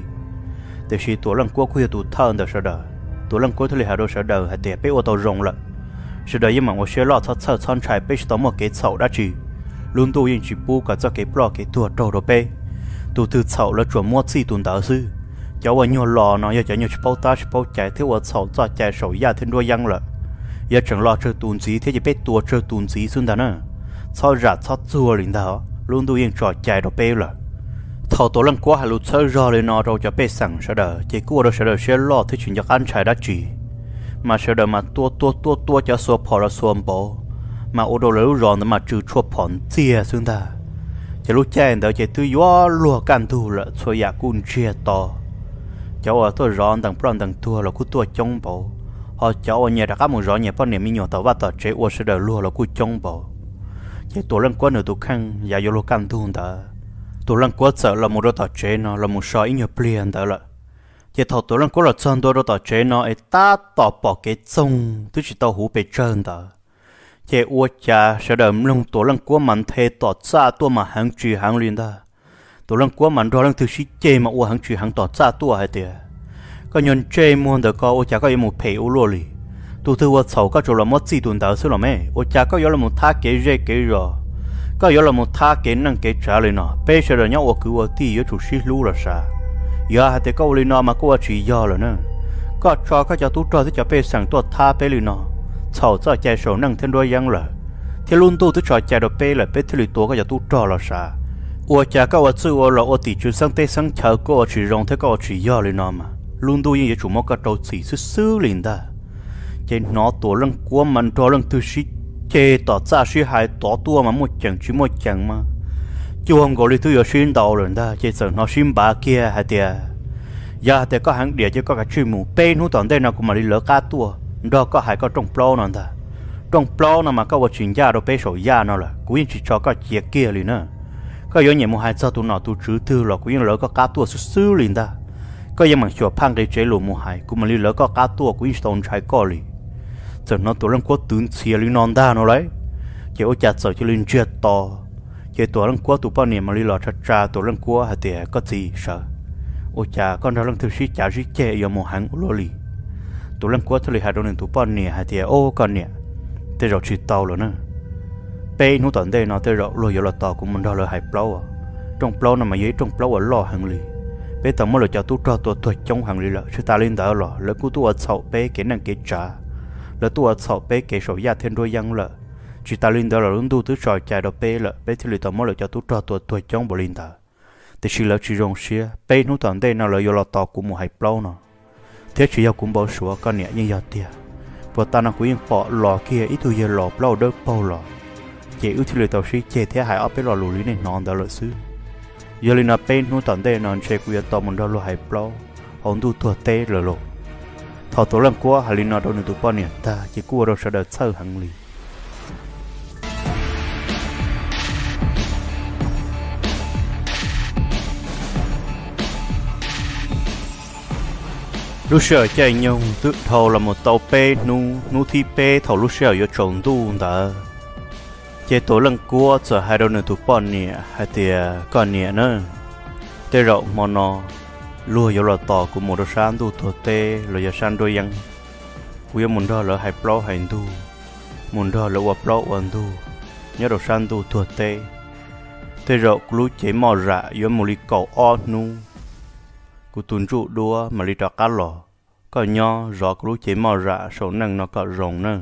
từ khi tuổi lần qua khuya tụt thằng đó sợ đời tuổi lần qua thôi hà đồ sợ đời hạt đẹp bé ô tô rồng lại sợ đời nhưng mà我学了他测穿trái bé tao một cái sầu đã chỉ luôn tu yên chỉ bu cả cho cái blo cái tua trâu đồ bé tụi từ sầu là chuẩn mua gì tụi ta sư cháu ở nhiều lò nó giờ cháu nhiều bao ta bao chạy theo ở sầu cho chạy sầu ya thêm đôi giang rồi giờ chẳng lo chơi tụi gì thế chỉ biết tua chơi tụi gì xuyên ta nữa sau rạt sau chua liền đó luôn tu yên trò chạy đồ bé rồi thầu tổ lần qua hai lụt chơi rồi lên nó rồi cho bé sẵn sợ đời chỉ cua rồi sợ đời sẽ lo thế chuyện cho ăn trái đã chỉ mà sợ đời mà tua tua tua tua cho xua phò là xua bò mà ô đồ lỡ rồi mà trừ chua phòn chia xuyên ta chỉ lúc chơi đó chỉ tôi gió lùa can thu là xua ya cún chia to cháu ở tôi rón đằng plon đằng tua là cú tua trong bộ họ cháu ở nhà đã có một rón nhà bao niệm mình nhỏ tàu và tàu chế ô sẽ đời lùa là cú trong bộ chỉ tổ lần qua nửa tụ khăn ya yo lùa can thu ta tổ lần qua sợ là một đôi tàu chế nó là một sợi nhiều plian đó là chỉ thầu tổ lần qua là chân đôi đôi tàu chế nó ấy ta tỏ bỏ cái sông tôi chỉ tàu hú bị trơn đó chỉ ô cha sẽ đợi lông tổ lần qua mình thề tỏ ra tua mà hàng trì hàng liền ta tổ lần qua mình rồi lần thứ sáu chế mà ô hàng trì hàng tỏ ra tua hay tiệt có nhân chơi mua được có ô cha có một phe ô lô lì tụ thứ vợ sầu có chỗ là mất gì tuần đầu xưa là mẹ ô cha có yếu là một thá kế dễ kế rồi có yếu là một thá kế năng kế trả lời nó bây giờ là nhau ô cứ ô tí yếu chủ sĩ lú là sao giờ hạt cái câu lời nó mà cô chỉ do là nữa có cho có cho tú cho thì cho bây sang tôi tha bây lời nó sầu cho chạy sầu năng thêm đôi giang là thì luôn tu tôi cho chạy được bây là bây thì lời tôi có cho tú cho là sao ô cha có ô chữ ô là ô tí chú sang tây sang chờ cô chỉ rong thế có chỉ do lời nó mà luôn tu như chủ một cái đầu chỉ xứ xứ liền ta trên nó tổ lăng của mình cho lăng thứ sĩ chế tỏ ra sĩ hai tỏ tua mà một chẳng chỉ một chẳng mà chú không có lý thứ ở xin đầu rồi ta chế sợ nó xin bà kia hay tiệt giờ thì có hàng địa chứ có cả chuyên mù bên hú toàn đây nào cũng mà đi lỡ cá tua đó có hai có trồng plau nó ta trồng plau nó mà có một chuyện gia đâu bé sổ gia nó là cũng chỉ cho có chia kia liền nữa có yếu nhiều một hai sao tụi nó tụi chữ thư là cũng lỡ có cá tua xứ xứ liền ta có những mảng chùa phang cái chế lùa mùa hải cũng mà đi lỡ có cá tua cũng tồn trái co lì giờ nó tổ lăng quất tướng xìa lì non đa nó lấy chỉ ô chặt sợ cho linh chết to chỉ tổ lăng quất tụ bao niệm mà đi lọt chặt trà tổ lăng quất hạt tiền có gì sợ ô chả con đó lăng thứ sĩ chả gì chế ở mùa hàng lô lì tổ lăng quất thôi hạt đồ nên tụ bao niệm hạt tiền ô con niệm thế rồi chỉ tàu rồi nữa pe nó tận đây nó thế rồi lôi vào lọt tàu cũng mình đó là hạt plau trong plau nằm mà dưới trong plau ở lò hàng lì bé tao mới là cho tôi cho tôi tôi trong hàng lì lợ chứ ta lên đó lọ lỡ cú tôi ở sau bé cái năng cái trả lỡ tôi ở sau bé cái sổ gia thêm đôi giang lợ chỉ ta lên đó là lúc tôi tôi trò chạy đó bé lợ bé thì lì tao mới là cho tôi cho tôi tôi trong bộ lên đó thì chỉ là chỉ rong xia bé nó toàn đây nó là do lọ tàu của một hai plau nó thế chỉ yêu cũng bảo số con nhẹ như giờ tiệt và ta nó cũng yên bỏ lọ kia ít thôi giờ lọ plau đỡ bao lọ chỉ ưu thì lì tao xí chế thế hại ở bé lọ lù lý này non đó lợ xứ giờ linh bên nó tận đây nó chơi quy tao mình đâu lo hay plau hòn tu thua tê rồi lộ thọ tổ lần qua hay linh nó đâu được tụ bao nhiêu ta chỉ qua đâu sẽ đợi sơ hàng lì lúc sợ chạy nhung tự thầu là một tàu pe nu nu thi pe thầu lúc sợ giờ trồng tu ta chế tổ lần cua giờ hai đôi nửa tụ bọn nè hai tia con nè nữa tê rộng mà nó lùa vô lò tỏ của một đôi sáng tu thuộc tê rồi giờ sang đôi yang quý muốn đó là hai plau hai tu muốn đó là qua plau one tu nhớ đôi sang tu thuộc tê tê rộng lú chế mò rạ vô một ly cầu o nu của tuần trụ đua mà ly trọ cá lò có nho rõ lú chế mò rạ số năng nó có rồng nữa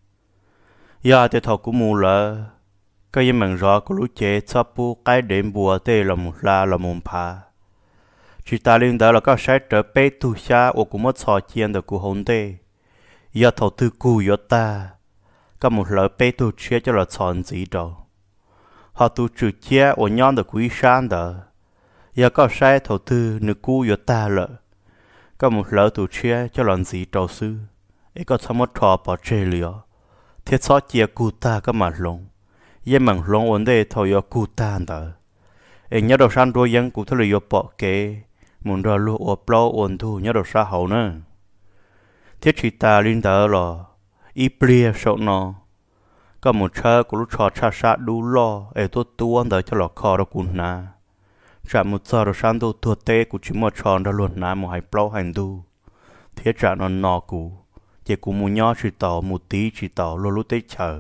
giờ tê thọ của mù là cái gì mình rõ có lũ trẻ sắp bu cái đệm bùa tê là một la là một phá chỉ ta liên đó là có sai trở bé tu xa ở cũng mất sò chiên được của hồn tê giờ thầu tư cù yếu ta có một lỡ bé tu chia cho là chọn gì đâu họ tu trừ chia ở nhon được quý san đó giờ có sai thầu tư nữ cù yếu ta lợ có một lỡ tu chia cho là gì đâu sư ấy có tham một trò bỏ chơi liều thiết sót chia cù ta có mà lông yên mảng lông ổn đề thôi yo cù ta đó em nhớ đầu sang đôi dân cụ thôi yo bỏ kế muốn ra lúa ở plau ổn thu nhớ đầu sa hậu nữa thiết chỉ ta linh đó là ít bia sợ nó có một cha của lúc trò cha sa đủ lo em tôi tu anh đó cho lọ kho đó cũng na trả một giờ đầu sang tôi thua tê của chỉ một tròn đó luôn na một hai plau hành tu thiết trả nó nọ cụ chỉ cụ một nhỏ chỉ tàu một tí chỉ tàu lô lút tê chờ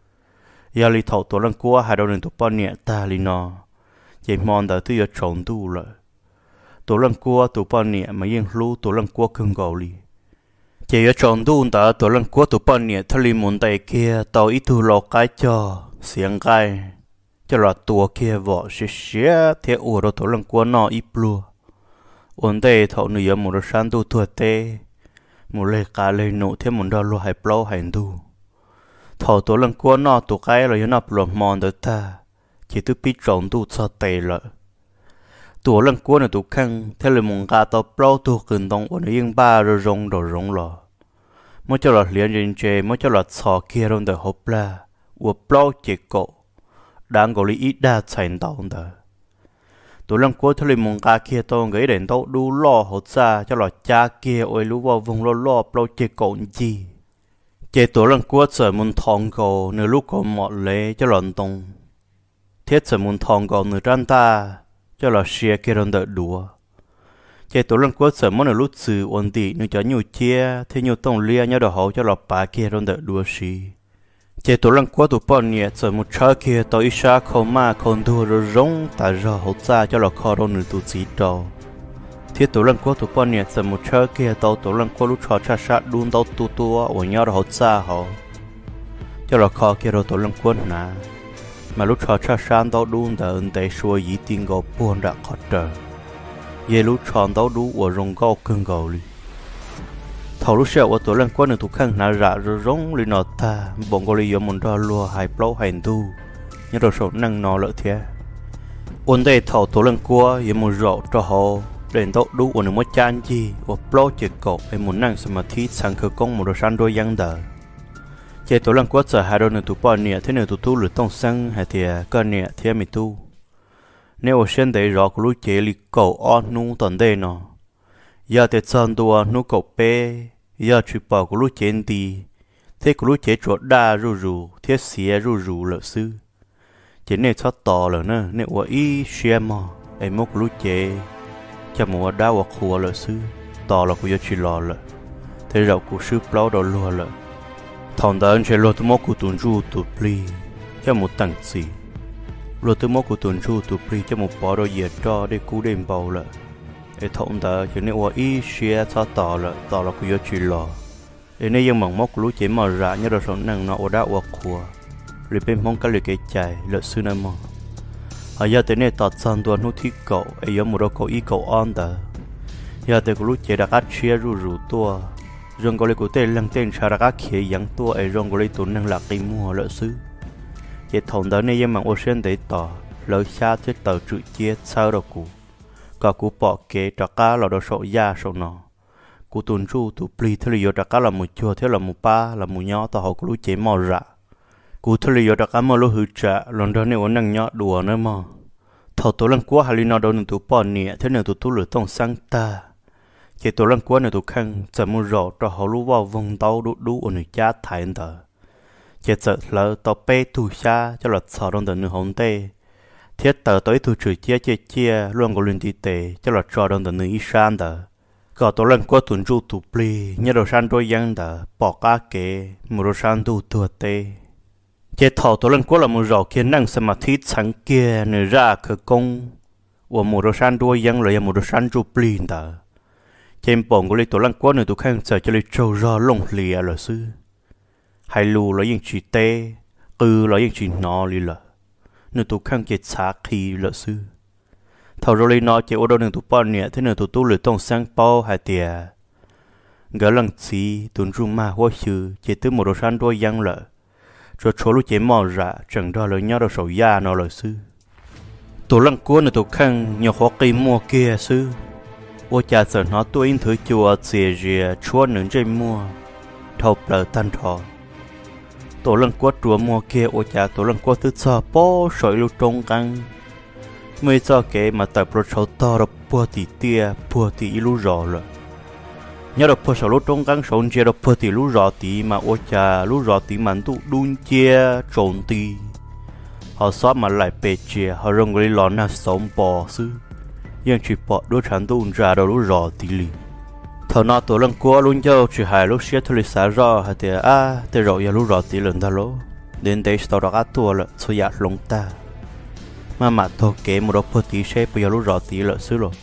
giờ li thầu tổ lần qua hai đầu nên tổ bao nhiêu ta li nó chỉ mòn đã tự trồng tu rồi tổ lần qua tổ bao nhiêu mà yên lu tổ lần qua cưng gạo li chỉ ở trồng tu đã tổ lần qua tổ bao nhiêu thà li muốn tay kia tàu ít tu lọ cái cho xiềng cái cho là tua kia vỏ xé xé thế ủa rồi tổ lần qua nó ít lúa ổn đây thầu nửa một đôi san tu thua tê một lê cá lê nụ thêm một đôi lúa hai plau hai tu thầu tổ lần qua nó tụ cái rồi nó lột mòn được ta chỉ tôi biết trộn tụ cho tệ lợ tổ lần qua này tụ khăn theo lời mong gà tàu plau tụ cần đông ở nơi ba rồi rong rồi rong lò mới cho lọt liền trên chơi mới cho lọt sò kia trong đời hộp la của plau chỉ cổ đang gọi là ít đa thành tàu đó tổ lần qua theo lời mong gà kia tàu gửi đến tàu đu lo hột ra cho lọt cha kia ôi lú vào vùng lo lo plau chỉ cổ gì chế tổ lần qua giờ muốn thong cầu nửa lúc có mọt lệ cho lợn tông thiết giờ muốn thong cầu nửa trăn ta cho là xe kia đón đợi đùa chế tổ lần qua sợ món ở lúc sự ổn định nếu cho nhiều chia thế nhiều tông lia nhau đồ hậu cho lọp bà kia trong đợt đua xì chế tổ lần qua tụ bọn nhẹ sợ một trái kia tao ít xa không mà không đua rồi rong tại giờ hậu ra cho lọp kho đâu nữa tụ chỉ trò thiết tổ lần qua tụ bọn nhẹ sợ một trái kia tao tổ lần qua lúc trò cha sát đun tao tu tu ở nhau đồ hậu ra họ cho lọp kho kia rồi tổ lần qua nà mà lúc trò cha sát tao đun đã ấn tế xuôi ý tin gò buồn đã khó trở ye lúc chọn tao đủ ở rong gạo cưng gạo li thầu lúc sau ở tuổi lần qua nửa thuộc khang nã rạ rồi rong li nọ ta bọn gạo li yếm một đo lúa hai plau hai tu nhớ đồ sổ năng nọ lợi thế ôn đây thầu tuổi lần qua yếm một rổ cho họ để tao đủ ở nửa một chan chi ở plau chỉ cậu em muốn năng xem mà thi sang khởi công một đồ san đôi giang đờ chế tuổi lần qua giờ hai đôi nửa thuộc bao nè thế nửa thuộc tu lửa tông sang hay thì cơ nè thế mi tu nếu xem đấy rõ của lũ trẻ li cầu on nu tận đây nó giờ để chọn đua nu cầu pe giờ chụp bảo của lũ trẻ đi thế của lũ trẻ chuột đa ru ru thế xía ru ru lợi sư chỉ nên cho tỏ rồi nữa nếu ở ý xem mà em muốn của lũ trẻ cho mua đa hoặc khua lợi sư tỏ là của giờ chỉ lò lợi thế rồi của sư plau đồ lùa lợi thằng đó anh sẽ lùa tụi mốt của tuần ru tụi pli cho một tầng gì rồi tôi muốn của tuần chu tụi pri cho một bó đôi dệt cho để cứu đêm bầu lại để thông ta cho nên qua ý xe cho tỏ lại tỏ là của chuyện lò để nên dân mỏng mốc lú chỉ mò rạ như là sống năng nó đã qua khua rồi bên mong cái lời kể chạy lợi sư nam mò ở giờ tới này tọt sang tuần hút thiết cậu ấy giống một đôi cậu ý cậu on ta giờ tới của lú chỉ đã cắt xe ru ru tua rong có lấy của tên lăng tên sao đã cắt khía dẫn tua ấy rong có lấy tuần năng lạc đi mua lợi sư chế thòng đó này mà ocean để tỏ lời xa thế tờ chữ chia sao đâu cụ cả cụ bỏ kế trả cá là đồ sổ da sổ nọ cụ tuần chu tụ pli thế là trả cá là một chua thế là một ba là một nhỏ tao họ cụ chế mò rạ cụ thế là trả cá mà lo hư trả lần đó này ổn năng nhỏ đùa nữa mà thầu tổ lần qua hai nào đâu nên tụ bỏ nhẹ thế nào tụ tụ lửa tông sang ta chế tổ lần qua này tụ khăn chờ mua rổ cho họ lú vào vòng tàu đu đu ở nơi cha thái tờ chế sợ là tàu pe thu xa cho lọt sò trong tận nửa hồng tê thiết tờ tới thu trừ chia chia chia luôn có liên tê cho lọt sò trong tận nửa ít san tờ có tổ lần qua tuần du tụ pli nhớ đồ san đôi giang tờ bỏ cá kế một đồ san tu tua tê chế thọ tổ lần qua là một rổ kia năng xem mà thiết sáng kia nửa ra khởi công và một đồ san đôi giang là một đồ san du pli tờ trên bồn của lấy tổ lần qua nửa tụ khang sợ cho lấy trâu ra lồng lìa là sư hai lù là những chuyện tê, ừ là những chuyện nọ li là, nếu tụi khang chết xa khi là sư, thầu rồi li nọ chỉ ở đâu nên tụi bao nhiêu thế nên tụi tu lười tông sang bao hai tiề, gỡ lần xí tụi rum ma hoa sư chỉ từ một đồ san đôi giang lợ, rồi chỗ lúc chỉ mò ra chẳng đó là nhau đồ sầu da nọ là sư, tụi lần cuối nên tụi khang nhiều khó cây mua kia sư, ô cha sợ nó tôi in thử chùa xìa rìa chúa nướng trên mua, thầu bờ tan thọ tổ lần qua chùa mua kia ô cha tổ lần qua thứ sao bó sợi lưu trong căng mới cho cái mà tập rồi sáu to rồi bùa tỉ tia bùa tỉ lưu rõ rồi nhớ được bùa sợi lưu trong căng sống chia được bùa tỉ lưu rõ tỉ mà ô cha lưu rõ tỉ mà tụ đun chia trộn tỉ họ xóa mà lại bề chia họ rong cái lò na sống bò sư nhưng chỉ bỏ đôi chán tụ ra đâu lưu rõ tỉ lì thầu nọ tổ lần qua luôn cho chỉ hai lúc xưa thôi xả ra hay thì à thì rồi giờ lúc rõ tí lần ta lố đến đây sau đó các tua là số giặt lông ta mà mà thôi kể một đôi phật tí xe bây giờ lúc rõ tí là xứ rồi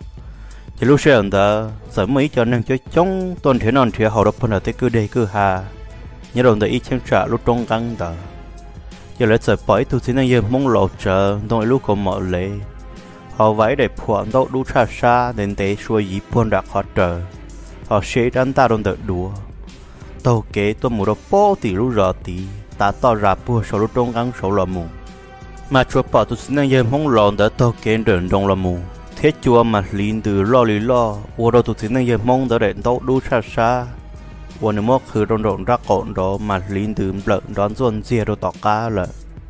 chỉ lúc xưa ta sợ mấy cho nên cho chống tuần thế non thì họ đọc phần ở tới cứ đây cứ hà nhớ đồng tại ít trang trả lúc trong căng ta giờ lại sợ bởi tôi xin giờ mong lộ trợ tôi lúc còn mở lệ họ vẫy để phỏng đâu đủ xa xa đến tế xuôi dĩ buôn đặc họ trở họ sẽ đánh ta đồng tự đùa tàu kế tôi muốn đọc bó tỷ lúc rõ tí ta to ra bùa số lúc trong găng số là mù mà chúa bỏ tôi xin giờ mong lòn đã tàu kế đơn trong là mù thế chúa mà linh từ lo lý lo và đâu tôi xin giờ mong đã đến đâu đủ xa xa và nếu mà khử trong rộng ra cộn đó mà linh từ lợn đón dồn dìa đồ tỏ cá là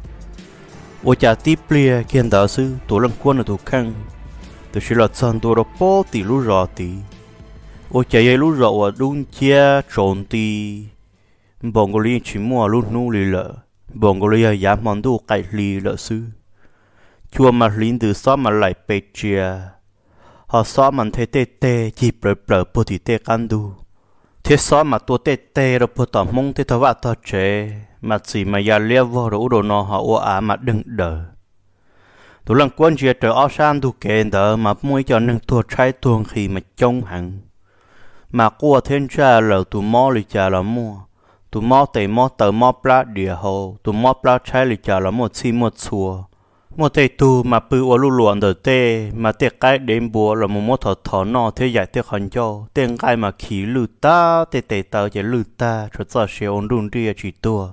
ô cha tiếp lia kiên đạo sư tổ lần quân ở tổ khang tôi chỉ là chọn tổ đó bó tỷ lú rõ tí ô cha ấy lú rõ ở đun chia trộn tí bọn cô liên chỉ mua lú nu lì lợ bọn cô liên giá món đồ cải lì lợ sư chua mà lính từ xóa mà lại bê chia họ xóa mình thế tê tê chỉ bờ bờ bờ thì tê can du thế xóa mà tua tê tê rồi bờ tỏ mông thế thọ vạ thọ chế mà chỉ mà ya lia vô rồi đồ nó họ ua á mà đừng đờ tụi lần quân chia trở ao san tụi kẹn đờ mà môi cho nâng tua trái tuồng khi mà trông hẳn mà qua thiên cha lờ tụi mò lì cha là mua tụi mò tề mò tờ mò plá địa hồ tụi mò plá trái lì cha là một chi một xùa một tề tu mà bự ở lù luồn đờ tê mà tề cái đêm bùa là một mò thọ thọ nọ thế giải tề khẩn cho tên cái mà khí lư ta tề tề tờ chỉ lư ta cho cho xe ôn đun ria chỉ tua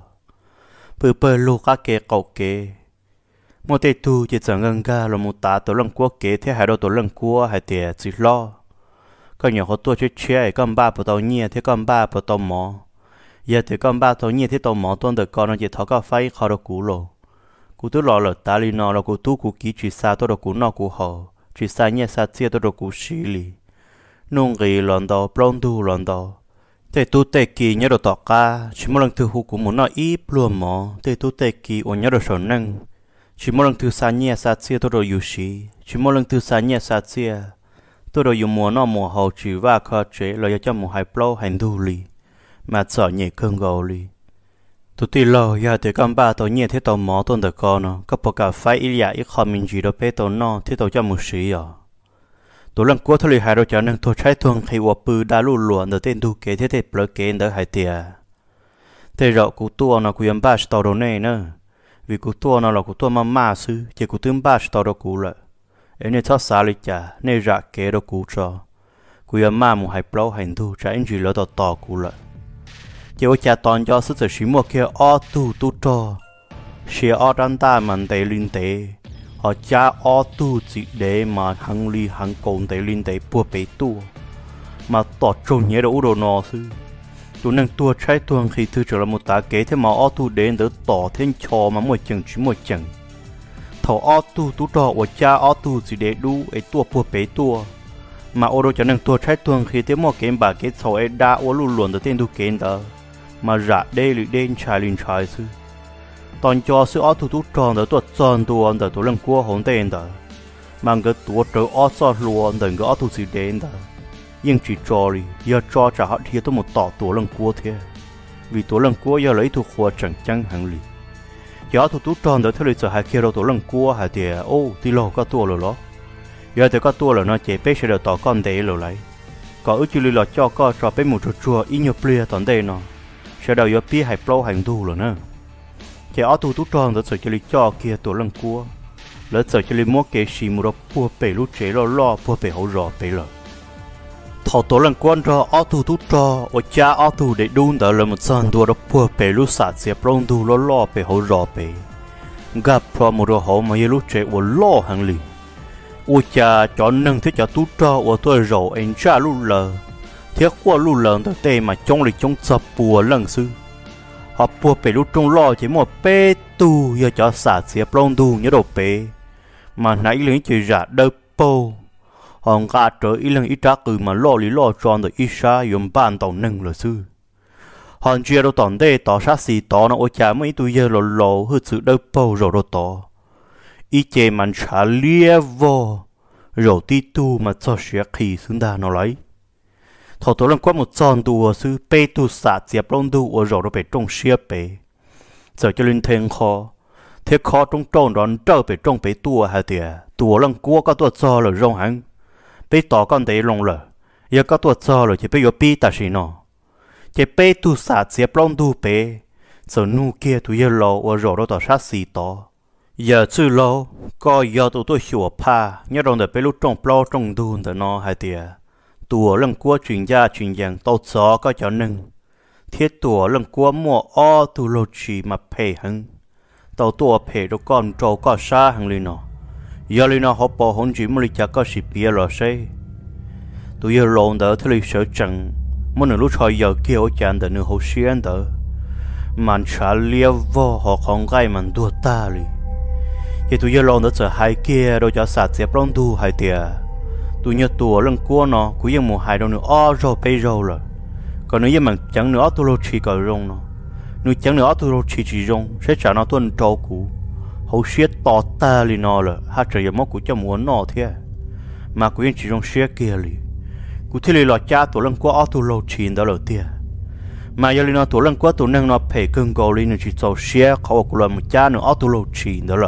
bự bự lù các kê cầu kê một tề tu chỉ chẳng ngân ga là một tá tổ lăng quốc kế thế hai đôi tổ lăng quốc hai tề chỉ lo cái nhỏ họ tua chơi chơi con ba bữa tàu nhia thế con ba bữa tàu mỏ giờ thì con ba tàu nhia thế tàu mỏ tuần được con nó chỉ tháo cái phái khó được cú lồ cú tu lò lò ta li nó là cú tu cú kỹ chỉ xa tôi được cú nọ cú họ chỉ xa nhia xa chia tôi được cú xí li nung gì lòn đó plon tu lòn đó thế tu tê kỳ nhớ được tọt ca chỉ một lần thứ hú cú muốn nó ít luôn mỏ thế tu tê kỳ ôn nhớ được sầu năng chỉ một lần thứ xa nhia xa chia tôi được yêu xí chỉ một lần thứ xa nhia xa chia tôi rồi dùng mùa nó mùa hậu chỉ và khó chế là cho mùa hai plo hành du li mà sợ nhẹ cơn gầu li tôi tuy lo giờ thì con ba tôi nhẹ thế tàu mỏ tôi được con nó có bao cả phải ít ya ít khó mình chỉ được bé tôi nó thế tôi cho một xí à tôi lần cuối thôi hai đôi cho nên tôi trái thường khi qua bự đã lù lùa được tên tu kế thế thế bờ kế đỡ hai tia thế rồi cụ tua nó cụ yếm ba tàu đồ này nữa vì cụ tua nó là cụ tua mà ma sư chỉ cụ tương ba tàu đồ cụ lại nên tháo xa lịch trả nên rạ kế đó cú cho cú yếm ma một hai plau hành thu trả anh chỉ lỡ tỏ tỏ cú lại chỉ có cha toàn cho sức sở mua kia o tu tu cho xe o đan ta mình tệ linh tệ họ cha o tu chỉ để mà hàng ly hàng cồn tệ linh tệ bùa bể tu mà tỏ trộn nhớ đâu đồ nọ sư tụi năng tua trái tuồng khi thư trở là một tá kế thế mà o tu đến đỡ tỏ thêm cho mà một chừng chỉ một chừng thầu o tu tu trò của cha o tu chỉ để đu ấy tua bùa bể tua mà ô đô cho nên tua trái tuồng khi thế một cái bà cái thầu ấy đã ô luôn luôn từ tên tu kiến đó mà rạ đê lì đen trái linh trái sư toàn cho sư o tu tu tròn đó tuột tròn tua đó tu lần qua hỗn tên đó mà cái tua trở o so luôn đó cái o tu chỉ đến đó nhưng chỉ cho đi giờ cho trả họ thì tôi một tỏ tua lần qua thế vì tua lần qua giờ lấy tu khoa chẳng chẳng hàng lì giờ tụi tụi tròn đỡ theo lịch sử hai kia đâu tụi lần cua hai tiề ô thì lo có tua rồi đó giờ thì có tua rồi nó chỉ biết sẽ được tỏ con đấy rồi lấy có ước chỉ là cho có cho biết một chút chua ít nhiều bia tận đây nó sẽ đầu giờ bia hai pro hành tu rồi nữa chỉ ở tụi tụi tròn đỡ chỉ cho kia tụi lần cua lỡ sợ chỉ mua cái gì một đó bùa bể lúc chế lo lo bùa bể hậu rõ bể rồi thầu tụi lần quan cho ở tụi tụi trò ở cha ở tụi để đun đỡ là một sân đua đó bùa bể lúc sạt xếp rong tu lo lo bể hậu rõ bể gặp pro một đồ hậu mà lúc chế ở lo hàng lì ở cha cho nâng thế cho tụi trò ở tôi rồi anh cha lúc lờ thiết qua lúc lờ tới tê mà trong lịch trong sập bùa lần sư họ bùa bể lúc trong lo chỉ một bê tu giờ cho sạt xếp rong tu nhớ đồ bể mà nãy lấy chỉ giả đỡ bô hòn gà trở ý lần ít trả cử mà lo lý lo tròn được ít xa dùng bàn tàu nâng là sư hòn chia đâu tòn đây tỏ sát xì tỏ nó ôi chả mấy tôi giờ lò lò hơi sự đau bầu rồi đâu tỏ ý chê mình trả lia vô rồi tí tu mà cho xe khí xứng đà nó lấy thọ tổ lần qua một tròn đùa sư bê tu sạt dẹp lông đùa rồi nó bể trong xe bể giờ cho lên thêm khó thế khó trong tròn đón trở bể trong bể tua hay tìa tua lần qua có tua cho là rong hắn bê tỏ con đấy lông lờ giờ có tua cho rồi chỉ bê yo pi ta xí nó chỉ bê tu sạt dẹp lông đùa bể giờ nu kia tu giờ lò rồi nó tỏ sát xì tỏ giờ chưa lâu có giờ tụi tôi sửa pa nhớ rằng để bê lúc trong plo trong đun để nó hay tìa tua lần qua chuyển gia chuyển dạng tàu gió có cho nâng thiết tua lần qua mua o tu lô chỉ mà pay hăng tàu tua pay đồ con trâu có xa hăng lên nó giờ lên nó họ bỏ hôn chỉ mới chắc có sự bia rồi say tụi giờ lộn đỡ thế lịch sử chẳng muốn nửa lúc trời giờ kia ở chán đỡ nửa hồ xuyên đỡ màn trả liêu vô họ không gai màn đua ta li thì tụi giờ lộn đỡ chờ hai kia đâu cho sạt dẹp lon tu hai tia tụi nhớ tua lần qua nó cũngยังmột hai đâu nữa o rồi bây rồi rồi còn nếu như mà chẳng nữa tụi lô chỉ có rong nó nếu chẳng nữa tụi lô chỉ chỉ rong sẽ trả nó tuần trâu cũ hậu xuyên tỏ ta li nó rồi hát trời mất của cho muốn nó thế mà cũng chỉ trong xe kia li cú thấy li lọ cha tổ lăng qua auto lô chín đó đầu tiên mà giờ li nó tổ lăng qua tổ năng nó phải cưng cầu li nó chỉ cho xeเขาcũng là một cha nó auto lô chín đó là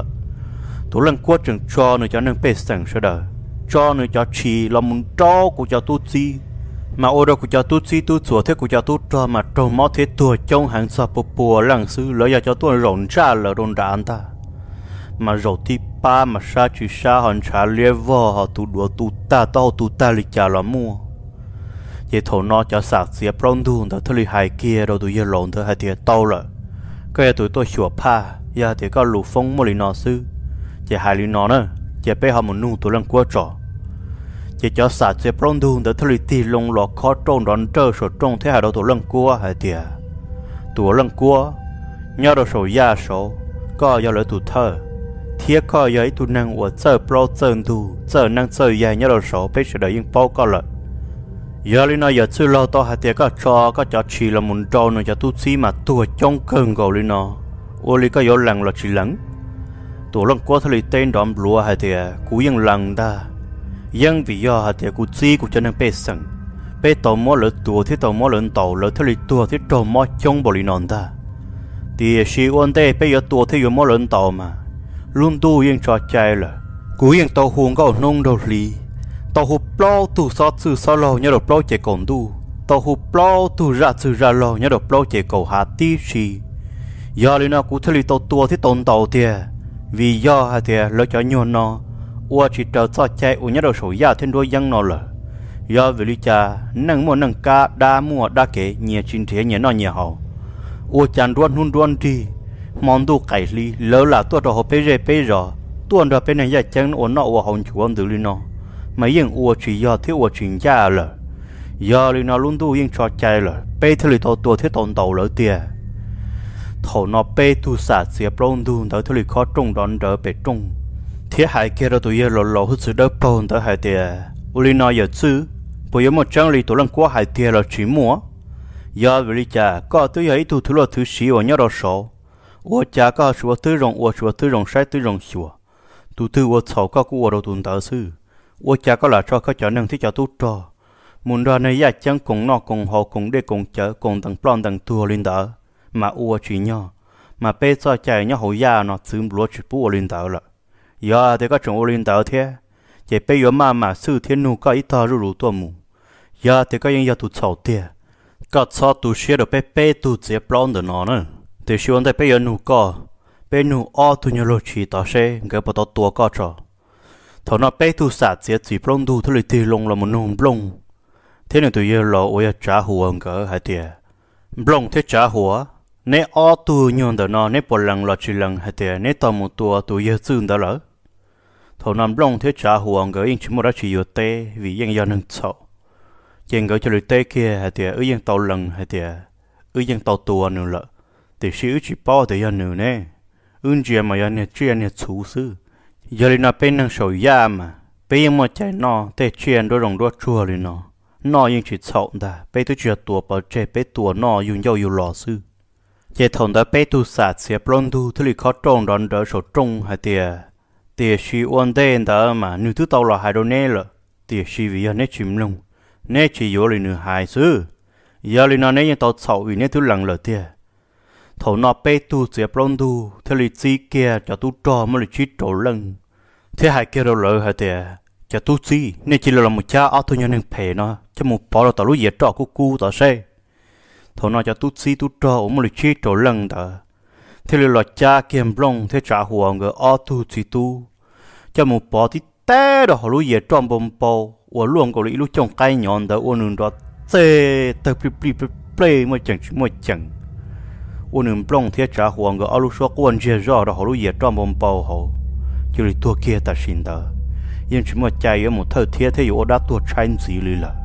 tổ lăng qua chừng cho nó cho năng bê sẵn sẽ đời cho nó cho chỉ là muốn cho của cho tu chi mà ô đâu của cho tu chi tu chùa thế của cho tu cho mà trong mót thế tuổi trong hàng sa bùa bùa lăng sư lấy giờ cho tôi rộn ra là rộn đạn ta mà rồi thì ba mà sa chỉ sa hòn trả lia vò họ tu đùa tu ta tao tu ta lịch trả là mua vậy thầu nó cho sạc xía plon đun đó thôi hai kia rồi tụi giờ lộn thôi hai tiệt tao rồi cái tụi tôi sửa pa giờ thì có lũ phong mua lì nọ sư vậy hai lì nọ nữa vậy bây họ muốn nuôi tụi lăng quá trò vậy cho sạc xía plon đun đó thôi tì lông lọ khó trôn đón trơ sổ trôn thế hai đầu tụi lăng quá hai tiệt tụi lăng quá nhớ đầu sổ ya sổ có giờ lại tụi thơ thiết có giấy tu năng của giờ pro chân tu giờ năng giờ dài nhớ đầu số bây giờ đợi bao có lợi giờ li nói giờ chưa lo to hạt tiệt có cho có cho chỉ là muốn trâu nó cho tu sĩ mà tu trong cơn gầu li nó ô li có yếu lằng là chỉ lằng tu lăng qua thay tên đom lúa hạt tiệt cú yên lằng ta yên vì do hạt tiệt cú chi cú cho năng bê sừng bê tàu mỏ lợn tua thế tàu mỏ lợn tàu lợn thay tua thế trâu mỏ trong bò li non ta thì si ôn tê bây giờ tua thế giờ mỏ lợn tàu mà luôn tu yên trò chạy là cú yên tàu huống có nông đầu lì tàu hụp plau tu sót sư sót lo nhớ được plau chạy còn tu tàu hụp plau tu ra sư ra lo nhớ được plau chạy cầu hà tí xì giờ li nó cú thấy tàu tua thì tàu tàu thiệt vì do hà thiệt lỡ cho nhon nó ua chỉ chờ cho chạy u nhớ được sổ ya thêm đôi dân nó là do vì lý cha nâng mua nâng ca đa mua đa kể nhẹ chín thế nhẹ nó nhẹ hậu ua chăn đoan hun đoan đi món đồ cải li lỡ là tôi đồ bê rê bê rò tôi đồ bên này giờ chẳng ổn nọ ua hồng chủ ông tự li nó mà yên ua chỉ do thiếu ua chuyện gia là giờ li nó luôn tu yên cho chạy là bê thứ li tàu tua thế tàu tàu lỡ tiền thầu nó bê tu sạt xía plon tu tới thứ li khó trung đón đỡ bê trung thế hai kia rồi tụi giờ lò lò hết sự đỡ plon tới hai tiền u li nó giờ chứ bây giờ một trang li tụi lần qua hai tiền là chỉ mua giờ vì li cha có tôi ấy tu thứ lo thứ xí ở nhớ đó số我家个说对容，我说对容晒对容说，都对我操个我都懂得是，我家个来说个叫能ที่จะตู้จอมุนดาในยาจังกงนอกกงหอกงได้กงเจอกงตังปลอนตังตัวลินดามาอัวจีเนาะมาเป้ซอใจเนาะหัวยาเนาะซึมรัวชิปูลินดาละยาแต่ก็จงลินดาเท่เจ็บไปยมามาซื้อเทียนนูก็อีตารู้รู้ตัวมูยาแต่ก็ยังยาตุเฉาเตี้ยก็ซอตุเชียดไปเป้ตุเจ็บปลอนเดนอนเนาะแต่ชวนได้ไปยันหนูก็ไปหนูอ้อตุนยโลชีต่อเชงเก็บตัวตัวก็จอถอนไปตุสาดเสียจีปลงดูทุลิตีลงละมันนุ่มปลงเท่านั้นตัวเยอะเราโอ้ยจ้าหัวเก๋หายเตี้ยปลงเท่จ้าหัวในอ้อตัวยนเดินนอนในปลังละจีลังหายเตี้ยในตัวมุตัวตัวเยอะซึนได้เหรอถอนปลงเท่จ้าหัวเก๋ยังชิมรัชโยเตวิยังยันหนึ่งเสายังเก๋จะลิเตเกียหายเตี้ยเอ้ยยังตัวลังหายเตี้ยเอ้ยยังตัวตัวนึงละแต่ชื่อจีป้อแต่ยันหนึ่งเนี่ยอื่นเจียมายันเนี่ยเจียเนี่ยสูซื้อยาลินาเป็นนางสาวยามาไปยังมัวใจนอแต่เจียนด้วยรงด้วยชัวเลยนอนอยังจีเฉาด่าไปตัวเจียตัวเปิดเจไปตัวนอยุ่งเย้าอยู่หล่อซื้อเจถอนได้ไปตัวศาสตร์เสียปล้นดูที่ลิเขาตรงดอนเดอร์สดตรงหายเตียเตียชีอ้วนเดินเดอมาหนูตัวโตหล่อหายโดนเน่ละเตียชีวิญญาณชิมลงเน่ชีอยู่เลยหนูหายซื้อยาลินาเนี่ยยังตัวเฉาอยู่เนี่ยตัวหลังเลยเตียthầu nọ bê tu dẹp lon tu theo lịch sĩ kia cho tu trò mới lịch chít trổ lưng thế hai kia đâu lỡ hả tiệt cho tu sĩ nên chỉ là một cha ở thôi nhân phê nó cho một bỏ là tao lúc dẹp trò cu cu tao xe thầu nọ cho tu sĩ tu trò mới lịch chít trổ lưng ta theo là cha kia lông theo trả huồng người ở tu sĩ tu cho một bỏ thì té đó họ lúc dẹp trò bom bò ở luôn có lý lúc trồng cây nhọn đó ở nương đó tê tê ple ple ple ple mới chẳng mới chẳng u nương plong thiết trả huang cái alu số quan chia rõ đó họ lúc giờ trong bom bao họ chỉ là tua kia ta xin đó nhưng chỉ một chạy ở một thời thiết thế yếu đã tua tranh gì lì là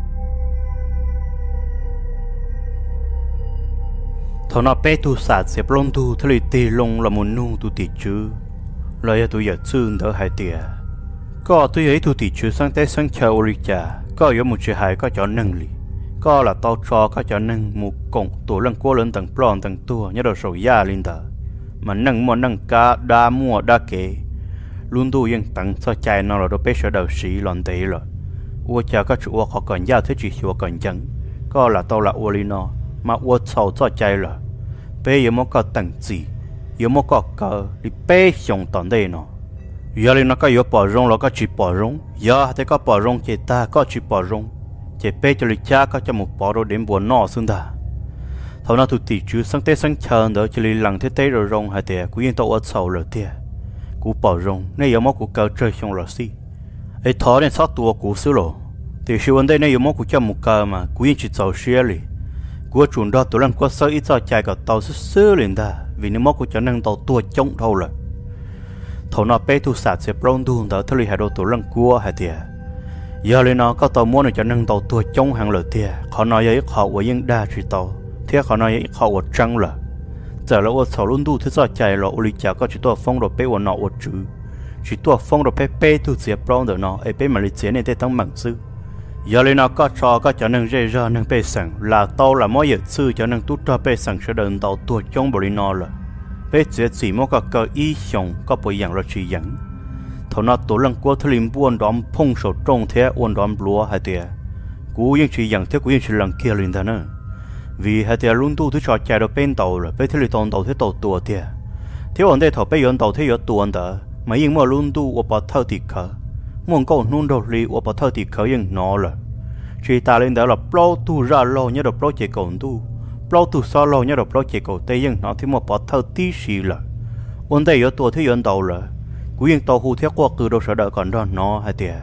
thằng nào bé tu sạt sẽ plong tu thế là tì lông là một nung tu tì chứ lại tu giờ chun đỡ hai tiệt có tu ấy tu tì chứ sang tết sang chào ori cha có yếu một chuyện hay có cho nâng lìก็là tao cho các cháu nâng một cổng tổ lần qua lớn tầng plon tầng tua nhớ đầu sầu ya linh ta mà nâng mua nâng cá đa mua đa kế luôn tu yên tặng cho chạy nó là đồ bé sợ đầu sĩ lòn tệ rồi ua cha các chủ họ còn giao thế chỉ chùa còn chẳng có là tao là ua li nó mà ua sầu cho chạy rồi bé giờ mất có tặng gì giờ mất có cờ đi bé xong tận đây nó giờ li nó có giờ bỏ rong là có chỉ bỏ rong giờ thì có bỏ rong chỉ ta có chỉ bỏ rong chỉ bé cho li cha có cho một bỏ đồ đến buồn nọ xương ta thầu nào tụi tỷ chú sang tết sang chờ đó chỉ li lằng thế tết rồi rong hay thế cũng yên tao ua sầu rồi thế cú bỏ rong nay giờ mất cú cờ chơi xong rồi xí ấy thọ đến sáu tuổi cú xứ rồi thì sự vấn đề này giờ mất cú cho một cờ mà cú yên chỉ giàu xe liền cú chuẩn đó tụi lần qua sơ ít cho chạy cả tàu xứ xứ liền ta vì nếu mất cú cho năng tàu tua chống thôi rồi thọ nó bé tu sạt sẽ prong tu đó thôi hai đôi tụi lần cua hai tiệt giờ lên nó có tàu mua này cho năng tàu tua chống hàng lợi tiệt họ nói vậy họ của yên đa chỉ tàu thế họ nói vậy họ của trăng rồi giờ là ô sầu luôn tu thứ sao chạy rồi ô lý chả có chỉ tua phong rồi bé ô nọ ô chữ chỉ tua phong rồi bé bé tu sẽ prong được nó ấy bé mà lý chế này để tăng bằng sư giờ lên nó có cho có cho nên dễ ra nên bé sẵn là tàu là mỗi giờ sư cho nên tút cho bé sẵn sẽ đợi tàu tua chống bồi nó rồi bé chỉ chỉ mỗi cái cơ ý xong có bồi dạng là chỉ dẫn thằng nó tổ lần qua thằng lim buôn đóm phong sầu trông thế buôn đóm lúa hai tiệt cú yên chỉ dẫn thế cú yên chỉ lần kia lên ta nữa vì hai tiệt luôn tu thứ trò chạy được bên tàu rồi bé thằng lim tàu tàu thế tàu tua tiệt thiếu anh đây thằng bé yên tàu thế yên tuần đó mà yên mà luôn tu ở bờ thao tiệt khờ muốn câu nôn đầu li ở bờ thao tiệt khờ yên nó rồi chỉ ta lên đó là plau tu ra lo nhớ được plau chạy cầu tu plau tu sao lo nhớ được plau chạy cầu tây yên nó thì một bờ thao tí xì rồi anh đây yên tua thế yên tàu rồi cú yên tàu hú thế qua từ đâu sợ đợi còn đó nó hai tiệt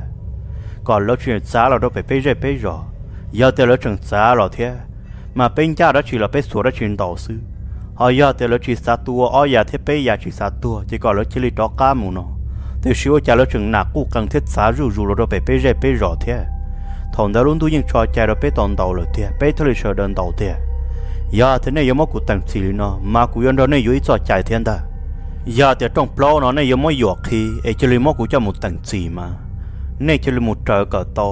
còn lỡ chuyện giá là đâu phải bê rê bê rồi giờ tiệt lỡ chuyện giá là thế mà bên cha đó chỉ là bê số đó chuyện tàu sư họ giờ tiệt lỡ chỉ sát tua ở nhà thế bê nhà chỉ sát tua chỉ còn lỡ chỉ li đó cá mù nó thì xíu cha lỡ chuyện nạp cú cần thiết giá rù rù rồi đâu phải bê rê bê rồi thế thằng đó luôn tu yên cho cha đó bê tòn tàu rồi thế bê thôi sợ đơn tàu thế giờ thế này giờ mất cú tặng xì nó mà cú yên đó này dưới cho chạy thiên ta giờ thì trong plo nó này giờ mới giọt khi ấy chỉ lấy mất cú cho một tầng gì mà này chỉ lấy một trời cờ to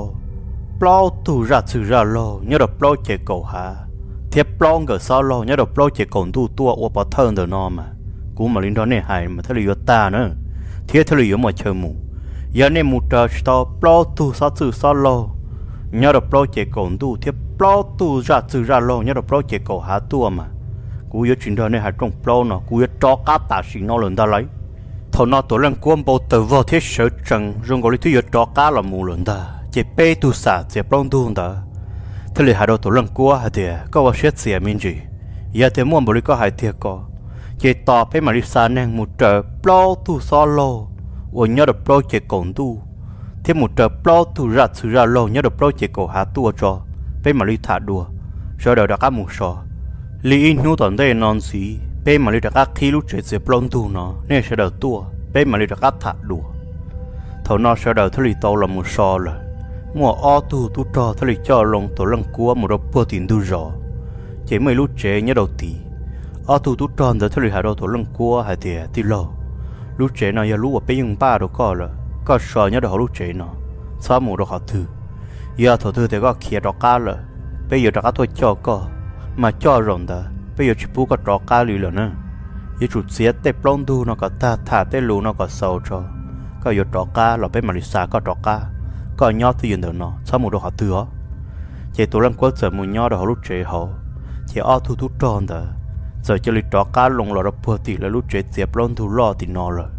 plo tu ra từ ra lo nhớ được plo chạy cầu hả thiệp plo cờ sao lo nhớ được plo chạy cầu tu tua qua bỏ thơn được nó mà cú mà linh đó này hài mà thấy là ta nữa thiệt thấy là mà chơi mù giờ này một trời to plo tu sao từ sao lo nhớ được plo chạy cầu tu thiệp plo tu ra từ ra lo nhớ được plo chạy cầu hả tua mà cú yếu chuyện đó này hay trong plo nó cú yếu cho cá tạ xì nó lần ta lấy thầu nó tổ lần cuốn bao tờ vào thiết sở trần rồi gọi là thứ yếu cho cá là mù lần ta chỉ bê tu sả chỉ plo tu ta thế là hai đầu tổ lần cua hay thì có vào xét xìa mình gì giờ thì muốn bồi có hai thiệt có chỉ tỏ phải mà đi xa ngang một trời plo tu solo và nhớ được plo chỉ còn tu thêm một trời plo tu ra từ ra lo nhớ được plo chỉ còn hạ tua cho phải mà đi thả đùa rồi đầu đã cá một sò lý in nhu toàn đây non xí bé mà đi đặt các khi lúc chơi dẹp lon tu nó nên sẽ đầu tua bé mà đi đặt các thả đùa thầu nó sẽ đầu thứ lì tàu là một sò rồi mua o tu tu cho thứ lì cho lông tổ lông cua một đôi bơ tiền tu rõ chỉ mấy lúc chơi nhớ đầu tì o tu tu cho giờ thứ lì hai đầu tổ lông cua hai tiệt tì lo lúc chơi nó giờ lúc ở bên yung ba đồ co rồi có sò nhớ đầu lúc chơi nó sao một đồ họ thư giờ thầu thư thì có kia đồ cá rồi bây giờ đặt các thôi cho co mà cho rồi đó bây giờ chỉ bố có trò cá lì rồi nữa giờ chủ xe tép lông tu nó có ta thả tép lù nó có sầu cho có giờ trò cá là bên Malaysia có trò cá có nhót thì giờ nó sao một đồ họ thừa chỉ tụi lần quất giờ một nhót đồ họ lúc chơi họ chỉ ở thu thu tròn đó giờ cho lịch trò cá lông là bữa thì là lúc chơi tép lông tu lo thì nó rồi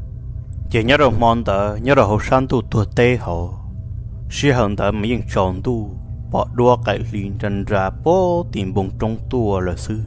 chỉ nhớ đồ mòn đó nhớ đồ họ san tu tua tê họ xí hơn đó mấy những tròn tu bỏ đua cái liền trần ra bố tìm bùng trong tua là sư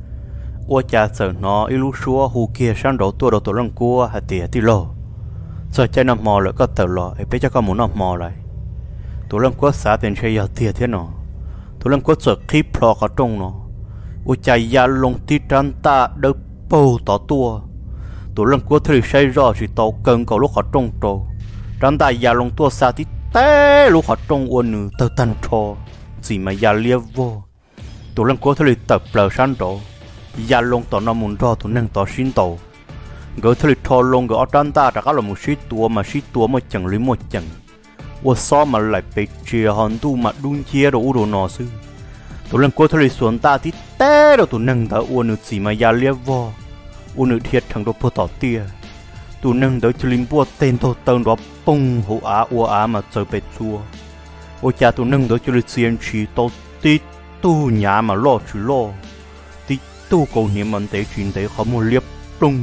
ô cha sợ nó ilu xua hù kia sang đổ tua đồ tổ lăng cua hạt tỉa tì lô giờ chơi nằm mò lại có tờ lò ấy bây giờ có muốn nằm mò lại tổ lăng cua xả tiền chơi giờ tỉa thế nó tổ lăng cua sợ khi plò có trong nó ô cha ya lông tí trăn ta đỡ bầu tỏ tua tổ lăng cua thì xây rõ chỉ tàu cần có lúc họ trong trâu trăn ta ya lông tua xả tí té lúc họ trong uốn nữ tơ tan cho gì mà ya liếc vô tụi lần cố thời tập lờ san độ ya lông tao nó muốn cho tụi nâng tao xin tàu gỡ thời thò lông gỡ trăn ta đã có là một xí tua mà xí tua mà chẳng lấy một chẳng uốn so mà lại bị chia hòn tu mà đun chia đồ đồ nọ sư tụi lần cố thời xuống ta tí té đồ tụi nâng tao uốn nữ gì mà ya liếc vô uốn nữ thiệt thằng đồ po tỏ tia tụ nâng đỡ cho linh bùa tên tô tơn đó bông hổ á ua á mà trời bệt chua ô cha tụ nâng đỡ cho linh xiên chỉ tô tí tu nhà mà lo chú lo tí tu cầu niệm mình để chuyện để họ mua liếp lung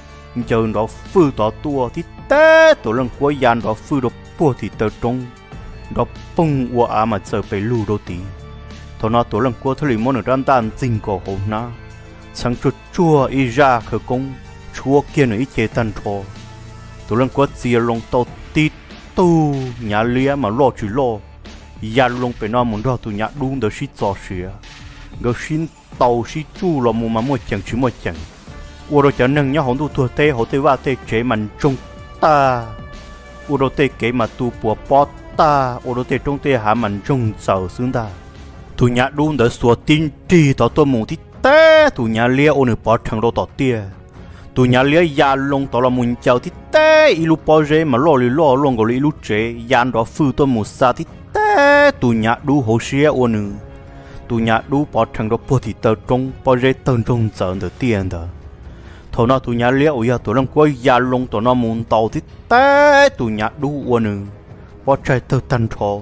chờ đó phư đó tua tí té tụ lần cuối gian đó phư đó bùa thì tờ trong đó bông ua á mà trời bệt lù đô tí thọ nó tụ lần cuối thôi món ở đan đan tinh cổ hồn na sáng chuột chua y ra khởi công chúa kia nữa ít chế tan thọ tụi lần quát chia lông tàu tít tu nhà lia mà lo chỉ lo nhà lông phải nói muốn đó tụi nhà đúng được xí cho xía cái xin tàu xí chu là muốn mà mua chẳng chỉ mua chẳng u rồi chẳng nâng nhá hòn tu thua tê họ tê va tê chế mình trong ta u rồi tê kế mà tu bùa bót ta u rồi tê trong tê hạ mình trong giàu xứng ta tụi nhà đúng được xua tin trì tao tôi muốn thì té tụi nhà lia ô nửa bỏ thằng đồ tao tia tụi nhà lia ya lông tao là muốn chào thì té ilu bỏ rễ mà lo li lo lông gọi ilu chế yan đó phư tôi muốn sa thì té tụi nhà đủ hồ xía ô nửa tụi nhà đủ bỏ thằng đồ bỏ thì tao trong bỏ rễ tao trong giờ được tiền đó thầu nào tụi nhà lia ô ya tụi làm quay ya lông tao nó muốn tao thì té tụi nhà đủ ô nửa bỏ trái tao tan thọ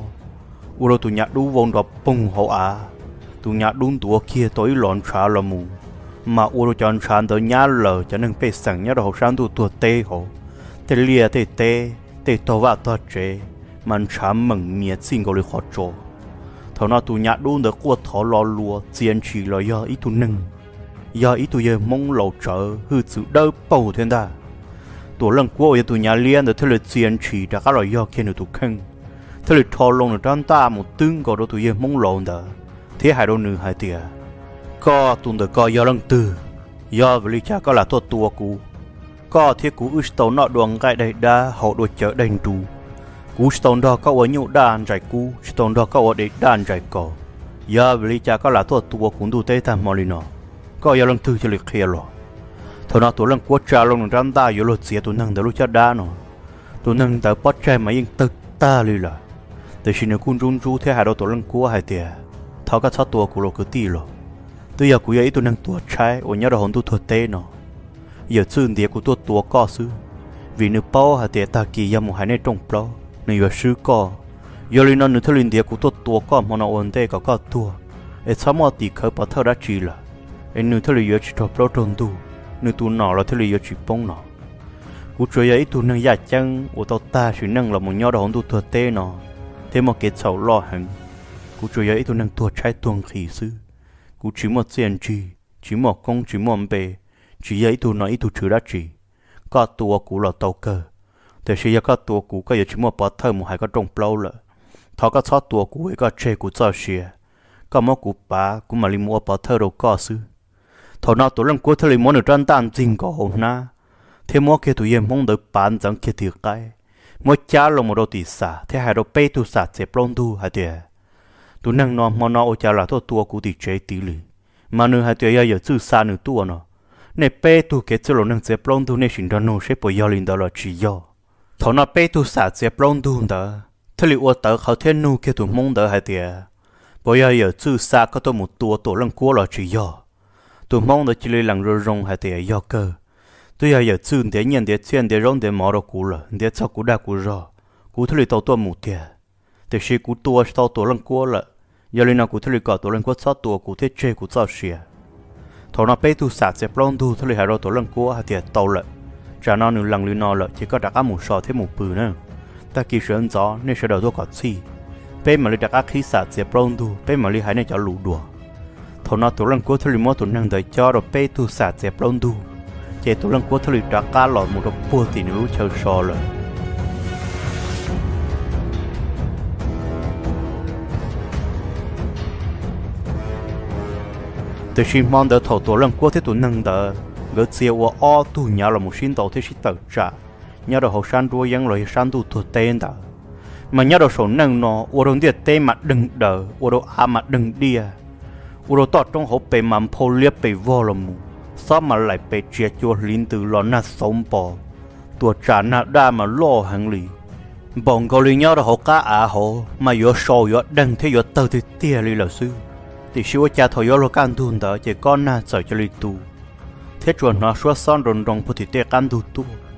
u rồi tụi nhà đủ vốn đó bông hậu á tụi nhà đúng tụi kia tối lọn trả là mù mà u rồi chọn chán tới nhà lờ cho nên phải sẵn nhớ đầu sáng tụi tụi tê hồ tê lia tê tê tê to và to chế mình chán mừng miệt xin gọi khó trò thầu nào tụi nhà đúng được qua thọ lo lùa chiến chỉ là do ít tụi nâng do ít tụi giờ mong lầu trở hư sự đỡ bầu thiên ta tụi lần qua ở tụi nhà liên được thế là chiến chỉ đã các loại do kia được tụi khăn thế là thò lông được trong ta một tương gọi đó tụi giờ mong lầu đó thế hai đôi nữ hai tia có tụi được có do lần tư do vì cha có là tốt tua cũ có thiết cũ ước tàu nọ đoàn gai đầy đa họ đôi chợ đầy đủ cũ tàu đó có ở nhiều đàn trái cũ tàu đó có ở để đàn trái cỏ do vì cha có là tốt tua cũng đủ tê tham mồi nọ có do lần tư cho lịch kia rồi thôi nó tụi lần qua cha lông được trong ta vô luật xía tụi năng được lúc cha đa nọ tụi năng tới bắt trai mà yên tức ta lì là từ khi nó cũng run rú thế hai đôi tụi lần qua hai tia tháo các sát tua của lô cứ tì rồi tôi giờ cũng vậy tôi năng tua trái ở nhớ là hồn tôi thuật tê nó giờ xương địa của tôi tua co sư vì nếu bao hạt địa ta kỳ ra một hai nơi trong bao nếu giờ sư co giờ lên nó nếu theo linh địa của tôi tua co mà nó ổn tê có co tua để sao mà tì khởi bảo thơ đã chỉ là em nếu theo linh giờ chỉ thọ bao tròn tu nếu tu nọ là theo linh giờ chỉ bông nọ cũng chơi vậy tôi năng giả chăng ở tao ta chỉ năng là một nhớ là hồn tôi thuật tê nó thế mà kết sầu lo hẳn cú chơi ấy tôi năng tua trái tuồng khí sư cú chỉ một tiền chi chỉ một công chỉ một bề chỉ ấy tôi nói tôi chưa đã chỉ có tua cú là tàu cơแต่เชียก็ตัวกูก็อย่าชิมว่าปอเธอหมู่หายก็ตรงเปล่าเลยทอก็ชอบตัวกูก็เชกูเจ้าเชียก็มอกูป้ากูมาลิมัวปอเธอเราก็ซื้อทอนเอาตัวเรื่องกูเธอลิมัวหนึ่งจานตานจริงก็หงนะเทมัวแค่ตัวเยี่ยมมองเดือปานจังแค่ถือไกมัวจ้าลงมาโดติสาเทหายเราเป้ตัวสาเจ็บลงดูหายเดียตัวนั่งนอนมอนเอาจาระตัวตัวกูติเจตีเลยมาหนึ่งหายเดียอย่าซื่อซาหนึ่งตัวเนาะในเป้ตัวเกจะลงนั่งเจ็บลงดูในสินดานูเชปยอลินดาลจียอถอนเป้ตัวสาเจ็บลงดูเด้อทะเลวัวเต๋อเขาเทนูแค่ตัวมงเด้อหายเดียปอยอย่าซื่อซาก็ตัวหมดตัวตัวลังกัวลจียอตัวมงเด้อจิเลยหลังรรงหายเดียยอเกอตัวอย่าอย่าซื่อเดียเงียนเดียเชียนเดียร้องเดียหมอเรากูละเดียเจ้ากูได้กูรอกูทะเลตัวตัวหมดเดียแต่ชีกูตัวตัวตัวลังกัวละgiờ lên nào cụ thấy có tổ lần quát sát tổ cụ thấy chơi cụ sao xìa thằng nào bé tu sạt xếp lon tu thấy hai đôi tổ lần quát hạt tiền tàu lợ trả nó nửa lần nửa nọ lợ chỉ có đặt áo mũ sò thêm mũ bự nữa ta kỳ sơn gió nên sẽ đầu tôi có gì bé mà lấy đặt áo khí sạt xếp lon tu bé mà lấy hai này cho lù đùa thằng nào tổ lần quát thấy mua tổ năng đợi cho rồi bé tu sạt xếp lon tu chỉ tổ lần quát thấy đặt cá lọt một đôi bùa thì nó chơi sò lợ từ khi mong đỡ thầu tổ lần qua thế tổ năng đỡ gỡ chiều và o tu nhà là một sinh tàu thế sĩ tàu trả nhà đầu hậu san đua yang rồi san tu thuộc tên đỡ mà nhà đầu số năng nó ô đồng địa tên mặt đừng đỡ ô đầu a mặt đừng đi ô đầu tọt trong hộp bề mắm phô liếp bề vô là mù sao mà lại bề chia chua linh từ lò nát sống bò tuổi trả nát đa mà lo hàng lì bọn gọi lý nhau đầu hậu cá à hậu mà yếu sầu yếu đằng thế yếu tàu thì tia lì là sư thì siêu cha thổi gió lo can tu đó chỉ con na sợ cho li tu thế chuẩn nó xóa son rồng rồng phụ thì tê can tu tu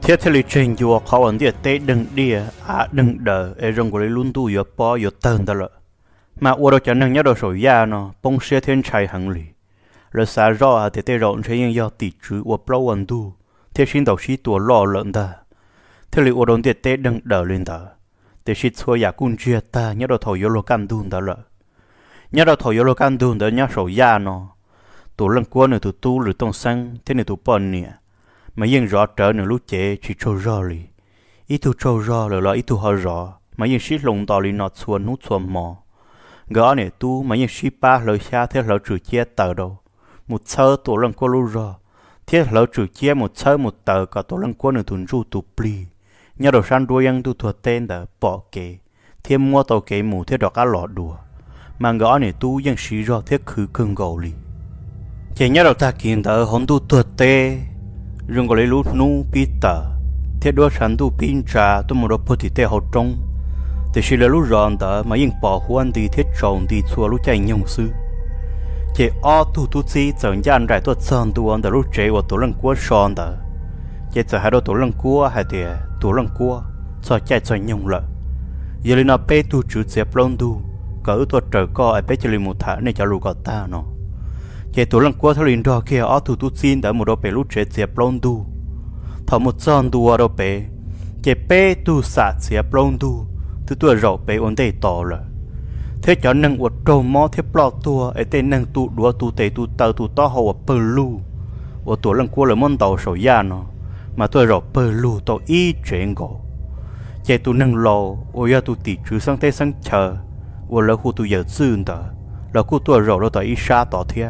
thiết thế lịch trình chùa khó ẩn địa tê đừng đĩa à đừng đờ ở trong cái luôn tu yếu bỏ yếu tần đó lợ mà ở đó cho nên nhớ đồ sổ ya nó bông xe thiên chạy hàng lì rồi xa rõ à thì tê rộn sẽ yên do tỷ chữ ở bao ẩn tu thế xin đầu sĩ tuổi lò lợn ta thế lịch ở đó địa tê đừng đờ lên ta để sĩ xua ya cung chia ta nhớ đồ thầu yếu lô can đun đó lợ nhớ đồ thầu yếu lô can đun đó nhớ sổ ya nó tụ lần qua nữa tụ tu rồi tông sang thế này tụ bận nè mà yên rõ trở nữa lúc chế chỉ trâu rõ lì ít tu trâu rõ rồi là ít tu hơi rõ mà yên xí lồng tàu lì nọt xuân nút xuân mò gõ này tu mà yên xí ba lời xa thế lời trừ chia tờ đâu một sơ tụ lần qua lúc rõ thế lời trừ chia một sơ một tờ cả tụ lần qua nữa tuần ru tụ pli nhớ đồ san đuôi yang tu thuật tên đã bỏ kề thêm mua tàu kề mù thế đó cá lọ đùa mà gõ này tu yên xí rõ thế khứ cưng gầu lì chỉ nhớ đầu ta kiến tờ hồn tu thuật tê rừng có lấy lút nu pita thế đua sản tu pin trà tôi một đôi bút thì tê hậu trong thì chỉ là lút ròn tờ mà yên bỏ huân thì thiết tròn thì xua lút chạy nhung sư chỉ o tu tu si giờ gian đại tuột sơn tu on tờ lút chế và tu lần cua son tờ chỉ giờ hai đôi tu lần cua hai thì tu lần cua cho chạy cho nhung lợ giờ lên nó pe tu chữ dẹp lon tu cỡ tuột trời co ai pe chỉ một thả này cho lù có ta nó cái tổ lần qua thằng lính đó kia ở thủ tu xin đã một đôi bể lút chết dẹp lon tu thằng một son tu ở đôi bể cái bể tu sạt dẹp lon tu tu tu rậu bể ổn định to rồi thế cho nên ở trâu mò thế bao tua ở đây nên tu đua tu tê tu tờ tu to hậu ở bờ lu ở tổ lần qua là món tàu sầu ya nó mà tôi rậu bờ lu tàu y chuyện gỗ cái tu nâng lò ở ya tu tỉ chữ sang tây sang chờ ở lỡ khu tu giờ dưng đó là khu tu rậu nó tàu y sa tỏ thế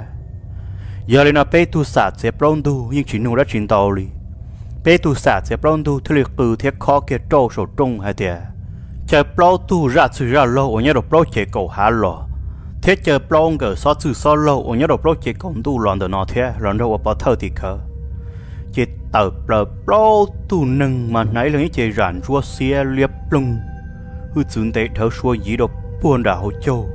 giờ lên là bé tu sạt sẽ plong tu nhưng chỉ nuôi đã chín tàu đi bé tu sạt sẽ plong tu thì lịch từ thiết khó kia trâu sổ trung hay thế chờ plong tu ra chữ ra lâu ở nhà đồ plong chế cầu hà lò thế chờ plong cái xóa chữ xóa lâu ở nhà đồ plong chế cầu tu loạn được nó thế loạn đâu ở thơ thì khờ chế tờ plong tu nâng mà nãy là những chế rạn chua xe liệp lung hư chứng tế thở xua gì đâu buồn đã hỗ châu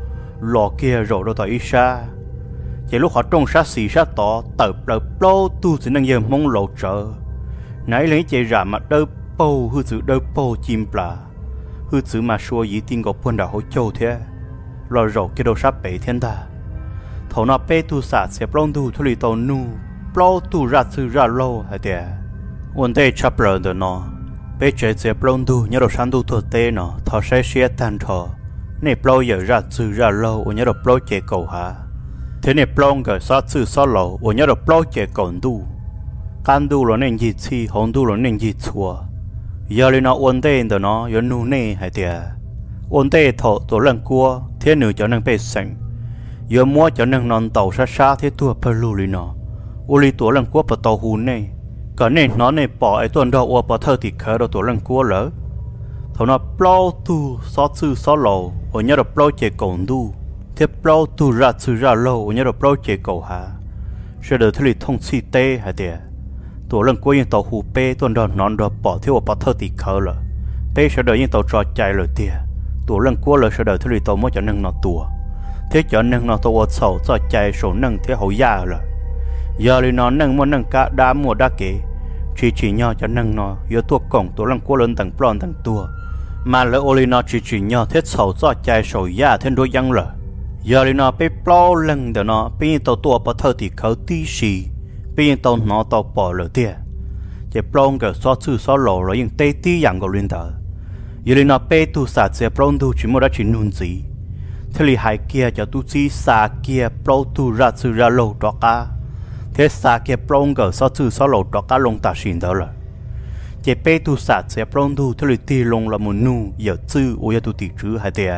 lò kia rộ đâu tại xa chỉ lúc họ trông sát xì sát tỏ tập là plo tu chỉ năng giờ mong lộ trợ nãy lấy chạy ra mặt đơ bầu hư sự đơ bầu chim plà hư sự mà xua dĩ tin gọc quân đảo hỗ châu thế lo rổ cái đồ sát bể thiên ta thầu nó bê tu sạt sẽ plong tu thu lì tàu nu plo tu ra sư ra lâu hay thế vấn đề chấp lờ được nó bê chế sẽ plong tu nhớ đồ sáng tu thuật tê nó thọ sẽ xia tan thọ này plo giờ ra sư ra lâu nhớ đồ plo chế cầu hả thế này plong cái sát sự sát lầu, ở nhà đó plong chế còn du, can du là nên gì chi, hồng du là nên gì chua, giờ lên nó ổn định đó nó, giờ nu nè hay thế, ổn định thọ tổ lần cua, thế nữ cho nên bị sành, giờ mua cho nên non tàu xa xa thế tua perlu lên nó, ô li tổ lần cua bắt tàu hùn nè, cái này nó này bỏ ai tuần đó ô bắt thơ thì khởi đó tổ lần cua lỡ, thọ nó plong tu sát sự sát lầu, ở nhà đó plong chế còn du thế bao tu ra tu ra lâu nhớ được bao chế cầu hà sẽ được thế lịch thông chi tê hay thế tổ lần cuối những tàu hù bê tuần đó nón đó bỏ theo bỏ thơ thì khờ rồi bê sẽ đợi những tàu trò chạy rồi tiền tổ lần cuối là sẽ đợi thế lịch tàu mới cho nâng nó tua thế cho nâng nó tàu sầu cho chạy số nâng thế hậu gia rồi giờ thì nó nâng muốn nâng cả đá mua đá kế chỉ chỉ nhau cho nâng nó giờ tua cổng tổ lần cuối lớn tầng plon tầng tua mà lỡ ô li nó chỉ chỉ nhau thế sầu cho chạy số gia thêm đôi dân rồi giờ thì nó bị plau lần đó nó bị tàu tua bỏ thơ thì khởi tí xì bị tàu nó tàu bỏ lỡ tiền chỉ plau cái xóa chữ xóa lỗ rồi những tê tí dạng của linh đó giờ thì nó bị tu sạt sẽ plau tu chỉ một đã chỉ nôn gì thế thì hai kia cho tu chỉ xa kia plau tu ra chữ ra lỗ đó cả thế xa kia plau cái xóa chữ xóa lỗ đó cả lông ta xin đó rồi chỉ bị tu sạt sẽ plau tu thế thì tì lông là một nu giờ chữ ôi tu tì chữ hai tiền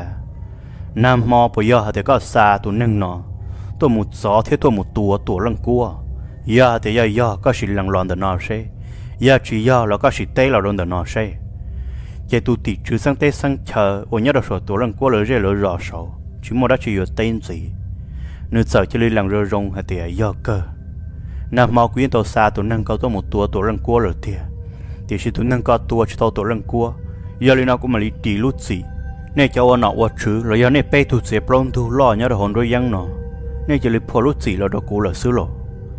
nam mò bây giờ thì có xa tụi nâng nó tôi một gió thế tôi một tua tua lần cua giờ thì giờ giờ có sự lằng loạn được nó sẽ giờ chỉ giờ là có sự tê là luôn được nó sẽ giờ tụi tị chữ sang tê sang chờ ở nhớ được số tua lần cua lỡ rơi lỡ rõ số chỉ một đã chỉ có tên gì nếu sợ chỉ lằng rơi rong hay thì giờ cơ nam mò quyến tàu xa tụi nâng có tôi một tua tua lần cua lỡ thì thì chỉ tụi nâng có tua chỉ tàu tua lần cua giờ lên nào cũng mà lý tỷ lút gì nên cho anh nọ chứ rồi giờ nên pe tụt sẽ plong tu lo nhớ được hồn đôi giang nọ nên chỉ lấy phô lút gì là đồ cũ là xứ lộ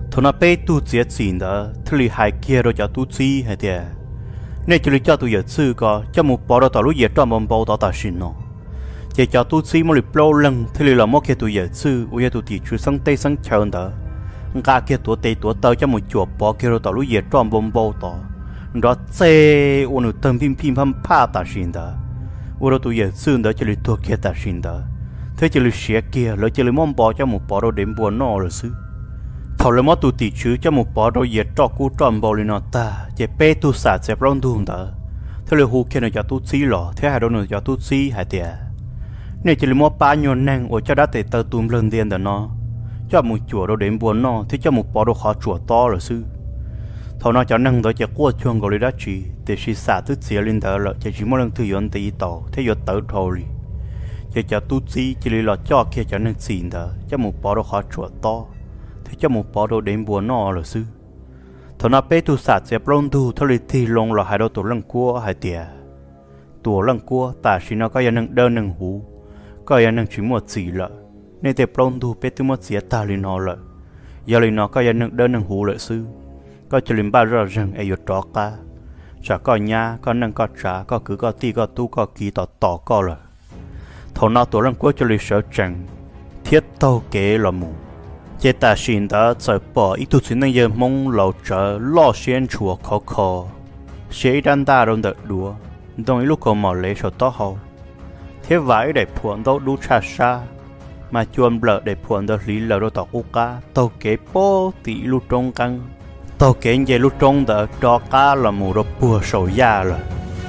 thằng nó bé tu giết xin đó thứ lì hai kia rồi cho tu chi hay thế nên chỉ lì cho tu giết sư có cho một bỏ đó tao lúc giết trong bom bao tao ta xin nó chỉ cho tu chi một lì bao lần thứ lì là một cái tu giết sư uy tu chỉ chú sang tây sang chơn đó ngã kia tu tây tu tao cho một chuột bỏ kia rồi tao lúc giết trong bom bao tao đó xe ôn ở tầm phim phim phim pa ta xin đó uy tu giết sư đó chỉ lì tu kia ta xin đó thế chỉ lì xe kia rồi chỉ lì mong bỏ cho một bỏ đó đến buồn nó rồi sư thầu lấy mót tu tì chứ cho một bỏ đôi dệt trọ cú tròn bò lên nó ta chỉ bé tu sạt sẽ rong đun đó thế là hú kia nó cho tu xí lọ thế hai đôi nó cho tu xí hai tiệt nên chỉ lấy mót ba nhon năng ở cho đã tệ tơ tùm lên tiền đó nó cho một chùa đôi đến buồn nó thế cho một bỏ đôi khó chùa to rồi sư thầu nó cho năng đó chỉ qua chuông gọi đã chỉ để chỉ sạt tu xí lên đó là chỉ chỉ mỗi lần thứ yon tì tàu thế yon tớ thôi chỉ cho tu xí chỉ lấy lọ cho kia cho năng xỉn đó cho một bỏ đôi khó chùa to thì cho một bỏ đồ đến buồn nọ là sư thằng nào bé tu sạt sẽ plong tu thằng lì thì lông là hai đôi tổ lăng cua hai tiệt tổ lăng cua ta chỉ nó có yang nâng đơn nâng hú có yang nâng chỉ một gì lợ nên để plong tu bé tu một gì ta lì nó lợ giờ lì nó có yang nâng đơn nâng hú lợ sư có chỉ linh ba rõ ràng ai yết trọ cá chả có nhà có nâng có trả có cứ có ti có tu có ký tỏ tỏ có lợ thằng nào tổ lăng cua cho lì sợ chẳng thiết tàu kế là mù chế ta xin đã chạy bỏ ít tu chuyện này giờ mong lâu chờ lo xuyên chùa khó khó sẽ đan ta đông đợt đùa đồng ý lúc còn mò lấy số to hậu thế vải để phuận đâu đu cha xa mà chuồn bờ để phuận đâu lý lờ đâu tao u cá tao kế bố tỷ lúc trong căng tao kế về lúc trong đợt cho cá là mù đâu bùa sầu da rồi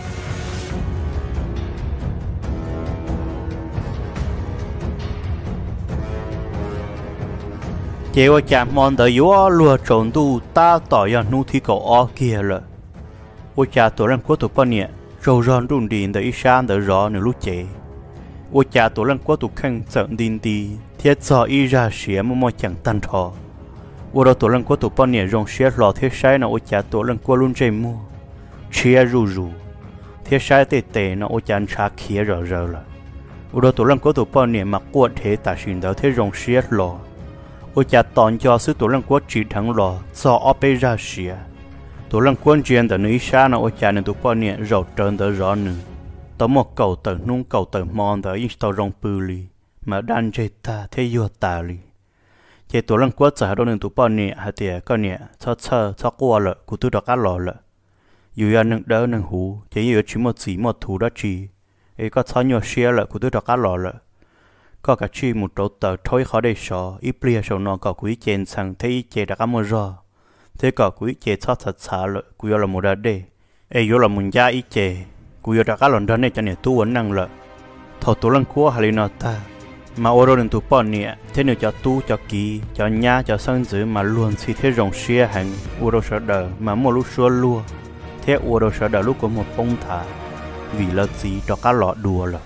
chế ở chạm mòn tới yếu lùa trốn tu ta tỏ ra nu thi cầu o kia rồi ở cha tổ lăng của tụi con nhẹ rồi ròn đun điện tới sáng tới rõ nửa lúc chế ở cha tổ lăng của tụi khăn giận điện đi thiết cho y ra xía mà mà chẳng tan thọ ở đó tổ lăng của tụi con nhẹ rong xía lò thiết sai nó ở cha tổ lăng của luôn chơi mua chia rù rù thiết sai tê tê nó ở cha cha kia rồi rồi là ở đó tổ lăng của tụi con nhẹ mặc quần thế ta xin đó thế rong xía lò ôi cha tòn cho sư tổ lăng quốc chỉ thắng lò do ở bên ra xìa tổ lăng quân chuyện từ nơi xa nó ôi cha nên tụi con nhẹ rầu trơn tới rõ nữa tao một cầu từ nung cầu từ mòn tới ít tao rong bự li mà đan chơi ta thế vô ta li chế tổ lăng quốc giờ đó nên tụi con nhẹ hạt tiệt con nhẹ cho chờ cho qua lợ của tôi đã cá lò lợ dù anh nâng đỡ nâng hú chế dù chỉ một chỉ một thủ đó chỉ ấy có cho nhiều xe lợ của tôi đã cá lò lợ có cả chi một chỗ tờ thôi khó để sợ ít bia sau nó có quý chén sang thấy chè đã cắm rồi thế có quý chè cho thật xả lợi quý là một đợt đây ấy yếu là một gia ít chè quý đã cá lần đó này cho nên tu vấn năng lợi thầu tu lăng cua hay là ta mà ô đồn tu bọn nè thế nếu cho tu cho kỹ cho nhà cho sân dưới mà luôn chỉ thế rồng xia hành ô đồn sợ đờ mà một lúc xua lua thế ô đồn sợ đờ lúc có một bông thả vì là gì cho cá lọ đùa rồi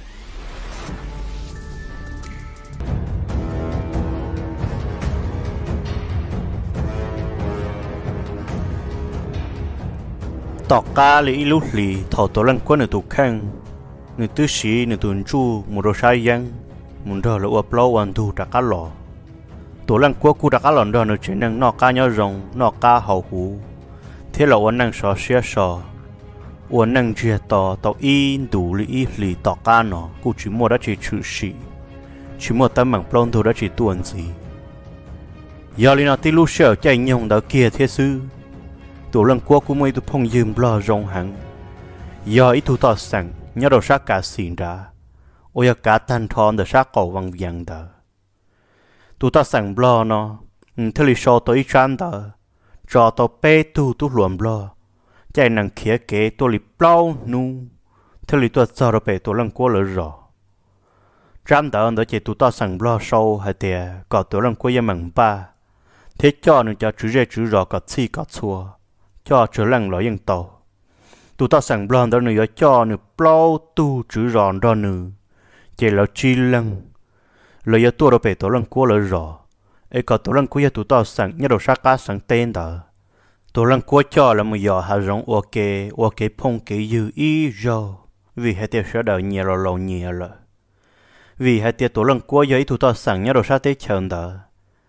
tỏ cá lý lúc lì thầu tổ lăng quân ở tụ khang người tứ sĩ người tuần chu một đồ sai giang một đồ là uập lâu hoàn thu trả cá lò tổ lăng quân cu trả cá lò đó người chỉ năng nọ cá nhau rồng nọ cá hậu hú thế là uốn năng sò xia sò uốn năng chia tỏ tàu in đủ lý lì tỏ cá nọ cu chỉ mua đã chỉ chữ sĩ chỉ mua tấm bằng plon thu đã chỉ tuần gì giờ lý nào tí lúc sợ chạy nhung đó kia thế sư tổ lăng quốc của mấy tụi phong dìm lo rong hẳn giờ ít tụi tao sẵn nhớ đầu sát cả xỉn ra ôi cả tan thon để sát cầu vàng vàng đó tụi tao sẵn lo nó thế là so tới chán đó cho tao bé tu tu luồn lo chạy năng khía kế tôi lì bao nu thế là tôi cho nó bé tổ lăng quốc lỡ rõ chán đó đó chỉ tụi tao sẵn lo sâu hay tiề có tổ lăng quốc yên mặn ba thế cho nên cho chữ rê chữ rõ có chi có chua cho trở lăng lõi yên tàu tụi ta sẵn blon đó nữa cho nữa plau tu chữ ròn đó nữa chỉ là chi lăng lời yêu tua đâu về tổ lăng cua lời rõ ấy có tổ lăng cua tụi ta sẵn nhớ đồ sát cá sẵn tên đó tổ lăng cua cho là một giờ hà rong ok ok phong kỹ dư ý rồi vì hai tiệt sẽ đợi nhiều rồi lâu nhiều rồi vì hai tiệt tổ lăng cua giấy tụi ta sẵn nhớ đồ sát tế chờn đó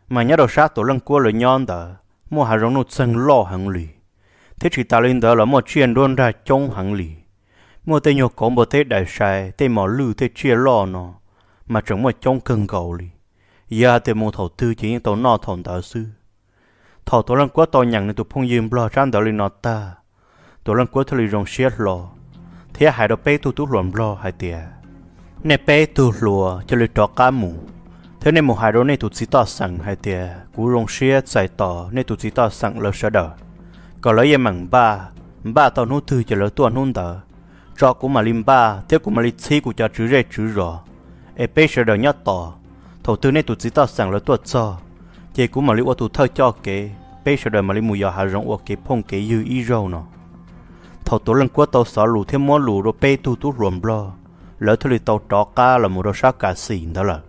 mà nhớ đầu sát tổ lăng qua lời nhon đó mua hà rong nút sân lo hàng lì thế chỉ ta lên đó là một chuyện đôn ra trong hàng lì mua tên nhau có một thế đại sai tên mỏ lư thế chia lo nó mà chẳng một trong cơn cầu lì giờ thì một thầu tư chỉ những tàu nọ thòng đạo sư thầu tổ lăng qua tàu nhận nên tụ phong dương lo trang đạo lên nó ta tổ lăng qua thôi rong xiết lo thế hai đầu bé tu tu luồn lo hai tiệt nè bé tu lùa cho lấy trọ cá mù thế nên một hai đầu này tụt chỉ tao sẵn hai tiệt cú rong xiết giải tỏ nên tụt chỉ tao sẵn lỡ sợ đỡ còn lấy em mảng ba ba tao nô tư cho lỡ tuần nôn đỡ cho cú mà lim ba thế cú mà lim xí cú cho chữ rê chữ rõ em bé sợ đỡ nhát tỏ thầu tư này tụt chỉ tao sẵn lỡ tuần cho chị cú mà lim ô tụt thơ cho kế bé sợ đỡ mà lim mùi giờ hà rong ô kế phong kế dư ý râu nó thầu tổ lần qua tàu xỏ lù thêm món lù rồi bê tu tu ruộng blo lỡ thôi tàu trọ cá là một đồ sát cả xỉn đó là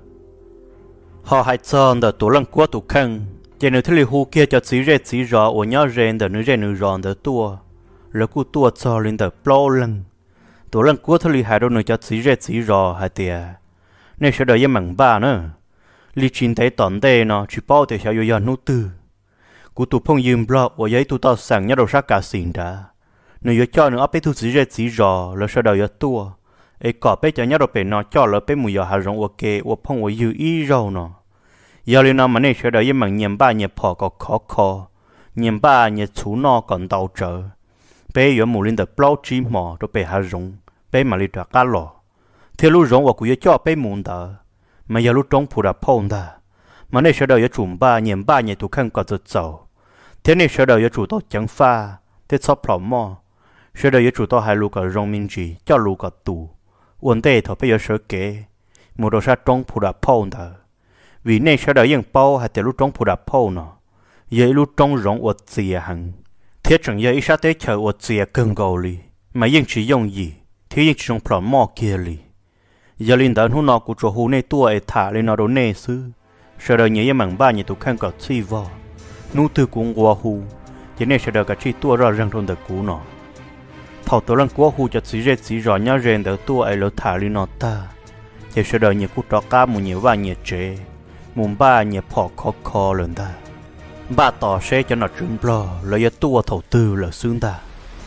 họ hay chọn đó tổ lần qua tụ khăn chỉ nếu thôi hú kia cho chỉ rẻ chỉ rõ ở nhau rèn đó nữa rèn nữa ròn đó tua lỡ cú tua cho lên đó plo lần tổ lần qua thôi hai đồ nữa cho chỉ rẻ chỉ rõ hai tiệt nên sẽ đợi mảng ba nữa li chín thấy tòn tê nó chỉ bao để cho yêu nút tư cú tụ phong dương blo ở giấy tụ tao sang nhau đồ sát cả xỉn đã nếu cho nữa bé thu chỉ ra chỉ rõ là sau đó giờ tua, ấy có bé cho nhớ được bé nó cho là bé mùi giờ hà rong ok, và phong và dư ý rồi nó, giờ lên nó mà nên sau đó giờ bằng nhầm ba nhầm phò có khó khó, nhầm ba nhầm chú nó còn đau trở, bé giờ mùi lên được bao chi mỏ rồi bé hà rong, bé mà lên được cá lò, thế lúc rong và cũng cho bé muốn đó, mà giờ lúc trong phủ đã phong đó, mà nên sau đó giờ chủng ba nhầm ba nhầm tụ khăn có giật dầu, thế nên sau đó giờ chủ tao chẳng pha, thế sắp lòng mò sau đó chủ tao hai lũ cả rong minh chỉ cho lũ cả tù vấn đề thôi bây giờ sửa kế một đồ sát trong phủ đạp phâu đó vì nên sau đó những bao hay từ lũ trong phủ đạp phâu nó vậy lũ trong rong vật gì hằng thiết chẳng giờ ít sát tới chờ vật gì cần cầu li mà những chỉ dùng gì thì những chỉ dùng plon mò kia li giờ linh đàn hú nọ của chỗ hú này tua ấy thả lên nó đồ nê sư sau đó nhớ mảng ba nhớ tụ khăn cả chi vò nụ từ cũng qua hú cho nên sau đó cả chi tua ra răng trong đời cũ nó thầu tổ lần qua hú cho chỉ rẻ chỉ rõ nhau rèn đỡ tua ấy lỡ thả lên nó ta chỉ sau đó nhớ cú trọ cá một nhiều và nhiều chế muốn ba nhiều phò khó khó lần ta ba tỏ xe cho nó trúng blo lỡ giờ tua thầu tư là xương ta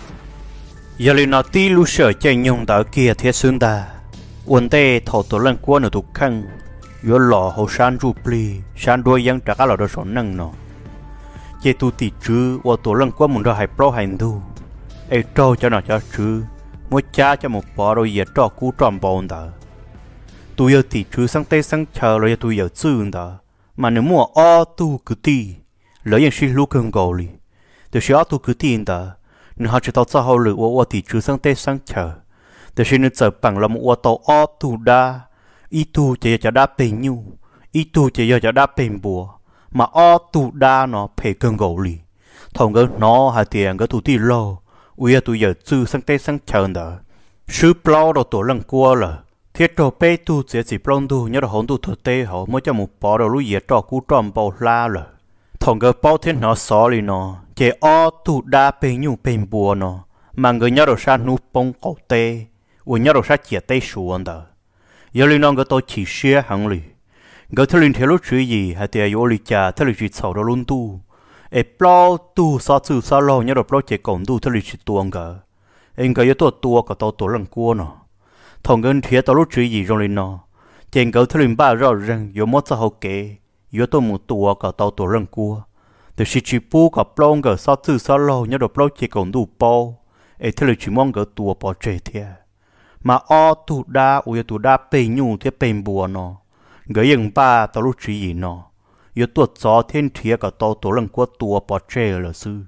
giờ lên nó tí lu sợ chạy nhung đỡ kia thiết xương ta uốn tê thầu tổ lần qua nó tụ khăn yo lò hồ san ru pli san đuôi yang trả cá lò đồ sọn năng nó chế tu tì chứ và tổ lần qua muốn ra hai pro hành tu ấy trâu cho nó cho chứ mỗi cha cho một bò rồi giờ trò cú tròn bồn đó tôi giờ tì chứ sang tây sang chờ rồi tôi giờ chữ đó mà nếu mua o tu cứ tì lấy những xin lúc cần gọi đi từ khi o tu cứ tì đó nếu họ chỉ tao cho họ lựa o tì chứ sang tây sang chờ từ khi nó trở bằng là một o tàu o tu đa ít tu chỉ cho đá bền nhu ít tu chỉ cho đá bền bùa mà o tu đa nó phải cần gọi đi thằng cái nó hai tiền cái tu tì lo ui tu giờ chữ sang tây sang chờ đó sư plau đồ tổ lần qua là thiết đồ bê tu chỉ chỉ plon tu nhớ đồ hồn tu thực tế họ mới cho một bò đồ lúa dệt trò cú tròn bầu la là thằng cái bao thiên nó xó li nó chỉ o tu đa bê nhu bê bùa nó mà người nhớ đồ sa nu bông cổ tê ui nhớ đồ sa chia tê xuống đó giờ li nó cái tôi chỉ xia hàng li cái thứ linh theo lúc chữ gì hay thì yo li cha thứ linh chỉ sầu đồ luôn tu ê plau tu sao chữ sao lo nhớ đồ plau chỉ còn tu thứ linh chỉ tuông cả anh cái yếu tua cả tao tổ lần qua nó thằng ngân thiệt tao lúc chữ gì trong lên nó trên cái thứ linh ba rõ ràng yếu mất sao hậu kế yếu tôi một tua cả tao tổ lần qua từ khi chỉ pu cả plong cả sao chữ sao lo nhớ đồ plau chỉ còn tu bao ê thứ linh chỉ mong cái tua bỏ chơi thiệt mà o tu đa uy tu đa bê nhu thế bê bùa nó cái những ba tao lúc chữ gì nó yếu tuột gió thiên thiệt cả tao tổ lần qua tua bỏ chơi là sư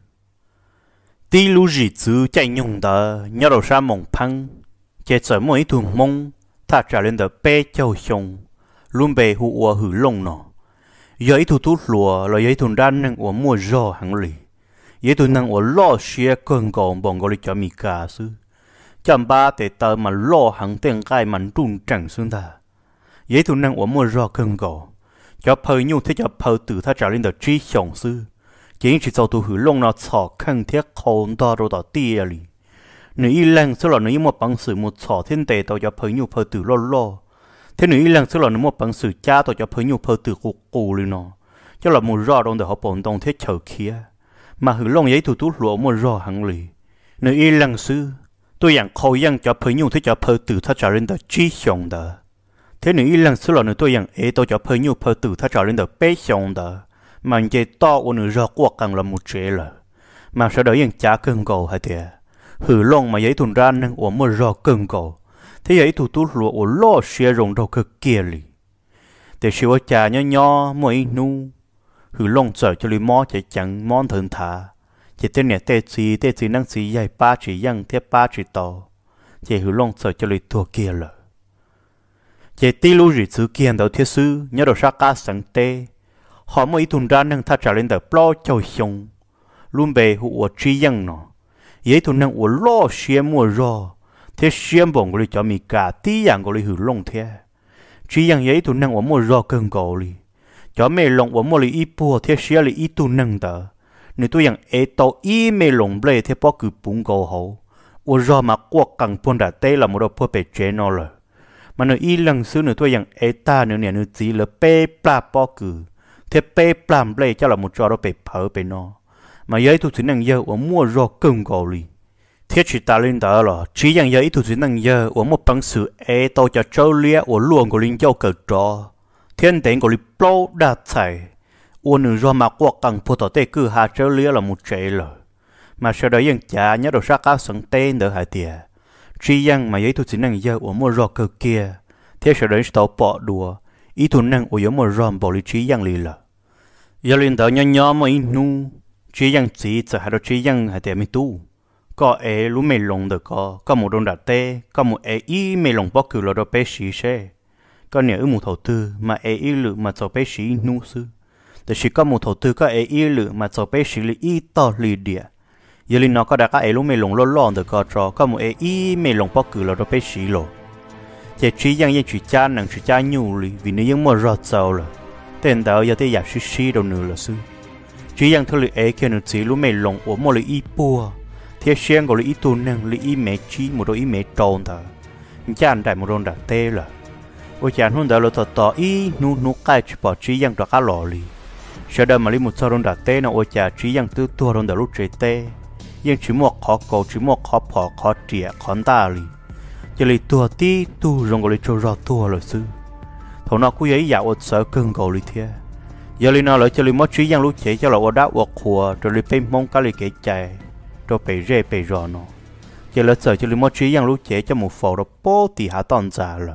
tí lú gì chứ chạy nhung đó nhớ đầu ra mộng phăng chạy trở mỗi thùng mông ta trả lên đó bê châu sông luôn bề hụ ua hử lông nó giấy thu tút lùa là giấy thùng đan năng ua mua rò hàng lì giấy thùng năng ua lo xia cơn gòn bọn gọi là cho mì cà sư chăm ba để tờ mà lo hàng tiền gai mà trung chẳng xương ta giấy thùng năng ua mua rò cơn gòn cho phơi nhu thế cho phơi từ ta trả lên đó trí sông sư chỉ chỉ sau tu hủy lông nó chỏ khăn thiết khôn đó rồi đó tia li nếu y lăng số là nếu một bằng sự một chỏ thiên tề tao cho phơi nhu phơi từ lo lo thế nếu y lăng số là nếu một bằng sự cha tao cho phơi nhu phơi từ cục cù li nó cho là một rò đông để họ bổn đông thế chờ kia mà hử long giấy tụ tú lụa một rò hàng lì nơi y lăng sư tôi dạng khâu yang cho phơi nhung thế cho phơi từ thắt trở lên đờ chi xong đờ thế nơi y lăng sư là nơi tôi dạng ế tôi cho phơi nhung phơi từ thắt trở lên đờ bé xong đờ mà vậy to của nơi rò qua càng là một chế là mà sau đó dạng trả cơn cầu hay thế hử long mà giấy tuần ra năng của một rò cơn cầu thế giấy tụ tú lụa của lo xe rồng đầu cực kia lì để siêu cha nhỏ nhỏ mỗi nu hử long sợ cho lì mò chạy chẳng món thường thả chỉ tên này tê gì tê gì năng gì dài ba chỉ yang thế ba chỉ to chỉ hử long sợ cho lì thua kia lợ chỉ tí lu gì thứ kia đầu thiết sư nhớ đầu sát cá sáng tê họ mỗi tuần ra năng thắt trả lên đầu plo châu sông luôn bề hụa chi yang nó giấy tuần năng của lo xe mua rò thế xem bổng của lì cho mi cả tí yang của lì hử long thế chỉ yang giấy tuần năng của mua rò cơn gạo lì cho mẹ lòng của mua lì ít bùa thế xe lì ít tuần năng đó nếu tôi yang ế tàu ít mẹ lòng bể thế bao cứ bún gạo hậu của rò mà qua càng buôn đã tê là một đồ phô bể chế nó rồi mà nếu ít lần xưa nếu tôi yang ế ta nếu nè nếu chỉ là bê pla bao cứ thế bê pla bể cho là một trò đó bể phở bể nó mà giấy tôi chỉ năng giờ của mua rò cơn gạo lì thiết chỉ ta lên đó là chỉ yang giấy tôi chỉ năng giờ của một bằng sự ế tàu cho châu lia của luồng của linh châu cờ trò thiên tiền của linh plo đã chạy của nữ do mà qua càng phô tỏ tê cứ hà châu lia là một chế rồi mà sau đó yang trả nhớ đồ sát cá sẵn tên đỡ hai tiề chỉ yang mà giấy tôi chỉ năng giờ của một rò cờ kia thế sau đó tàu bỏ đùa ý tôi năng của một rò bỏ lý chỉ yang lì là giờ lên đó nhỏ nhỏ mà in nu chỉ yang chỉ cho hai đồ chỉ yang hai tiề mi tu có ế lú mê lồng được có có một đồn đặt tê có một ế ý mê lồng bó cử là đồ bế xí xe có nè ư một thầu tư mà ế ý lự mà cho bế xí nu sư để chỉ có một thầu tư có ế ý lự mà cho bế xí lì ý to lì địa giờ lì nó có đã có ế lú mê lồng lô lon được có cho có một ế ý mê lồng bó cử là đồ bế xí lô chỉ chỉ yang yang chỉ cha nằng chỉ cha nhu lì vì nếu yang mua rót giàu là tên đó giờ tới giả xí xí đâu nữa là sư chỉ yang thôi lì ế kia nữa chỉ lú mê lồng của mua lì ý bùa thế xem gọi là ít tuần năng là ít mẹ chi một đôi ít mẹ tròn thà chán đại một đôi đặt tê là ôi chán hôm đó là tọt tọt ít nu nu cái chỉ bỏ chi yang đặt cá lò lì sau đó mà lấy một số đôi đặt tê nó ôi chán chi yang tư tua đôi đặt lúc chơi tê nhưng chỉ một khó cầu chỉ một khó bỏ khó trịa khó ta lì chỉ lì tua tí tu rồi gọi là cho rõ tua là sư thằng nó cứ ấy dạo ở sở cơn cầu lì thế giờ lì nó lại cho lì mất chi yang lúc chơi cho là ở đá ở khua rồi lì pin mong cái lì cái chạy cho bể rê bể rò nó giờ lỡ sợ cho lì mất trí yang lúc chế cho một phổ đó bố thì hạ toàn giả rồi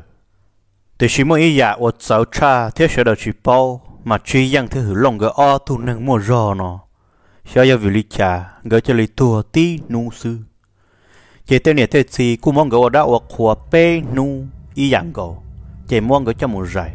để chỉ mỗi ý dạ ở sợ cha thế sẽ được chỉ bao mà trí yang thế hử lòng cái o tu năng mua rò nó sao giờ vì lý cha gỡ cho lì tua tí nu sư chế tên này thế gì cũng mong gỡ đã ở khua bê nu ý dạng gỡ chế mong gỡ cho một giải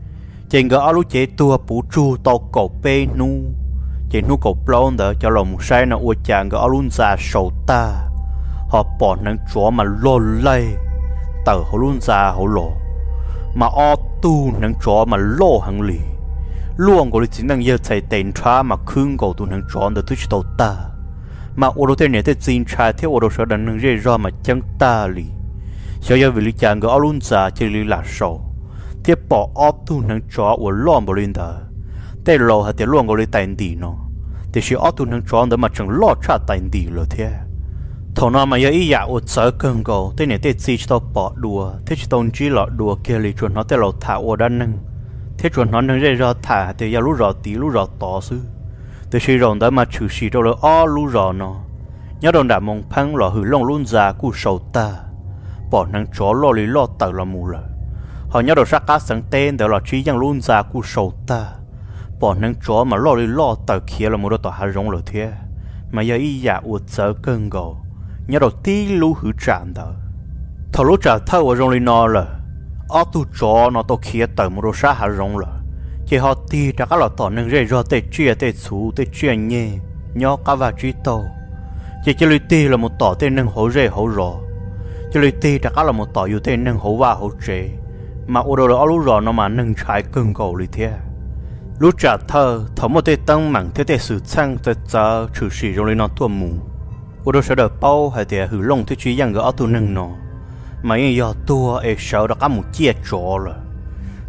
chế gỡ lúc chế tua bù chu tàu cổ bê nu chỉ nu cầu plon đó cho lòng say nó uất chàng cái alun già sầu ta họ bỏ năng chó mà lô lay tờ họ luôn già họ lô mà o tu năng chó mà lô hàng lì luôn có lịch sử năng giờ chạy tiền tra mà khương cầu tu năng chó được thứ tàu ta mà ô tô này tới xin trai theo ô tô sở đàn năng rê ra mà chẳng ta lì sau giờ vì lịch chàng cái alun già chỉ lì là sầu tiếp bỏ o tu năng chó ở lon bờ lên đóแต่เราหาแต่ล่วงก็เลยตายดีเนาะแต่ชีออตุนังจอนเดิมมาจังลอดชาตายดีเลยเท่านั้นมาอย่างอีอยากอดเสือเกินก็แต่เนี่ยแต่ซีจะต้องปอดดัวแต่จะต้องจีหลอดดัวเกลีจนเขาแต่เราถ่าอด้านนึงแต่จนเขานึงได้รอถ่าแต่ยารู้รอตีรู้รอต่อซื้อแต่ชีรอนได้มาถือชีตัวเลยอ้อรู้รอเนาะยาโดนด่ามงพังหล่อหือลงรุ่นซากูโซตาปอดนังจอลอลิลอดตาละมูเลยเขายาโดนสักการสังเตนเดี๋ยวเราชี้ยังรุ่นซากูโซตาbỏ năng chó mà lo đi lo tờ kia là một đôi tòa hà rong rồi thế mà giờ ý giả uất sợ cơn gầu nhớ đầu tí lú hử tràn đó thầu lú trả thâu ở rong đi nó là ở tu chó nó tàu kia tờ một đôi sát hà rong rồi chỉ họ tí đã các loại tỏ năng rơi ra tê chia tê xú tê chia nhẹ nhó cá và trí tàu chỉ chỉ lùi tí là một tỏ tên năng hổ rơi hổ rò chỉ lùi tí đã các là một tỏ yêu tên năng hổ va hổ chế mà ô đồ đó lú rò nó mà năng trái cơn gầu đi thế lúc trả thơ thấu một tê tăng mảng thế tê sự sang tê giờ trừ sĩ trong lấy nó tua mù ô đô sẽ đợt bao hay tê hử lông thế chí yang gỡ tu nâng nó mà yên do tua ê sợ đó có một chia trọ rồi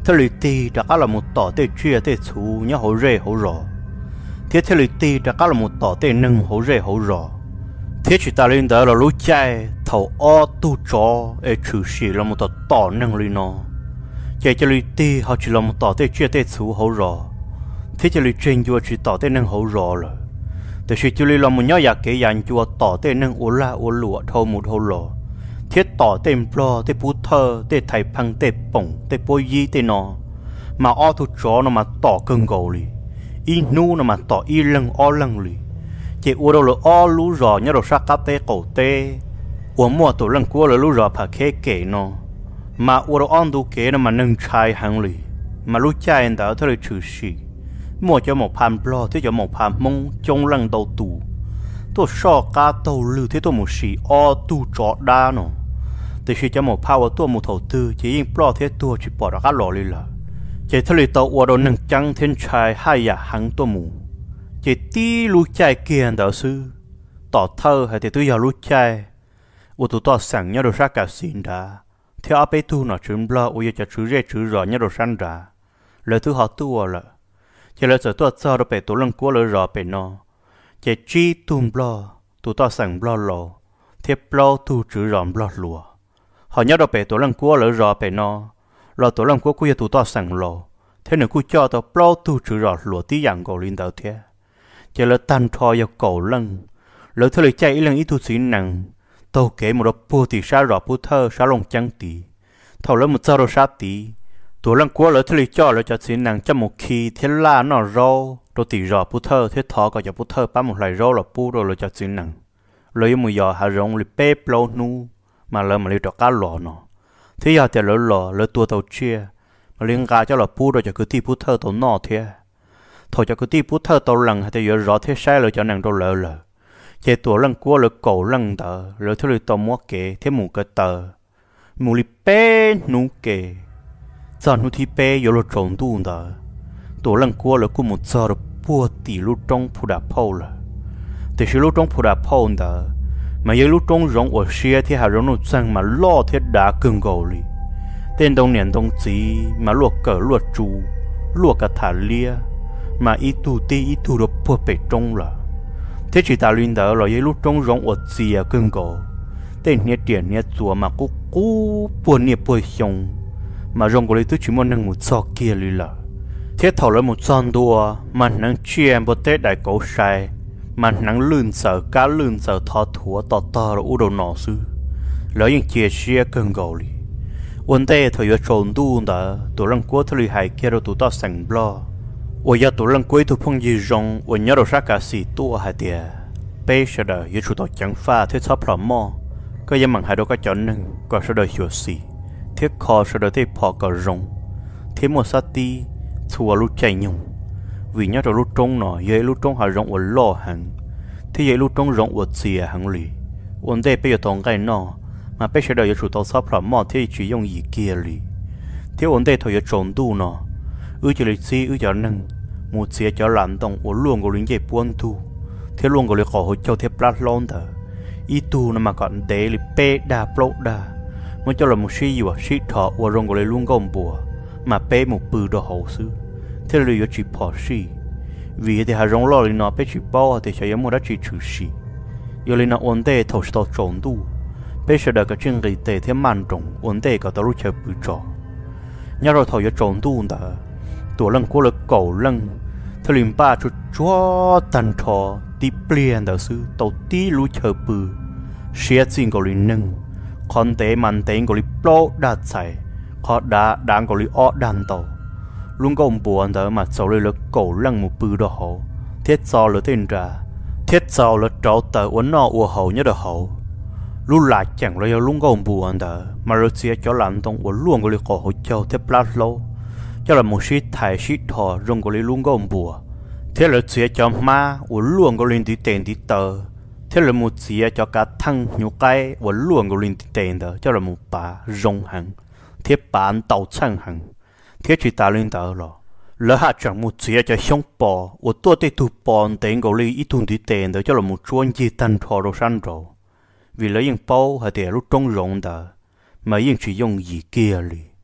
thế lì tì đã có là một tỏ tê chia tê chú nhá hổ rê hổ rò thế thế lì tì đã có là một tỏ tê nâng hổ rê hổ rò thế chỉ ta lên đó là lũ trai thầu o tu chó e trừ xì là một tỏ tỏ nâng lì nó chạy cho lì tì họ chỉ là một tỏ tê chia tê chú hổ rò thế cho lì trên chùa chỉ tỏ tê nâng hổ rò rồiแต่ชีจุลีเรามันย่อยากเกยันจัวต่อเต้นึงอุลาอุลัวทอมุทอลอเทียต่อเต็มปลอเตปูเธอเตไทยพังเตป่งเตปยีเตนอมาอ้อทุจอนมาต่อเกิงกอลีอีนูนมาต่ออีลังอ้อลังลีเจอเราเลยอ้อรู้รอเนี่ยเราสักกัดเตโกเตอวมัวตัวลังกัวเลยรู้รอผักเคเก๋นอมาอวเราอ้อนดูเก๋นมาหนึ่งชายหังลีมารู้ใจอันเดาเท่าไรชื่อชีมัวจะหมกพันปลอที่จะหมกพันมงจงลังตัวตูตัวชอกาตัวลือที่ตัวหมูสีอ้อตูจอดาโนแต่ชีจะหมกพาวตัวหมูถตือจะยิ่งปลอที่ตัวจีปอดรักหล่อเลยล่ะเจทะเลตัวอวดหนึ่งจังเทนชายให้ยาหังตัวหมูเจตีรู้ใจเกียนเดาซื้อต่อเธอให้แต่ตัวอยากรู้ใจอุตุต่อสั่งเนี่ยเราสักกับสินดาเที่ยวไปตัวหน่อจุนปลออุยจะชื่อเร่ชื่อรอเนี่ยเราสันดาเลยตัวหอตัวละchỉ là giờ tôi cho nó bị tụi lăng của lỡ rõ bị nó chỉ chi tụm blo tụi taoสั่ง blo lò thiệp blo tụi chữ ròm blo lùa họ nhớ nó bị tụi lăng của lỡ rõ bị nó lò tụi lăng của của tụi taoสั่งlò thế nên cứ cho tao blo tụi chữ rõ lùa tí dạng cầu linh tao thế chỉ là tan thò vào cầu lăng lỡ thôi lại chạy lăng ít tụi xí nặng tao kể một đợt bùa thì sa rõ bùa thơ sa lông trắng tí thầu lỡ một sao đồ sa tíตัวลังกัวเลยทะเลจ่อเลยจะสินนังจะหมกขีเทล่าหน่อโรตัวตีรอพุทเธอเททอก็จะพุทเธอปั้มหมดไหลโรหล่อปูโรเลยจะสินนังเลยมือยอหารงเลยเป๊ะโปลนูมาเลยมาเลยดอกก้าหล่อเนาะที่ยาแต่เลยหล่อเลยตัวตัวเชี่ยมาเลี้ยงกาจะหล่อปูโรจะคือที่พุทเธอตัวนอเทียถอยจะคือที่พุทเธอตัวหลังให้แต่ยอรอเทใช้เลยจะนังตัวเลยเลยเจตัวลังกัวเลยเก่าลังเตอเลยทะเลตัวมัวเก๋เทหมูกระเตอหมูลิเป๊ะนูเก๋จานหุที่เป้ยโลจงดูนเดอตัวลังกัวเลยกูมุดจอร์ปัวตีลูกจงผู้ดับพ่อเลยแต่ชิลูกจงผู้ดับพ่อเดอมาเยลูกจงร้องอวดเชียที่หาร้องนุ่งจังมาล่อเทียดาเกิงกอลีเต้นตรงเนียนตรงจีมาลวกเกลือลวกจูลวกกระถาเลียมาอีตูตีอีตูรบปัวเป็ดจงละเทจิตาลินเดอเราเยลูกจงร้องอวดเจียเกิงกอเต้นเนียเดียนเนียจัวมากูกูปวดเนียปวดชงmà rong của lấy tôi chỉ muốn nâng một giọt kia lì lợ thiết thầu lấy một giòn đua mà nâng chia bớt tết đại cổ sai mà nâng lươn sợ cá lươn sợ thọ thua tọt to rồi u đầu nọ sư lấy những chia chia cơn gầu lì vấn đề thời giờ trốn tu đã tụi lăng cuối thời hải kia rồi tụi ta sành blo ôi giờ tụi lăng cuối tụi phong gì rong ôi nhớ rồi sát cả xì tua hai tia bây giờ đời giờ tụi tao chẳng pha thế sắp lắm mò có giờ mằng hai đôi có chọn nâng có sau đời hiểu xì thiết kho sau đó thì phò cờ rong thế một sát ti chùa lúc chạy nhung vì nhớ rồi lúc trông nọ vậy lúc trông hà rong ở lo hàng thế vậy lúc trông rong ở xìa hàng lì vấn đề bây giờ toàn cái nọ mà bây giờ đời chủ tàu sắp làm mò thế chỉ dùng gì kia lì thế vấn đề thời giờ trốn tu nọ ư chỉ lịch si ư cho nâng một xìa cho làm đồng ở luôn của lính dây buôn tu thế luôn của lính họ hồi châu thế plat lon tờ y tu mà còn để lì pe đa pro đaมันจะหล่อมุชีอยู่ชีถอว่ารงก็เลยลุงก้มบัวมาเป้หมูปืนดอกหัวซื้อเท่าเลยจีพอชีวิธีหารงล่อเลยนอเป้จีป้อแต่ใช้ยามดจีชื่อชียเลยนอวันเดย์ทศตจงดูเป้เสด็จก็จึงรีเตะเที่มันจงวันเดย์ก็ต้องรู้เชื่อปืนจ่อยาเราถอยจงดูแต่ตัวลังกูเลยเก่าลังทลิมป้าจุดจ้วตันทอตีเปลี่ยนแต่ซื้อตัวตีรู้เชื่อปืนเสียจริงก็เลยนึ่งคอนเตมันเตงก็ลิโปรดัดใส่คอดาดังก็ลิอ้อดันโตลุงก็อมปวนเดอมาโซเลยเลยโกลังมูปืนดอกหัวเทียซอเลยเต้นจ้าเทียซอเลยเจ้าเตอวันนอวัวหัวเนี่ยดอกหัวลุหลายจังเลยลุงก็อมปวนเดอมาเลเซียเจ้าหลานตรงวันล่วงก็ลิขอหัวเจ้าเทียปลาโลเจ้าละมูชิไทยชิทอรงก็ลิลุงก็อมปัวเทียเลเซียเจ้ามาวันล่วงก็ลินตีเต็นตีเตอthế là một gì cho cả thằng nhiều cái và luôn có linh tiền đó cho là một bà rong hàng thiết bản tàu chân hàng thiết chỉ ta lên đó rồi lỡ hạt chẳng một gì cho sống bò và tôi để tụ bò tiền có linh ít tuần tiền đó cho là một chuyến gì tan thọ rồi san rồi vì lấy những bao hay để lúc trong rộng đó mà những chỉ dùng gì kia li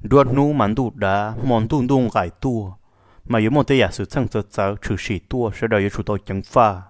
đuôi nu mặn tụ đá mòn tụ tung gãi tua mà yếu một tay giả sử sang giờ giờ trừ sĩ tua sẽ đợi chủ tôi chẳng pha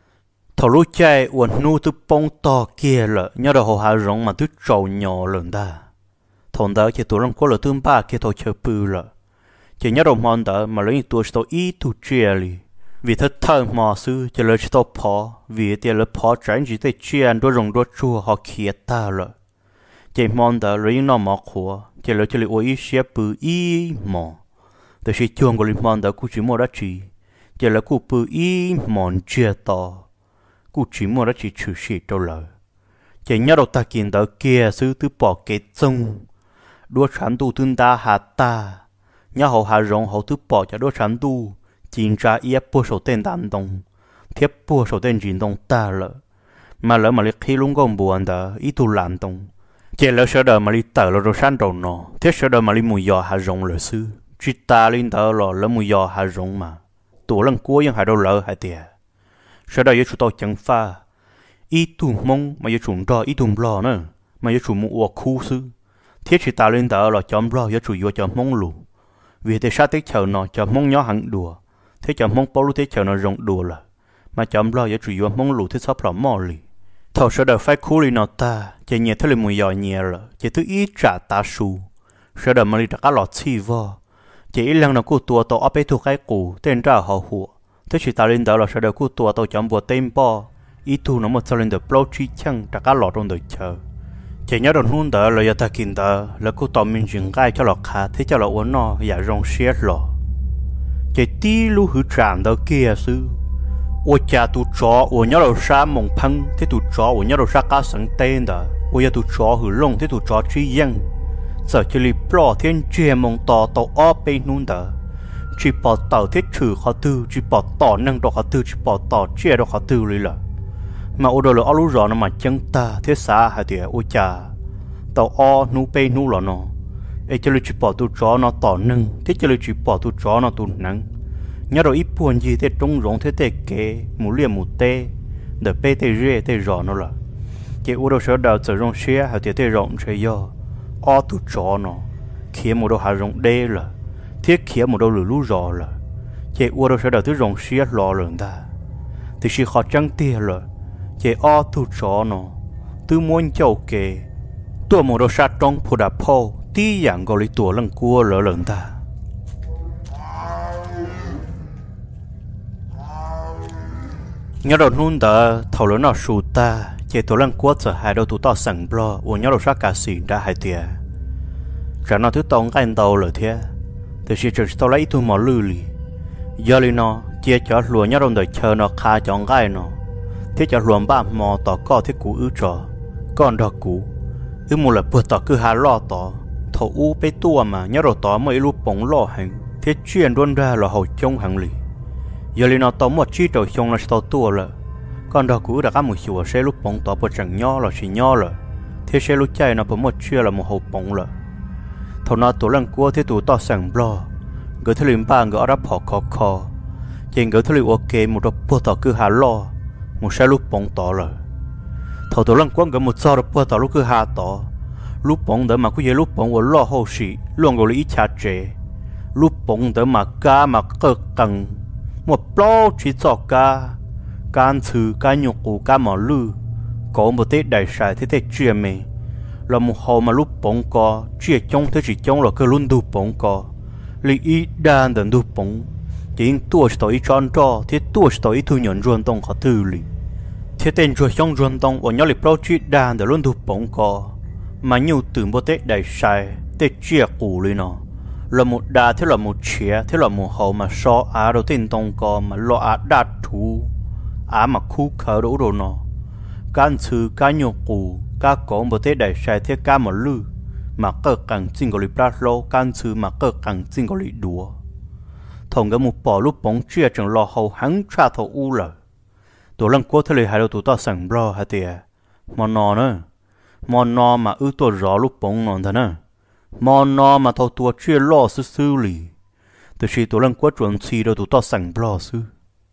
thầu lúa chạy uốn nu từ bông to kia lợ nhớ đầu hồ hà rong mà từ trâu nhỏ lớn ta thằng đó chỉ tụi lăng quá là tương ba kia thôi chơi bự lợ chỉ nhớ đầu mòn đó mà lấy tuổi tôi ít tu chia li vì thật thơ mò sư chỉ lấy tôi phò vì tiền lấy phò tránh chỉ để chia đôi rồng đôi chua họ kia ta lợ chỉ mòn đó lấy nó mò khua chỉ lấy chỉ lấy ôi xếp bự ít mòแต่ชีจวงก็ลิมอนแต่กูจิมัวรัชีเจแล้วกูปื้อีมอนเจียต่อกูจิมัวรัชีชื่อชีตัวเลยเจเนี่ยเราตากินแต่เกียซื้อตื้อปอกเกจงดัวฉันตูตึนตาหาตาเนี่ยเขาหารงเขาตื้อปอกจะดัวฉันตูจินจ้าเอียปัวโฉเต้นดันตงเทียบปัวโฉเต้นจินตงตาเลยมาแล้วมาเรียกขี้ลุงก็บัวแต่อีตูหลานตงเจแล้วเสด็จมาลิเตอร์เราเราฉันโดนเนาะเทียบเสด็จมาลิมุยอหารงเลยซื้อchỉ ta lên đó là lỡ mùi giò hà rong mà tổ lần cuốiยังหาđâu lỡ hại tiệt sau đó yêu chúng tôi chẳng pha ít tụm mông mà yêu chúng đó ít tụm lo nữa mà yêu chúng mua khu sư thiết chỉ ta lên đó là chấm lo yêu chúng yêu chấm mông lù vì thế sát tết chờ nó chấm mông nhỏ hẳn đùa thế chấm mông bao lúc tết chờ nó rong đùa là mà chấm lo yêu chúng yêu mông lù thế sắp lỏng mò lì thầu sau đó phải khu lì nó ta chỉ nhẹ thế là mùi giò nhẹ rồi chỉ thứ ít trả ta su sau đó mà lì đặt cá lọt xì vo chỉ lần nào cô tua tàu áp thuộc cái cũ tên ra họ hùa thế chỉ ta lên đó là sau đó cô tua tàu chấm bùa tên bo ít thu nó một sau lên được bao chi chăng đặt cá lọt trong đời chờ chỉ nhớ đồn hôn đó là giờ ta kinh đó là cô tàu mình dừng gai cho lọt khá thế cho lọt uốn nó giả rong xé lọ chỉ tí lu hư tràn đó kia sư ô cha tu chó ô nhớ đầu sa mông phăng thế tu chó ô nhớ đầu sa cá sắn tên đó ô giờ tu chó hư lông thế tu chó chi dân giờ chỉ li bỏ thiên chia mong tỏ tàu ở bên núi đó chỉ bỏ tàu thiết trừ khó tư chỉ bỏ tỏ năng độ khó tư chỉ bỏ tỏ chia độ khó tưเลยล่ะmà ô đồ là ở lú rõ nó mà chân ta thế xa hay thì ô cha tàu ở núi bên núi là nó ấy chỉ li chỉ bỏ tu chó nó tỏ năng thế chỉ li chỉ bỏ tu chó nó tu năng nhớ rồi ít buồn gì thế trung rộng thế thế kế mù liềm mù tê để bê tê rê tê rõ nó là cái ô đồ sở đạo giờ rong xe hay thì tê rộng chơi do ở tu chó nó kia một đầu hà rong đê là thiết kia một đầu lửa lú rò là chế ua đâu sẽ đầu thứ rong xía lò lợn ta thì chỉ khó trắng tia là chế ở tu chó nó từ muốn châu kề tua một đầu sát trong phù đạp phô tí dạng gọi lấy tua lăng cua lỡ lợn ta nhớ đầu nun ta thầu lớn nào sụt ta chế tổ lăng quất giờ hai đầu tụ to sẵn blo uống nhớ đầu sát cả xì đã hai tia chẳng nó thứ tông cái anh tàu rồi thế từ khi trời tao lấy tụi mỏ lư lì giờ li nó chia cho lúa nhớ đầu đời chờ nó khai chọn cái nó thế cho lúa ba mò tỏ co thế cũ ư trò con đó cũ ư một là bữa tỏ cứ hà lo tỏ thầu u bê tua mà nhớ đầu tỏ mấy lúc bóng lo hành thế chuyện đôn ra là hậu trông hàng lì giờ li nó tỏ một chi trầu trông là tao tua rồi con đó cũ đã có một chiều xe lúc bóng tỏ bữa chẳng nhỏ là chỉ nhỏ rồi thế xe lúc chạy nó bữa một chia là một hộp bóng rồi thầu nó tổ lăng cua thế tụ to sẵn blo gửi theo liềm ba gửi đáp họ khó khó trên gửi theo liềm ok một đợt bữa tỏ cứ hà lo một xe lúc bóng tỏ rồi thầu tổ lăng cua gửi một sao đợt bữa tỏ lúc cứ hà tỏ lúc bóng đỡ mà cứ vậy lúc bóng của lo hậu sĩ luôn gọi là ít chả chế lúc bóng đỡ mà cá mà cơ căng một bao chỉ cho cá can thứ cá nhục của cá mỏ lư có một tết đại sai thế tết chia mê là một hồ mà lúc bóng co chia trong thế chỉ trong là cái luôn đu bóng co lý ý đan đần đu bóng chỉ tuổi tuổi tròn trò thế tuổi tuổi thu nhận ruộng đông khó tư lý thế tên ruộng trong ruộng đông ở nhau lịch bao chia đan đần luôn đu bóng co mà nhiều từ một tết đại sai tết chia cũ lý nó là một đà thế là một chia thế là một hồ mà so á đầu tiên đông co mà lo á đạt thú á mà khu khởi đủ đồ nó can thứ cá nhục cũ cá có một thế đại sai thế cá mà lư mà cơ càng chính gọi là lô can thứ mà cơ càng chính gọi là đùa thằng cái một bỏ lúc bóng chia chẳng lo hậu hắn tra thầu u lờ tổ lăng quốc thế này hai đầu tụ ta sẵn blo hai tiề mòn nò nữa mòn nò mà ư tổ rõ lúc bóng nòn thế nữa mòn nò mà thầu tua chia lo sư sư lì từ khi tổ lăng quốc chuẩn xì đầu tụ ta sẵn blo sư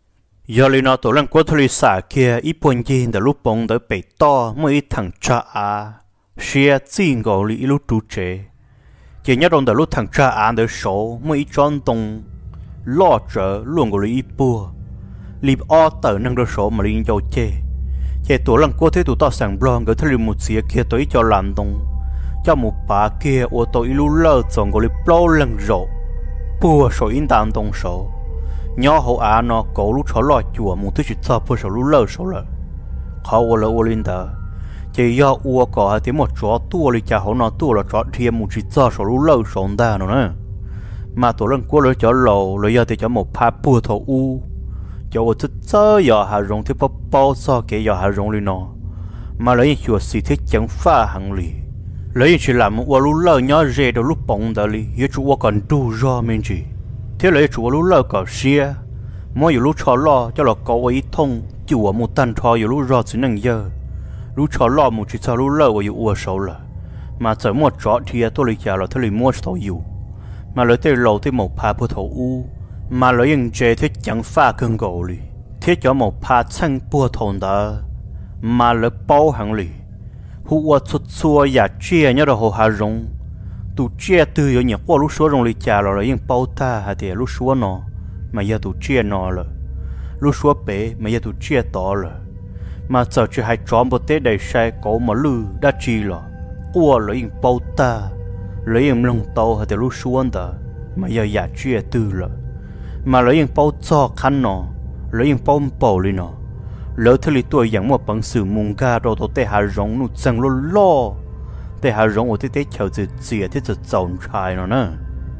giờ li nó tổ lăng quốc thế xả kia ít buồn gì để lúc bóng để bể to mới thằng cha à xia chính gọi là lúc chú chế chỉ nhớ trong đời lúc thằng cha ăn đời số mới tròn tông lo trở luôn của lý bùa lip o tờ năng đời số mà linh dầu chê chê tuổi lần qua thế tụi tao sang blong gửi thấy một xía kia tới cho làm tông cho một bà kia ô tô ilu lơ chọn của lip lâu lần rộ bùa số in tàn tông số nhỏ hậu á nó cổ lúc chó lo chùa một thứ chuyện sao bùa số lúc lơ số lợ khó ô lơ ô linh tờ chỉ do ua có hai tiếng một chó tua li cha hậu nó tua là chó thêm một chuyện sao số lúc lơ số ta nữa nè mà tuổi lần qua lỡ chó lầu lỡ giờ thì chó một pa bùa thầu u cho ô chút sơ giờ hà rong thì bao bao so cái giờ hà rong li nó mà lấy những chuyện gì thế chẳng pha hàng li lấy những chuyện làm ô lúc lơ nhỏ rẻ đâu lúc bông đó li yêu chú ô còn đủ rõ mình gì thế lấy chú ô lúc lơ có xia mỗi yêu lúc chó lo cho là có ý thông chú ô một tan thọ yêu lúc rõ chỉ năng giờ lúc chó lo một chuyện sao lúc lơ yêu ô sầu là mà giờ một chó thì tôi lấy trả là tôi lấy mua thầu yêu mà lấy tới lầu tới một pa bùa thầu u mà lấy những chế thế chẳng pha cơn gỗ li thế cho một pa chân bùa thầu đó mà lấy bao hàng li hùa xuất xua giả chia nhớ đồ hà rong tụ chia từ ở nhà qua lúc số rong li trả là lấy những bao ta hay thì lúc số nó mà giờ tụ chia nó là lúc số bé mà giờ tụ chia to là mà giờ chỉ hai chọn một tết đầy sai cổ mà lư đã chi là qua lấy những bao ta lấy những lông tàu hay thì lúc số đó mà giờ giả chia từ là mà lấy những bao cho khăn nó lấy những bao bao li nó lỡ thế li tôi dạng một bằng sự mùng ca đồ đồ tê hà rong nụ chẳng lo lo tê hà rong ở tê tê chào từ gì thế từ giàu trai nó nè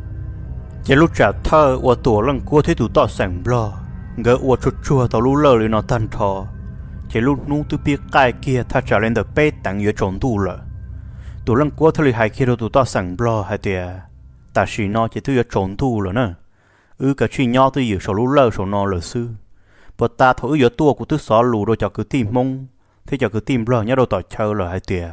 chỉ lúc trả thơ ở tuổi lần qua thế tụi tao sành blo gỡ ở chua chua tao lúc lỡ li nó tan thò chỉ lúc nụ tụi biết cái kia ta trả lên được bé tặng ở trốn tù了tụi lần qua thế li hai kia tụi tao sành blo hay tiề ta chỉ nó chỉ tụi ở trốn tù了nè ư cả chuyện nhỏ tụi ở số lúc lỡ số nó là sư bữa ta thổi giữa tua của tứ xó lù rồi cho cứ tìm mông thế cho cứ tìm lo nhớ đâu tỏi chơi là hai tiề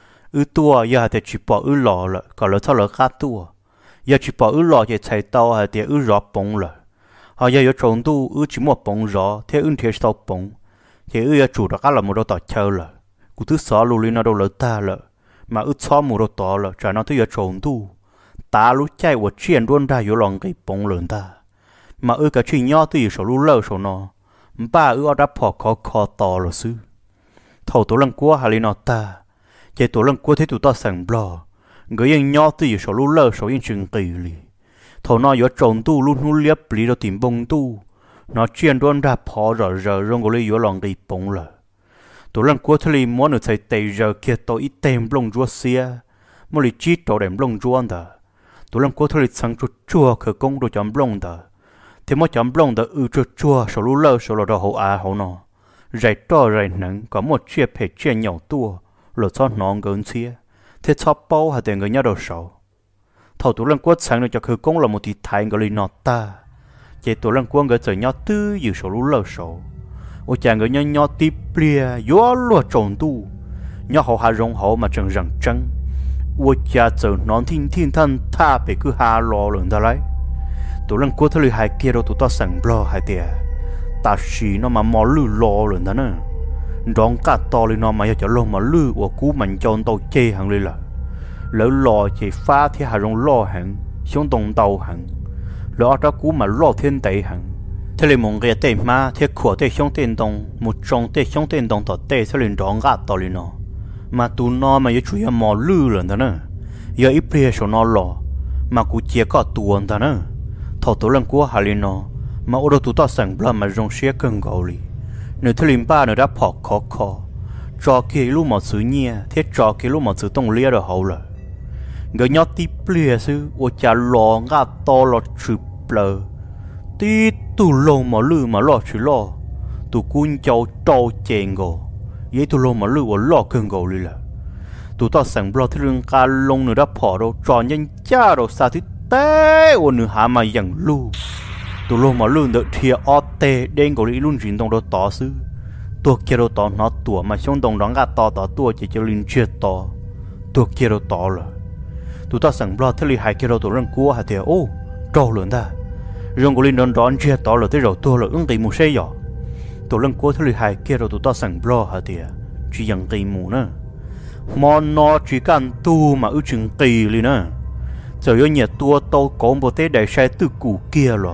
ư tua giờ thì chỉ bỏ ư lò là còn lỡ sao lỡ khát tua giờ chỉ bỏ ư lò thì chạy tàu hai tiề ư rõ bông là họ giờ ở trốn tu ư chỉ một bông rõ thế ư thiệt sau bông thì ư chủ đó là một đâu tỏi chơi là của tứ xó lù lên nó đâu lỡ ta là mà ư xó một đâu tỏi là trả nó tới ở trốn tu ta lúc chạy của chuyện luôn ra ở lòng cái bông lớn ta mà ư cả chuyện nhỏ từ số lù lỡ số nó ba ư đã bỏ khó khó to rồi sư thầu tổ lăng qua hà li nọ ta chạy tổ lăng qua thế tụi ta sẵn bò người yên nhỏ từ số lú lơ số yên chừng kỳ li thầu nó yếu trộn tu luôn hú liếp lý đâu tìm bông tu nó chuyên đoan ra bỏ rõ rõ rong gọi yếu lòng đi bông lờ tổ lăng qua thế li muốn được thấy tây giờ kia tôi ít tem bông chúa xia muốn li chít tổ đèm bông chúa đó tổ lăng qua thế li sang chuột chua khởi công đồ chấm bông đó thì mỗi chấm bông đã ư chua chua số lú lơ số lọ đồ hậu á hậu nọ rải to rải nắng có một chiếc phê chiếc nhỏ tua lọ cho nó gần xía thế chóp bao hạt tiền người nhau đầu sầu thầu tủ lăng quất sáng được cho khử công là một thị thái người lì nọ ta chỉ tủ lăng quất người trời nhau tư dự số lú lơ sầu ô chàng người nhau nhau tiếp bia gió lúa trộn tu nhau hậu hà rong hậu mà chẳng rằng trắng ô cha trời nón thiên thiên thân tha về cứ hà lò lớn ta lấy tụi lần cuối thời hai kia đâu tụi ta sẵn blo hai tiề ta xí nó mà mò lư lò lên đó nè đón cả to lên nó mà cho lông mà lư của cú mình cho tàu chê hàng lên là lỡ lò chỉ pha thì hà rong lo hàng xuống tông tàu hàng lỡ đó cú mà lo thiên tệ hàng thế là một cái tệ mà thế của tệ xuống tiền đồng một trong tệ xuống tiền đồng tọt tệ thế lên đón cả to lên nó mà tụi nó mà yêu chui mò lư lên đó nè giờ ít bia số nó lò mà cú chia cả tuần đó nè thầu tổ lần qua hà liên nó mà ô tô tụi ta sẵn bla mà rong xe cơn gạo li nửa thứ lim ba nửa đã bỏ khó khó cho kia lúc mà xử nhia thế cho kia lúc mà xử tông lia rồi hậu là người nhót tí lia sư ô cha lò ngã to lò chụp lờ tí tụ lông mà lư mà lò chữ lò tụ cuốn châu trâu chèn gò vậy tụ lông mà lư và lò cơn gạo li là tụi ta sẵn bla thế rừng cá lông nửa đã bỏ đâu tròn nhanh cha đâu xa tí té ôn nửa hà mà dần lu tụi lô mà luôn đợi thìa o tê đen của lý luôn chuyển động đó tỏ sư tua kia đâu tỏ nó tua mà xong đồng đón gà to tỏ tua chỉ cho linh chưa tỏ tua kia đâu tỏ rồi tụi ta sẵn blo thế li hai kia đâu tụi răng cua hả thìa ô trâu lớn ta răng của linh đón đón chưa tỏ rồi tới rồi tua là ứng tìm một xe giỏ tụi răng cua thế li hai kia đâu tụi ta sẵn blo hả thìa chỉ dần tìm mù nữa mòn nó chỉ cần tu mà ư chừng kỳ li nữa giờ yo nhà tua tàu có một thế đại sai từ cũ kia rồi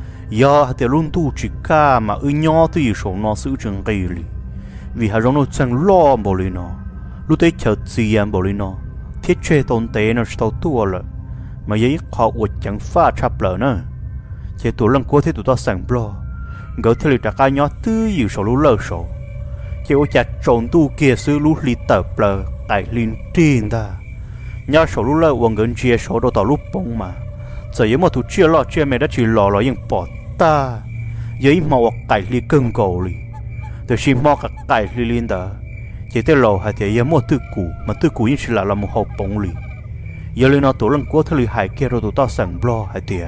giờ thì luôn tu chỉ cả mà ư nhỏ thì số nó sự trường kỳ li vì hà rong nó chẳng lo bồ li nó lúc đấy chờ gì em bồ li nó thiết chế tồn tế nó tàu tua rồi mà giấy họ uất chẳng pha chập lỡ nữa chỉ tụi lần cuối thì tụi ta sẵn blo gỡ theo lịch cả nhỏ tư nhiều số lú lơ số chỉ ô chặt trộn tu kia sư lú li tập lờ tại linh tiền ta nhỏ số lú lơ uống gần chia số đồ tàu lú bông mà giờ yếu mà tụi chia lọ chia mày đã chỉ lọ lọ những bỏ ta giấy màu cải li cưng cầu li từ khi mò cả cải li linh ta chỉ tới lọ hay thì yếu mà tư cũ mà tư cũ những chỉ là là một hộp bông li giờ lên nó tụi lần cuối theo lịch hải kia rồi tụi ta sẵn blo hay thì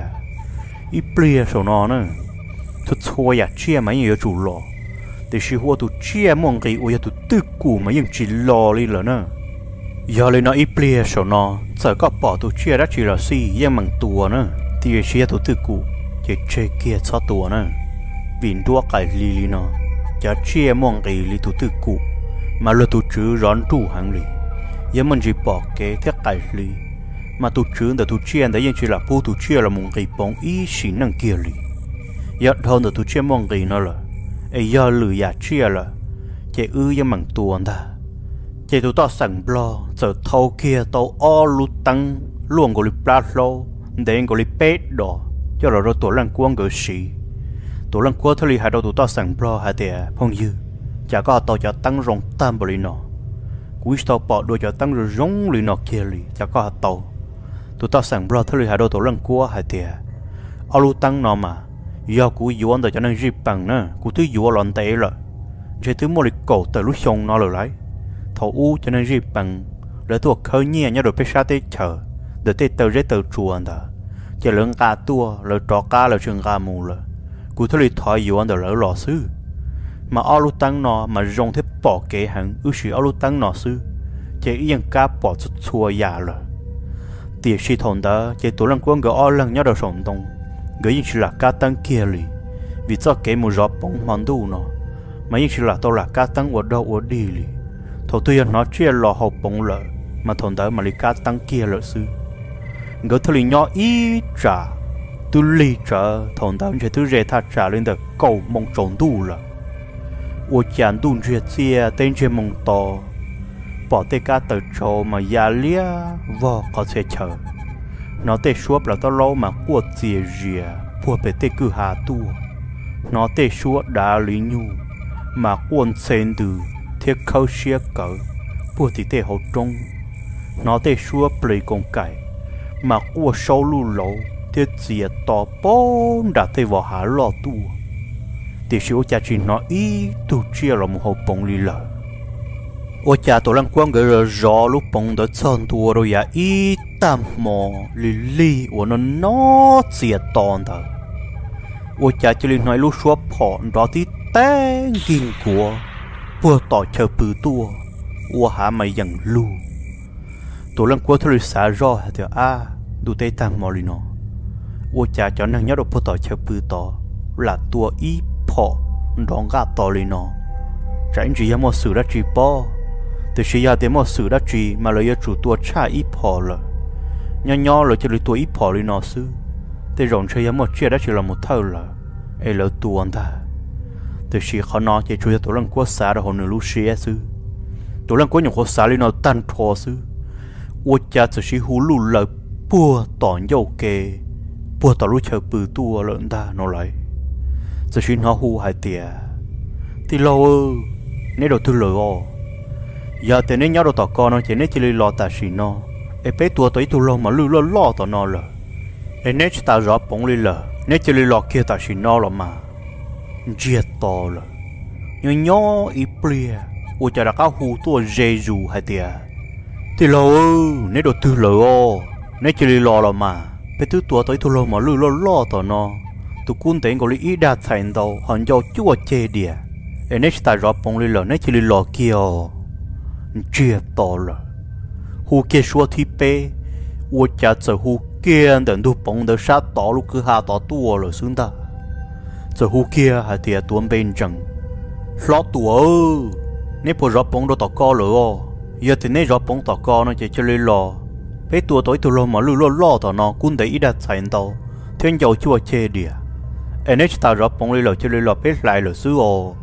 ít bia số nó nữa tụi xua ya chia mấy người chủ lò để xí hoa tụi chia mong cái ôi tụi tư cụ mấy người chỉ lò đi rồi nữa giờ lên nó ít bia số nó giờ có bỏ tụi chia đã chỉ là xí nhưng bằng tua nữa thì xí tụi tư cụ chỉ chơi kia cho tua nữa vì đua cái lì lì nó giờ chia mong cái lì tụi tư cụ mà là tụi chữ rón chủ hàng lì nhưng mình chỉ bỏ cái thiết cái lì mà tụi chữ để tụi chia đấy chỉ là bố tụi chia là một cái bóng ý xí năng kia lì giờ thôn được tụi chia mong gì nó là ấy giờ lười giả chia là chỉ ư với mảng tuần ta chỉ tụi ta sẵn blo giờ thâu kia tàu o lú tăng luôn gọi là plaslo để gọi là pet đỏ cho rồi rồi tụi lần quân gửi xí tụi lần quân thôi hai đầu tụi ta sẵn blo hai tiệt phong dư chả có tàu cho tăng rong tam bờ nó cuối tàu bỏ đôi cho tăng rồi rong lì nó kia lì chả có tàu tụi ta sẵn blo thôi hai đầu tụi lần quân hai tiệt o lú tăng nó mà giờ cú yuan để cho nên dịp bằng nữa cú thứ yuan lon tệ rồi chỉ thứ một lịch cổ từ lúc xong nó rồi lấy thầu u cho nên dịp bằng để tôi khơi nhẹ nhớ được pesa tê chờ để tê từ rễ từ chuồn đó chỉ lượng cá tua rồi trò cá rồi trường cá mù rồi cú thứ lịch thỏi yuan để lỡ lò xứ mà alu tăng nó mà rong thế bỏ kế hàng ưu sĩ alu tăng nó xứ chỉ yên cá bỏ chút chua già rồi tiệt sĩ thôn đó chỉ tổ lần quân gỡ o lần nhớ được sống đông người chỉ là cá tăng kia lì vì cho cái một giọt bóng mòn đủ nó mà chỉ là tôi là cá tăng ở đâu ở đi lì thầu tuy nó chia lò hộp bóng lợ mà thằng đó mà lì cá tăng kia lợ sư người thôi lì nhỏ ít trả tôi lì trả thằng đó chỉ tôi rẻ thà trả lên được cầu mong trốn đủ là ô chán đủ chuyện chia tên chuyện mong to bỏ tay cá từ chỗ mà già lia vò có thể chờ nó tê suốt là tao lâu mà qua chia rìa qua bể tê cứ hà tu nó tê suốt đã lý nhu mà quân sen từ thiết khâu xia cỡ qua thì tê hậu trung nó tê suốt plei con cải mà qua sâu lu lỗ thiết chia to bốn đã tê vào hà lo tu tê suốt cha chỉ nó ý tu chia là một hộp bông lì lợ ô cha tổ lăng quang gửi rõ lúc bông đã chọn tua rồi ya ít tam mò lì lì của nó nó chia tòn thở ô cha cho linh nói lúc xóa bỏ đó tí tên kinh của vừa tỏ chờ bự tua ô hả mày dần lu tổ lăng quang thôi xả rõ thì à đủ tê tam mò lì nó ô cha cho năng nhớ được vừa tỏ chờ bự tỏ là tua ít bỏ đón gạt tỏ lì nó tránh chỉ một sự đã chỉ bỏ từ khi giờ đến một sự đã chỉ mà lời chủ tua cha ít bỏ rồi nhỏ nhỏ rồi cho lời tua ít bỏ đi nó xứ từ rộng chơi một chuyện đã chỉ là một thâu rồi ấy là tua anh ta từ khi họ nói chỉ chủ tụi lần qua xa rồi họ nửa lúc xé xứ tụi lần qua những họ xa đi nó tan thò xứ ôi cha từ khi hú lù lợi bùa tỏn dầu kề bùa tỏ lúc chờ bự tua lợn ta nó lại từ khi nó hú hai tiệt thì lâu ơ nếu đầu tư lời o giờ thì nếu nhớ đồ tỏ con nó chỉ nếu chỉ lo ta xí nó em bé tua tới tu lo mà lưu lo lo tỏ nó rồi em nếu chỉ ta rõ bóng đi lờ nếu chỉ lo kia ta xí nó rồi mà giết to rồi nhưng nhớ ít bia ôi trời đã có hú tua dê dù hay tiệt thì lo nếu đầu tư lời o nếu chỉ lo rồi mà bé thứ tua tới tu lo mà lưu lo lo tỏ nó tụ quân tiền gọi là ít đạt thành đâu hòn dầu chúa chê địa em nếu ta rõ bóng đi lờ nếu chỉ lo kia chia to rồi hú kia xua thi bê ua cha giờ hú kia đừng đu bóng đỡ sát to lúc cứ hà to tua rồi xuống ta giờ hú kia hà tiệt tuôn bên chẳng lo tua nếu bỏ rõ bóng đâu to co rồi giờ thì nếu rõ bóng to co nó chỉ cho lên lò bé tua tối tua lo mà lưu lo lo tao nó cũng để ý đặt thành tao thiên giàu chua chê địa anh ấy ta rõ bóng lấy lò chơi lấy lò bé lại lò xứ ồ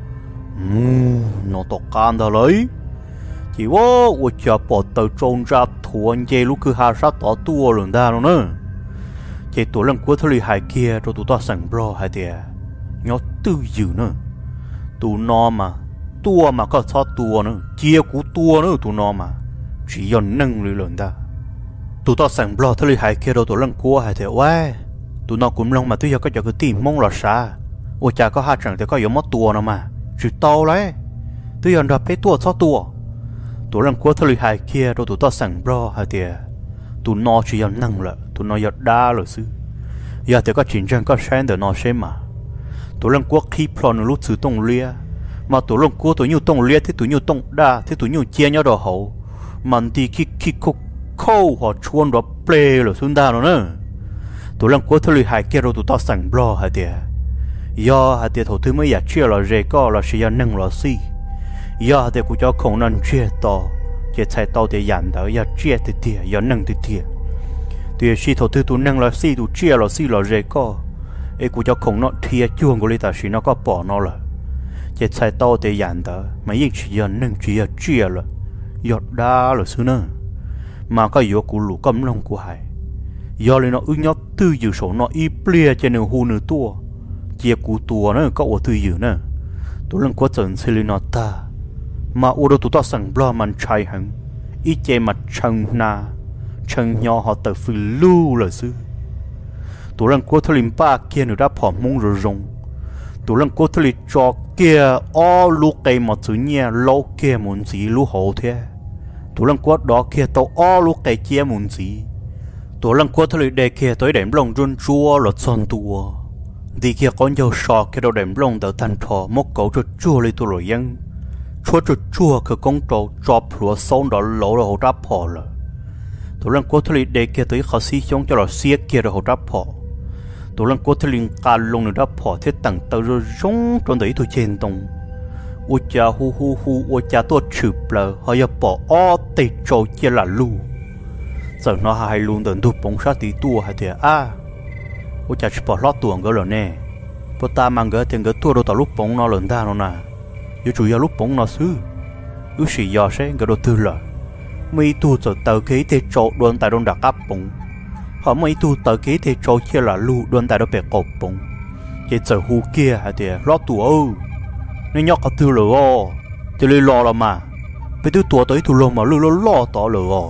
nó tao can tao lấy chỉ vô tôi chờ bỏ tàu trôn ra thuần dây lúc cứ hà sát tỏ tua lần ta rồi nữa chỉ tụi lần cuối thời hải kia rồi tụi ta sẵn bro hai tiề nhớ tư dữ nữa tụi nó mà tua mà có sao tua nữa chia cú tua nữa tụi nó mà chỉ dần nâng lưỡi lần ta tụi ta sẵn bro thời hải kia rồi tụi lần cuối hai tiề quá tụi nó cũng lòng mà tôi giờ có cho cái tìm mong là xa ôi chả có hai chẳng thì có giống mất tua nào mà chỉ tao đấy tôi giờ đập cái tua sao tua tụi lần cuối thời hải kia rồi tụi ta sẵn bro hai tiề tụi nó chỉ dần nâng lại tụi nó giờ đa rồi xứ giờ thì có chiến tranh có sáng để nó xem mà tụi lần cuối khi plon lúc xử tông lia mà tụi lần cuối tụi nhiều tông lia thì tụi nhiều tông đa thì tụi nhiều chia nhau đồ hậu mình đi khi khi khúc khâu họ chuồn đó play rồi xuống đa rồi nữa tụi lần cuối thời hải kia rồi tụi ta sẵn bro hai tiề giờ hai tiề thầu thứ mới giờ chia là dễ có là sẽ nâng là xí giờ thì cũng cho không nên chia to chỉ chạy tàu thì dàn đỡ giờ chia thì tiề giờ nâng thì tiề thì khi thầu thứ tụi nâng là xí tụi chia là xí là dễ có ấy cũng cho không nó thiệt chuông của lý ta chỉ nó có bỏ nó rồi chỉ chạy tàu thì dàn đỡ mà ít chỉ giờ nâng chỉ giờ chia rồi giờ đa rồi xứ nữa mà có yếu của lũ cấm lòng của hải giờ lên nó ước nhóc tư dự số nó y ple trên nửa hu nửa tua chia cú tua nữa có ở tư dự nữa tụi lần qua trận xử lý nó ta mà ở đâu tụi ta sẵn blo mình chạy hẳn ít chế mặt chân na chân nhỏ họ tự phi lưu là sư tụi lần qua thời ba kia nữa đã bỏ mông rồi rong tụi lần qua thời cho kia o lúc cây mà chữ nhẹ lâu kia muốn gì lúc hậu thế tụi lần qua đó kia tao o lúc cây kia muốn gì tụi lần qua thời đề kia tới đệm lòng run chua là son tua đi kia có nhiều sọ kia đâu đệm lòng tới thành thọ mốc cậu cho chua lên tụi rồi dân chua chua chua cái con trâu chọc lúa sâu đó lỗ rồi hậu đáp bỏ rồi tụi lần qua thời đề kia tới họ xí chống cho là xía kia rồi hậu đáp bỏ tụi lần qua thời cả lông nữa đáp bỏ thế tầng tàu rồi rong trong đấy tôi trên tông ôi cha hu hu hu ôi cha tôi chụp lờ họ giờ bỏ o tê trâu kia là lu giờ nó hay luôn đừng đục bóng sát tí tua hay thế à ôi cha chỉ bỏ lót tuồng gỡ rồi nè bữa ta mang gỡ thì gỡ tua đâu tao lúc bóng nó lớn ta nó nè giờ chủ yếu lúc bóng nó xứ ước sĩ giờ sẽ gỡ đồ tư lợi mấy tu giờ tờ kế thế trâu đoan tại đông đặc áp bóng họ mấy tu tờ kế thế trâu kia là lu đoan tại đó bẻ cột bóng cái giờ hu kia hay thế lót tua ơ nên nhóc có tư lợi thì lấy lo là mà bây tư tua tới tu lo mà lu lo lo tỏ lợi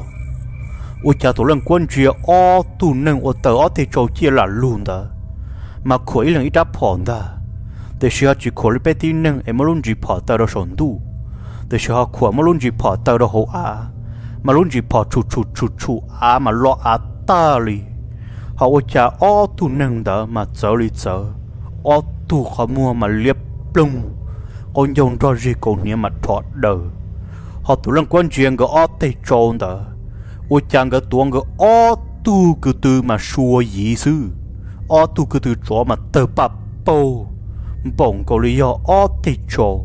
ôi cha tụi lần quân chia o tu nâng ở tờ ở thế châu chia là luôn đó mà khỏi lần ít đáp phòn đó để xưa chỉ khỏi bé tin nâng em mà luôn chỉ phò tờ đó sồn tu để xưa họ khỏi mà luôn chỉ phò tờ đó hậu à mà luôn chỉ phò chu chu chu chu à mà lo à ta li họ ôi cha o tu nâng đó mà chờ li chờ o tu họ mua mà liệp lung con dòng cho gì còn nhớ mặt thọ đời họ tụi lần quân chia cái o thế châu đó ôi chàng cái tuồng cái ô tu cái từ mà xua gì sư ô tu cái từ chỗ mà tờ bắp bầu bổng có lý do ô thì chỗ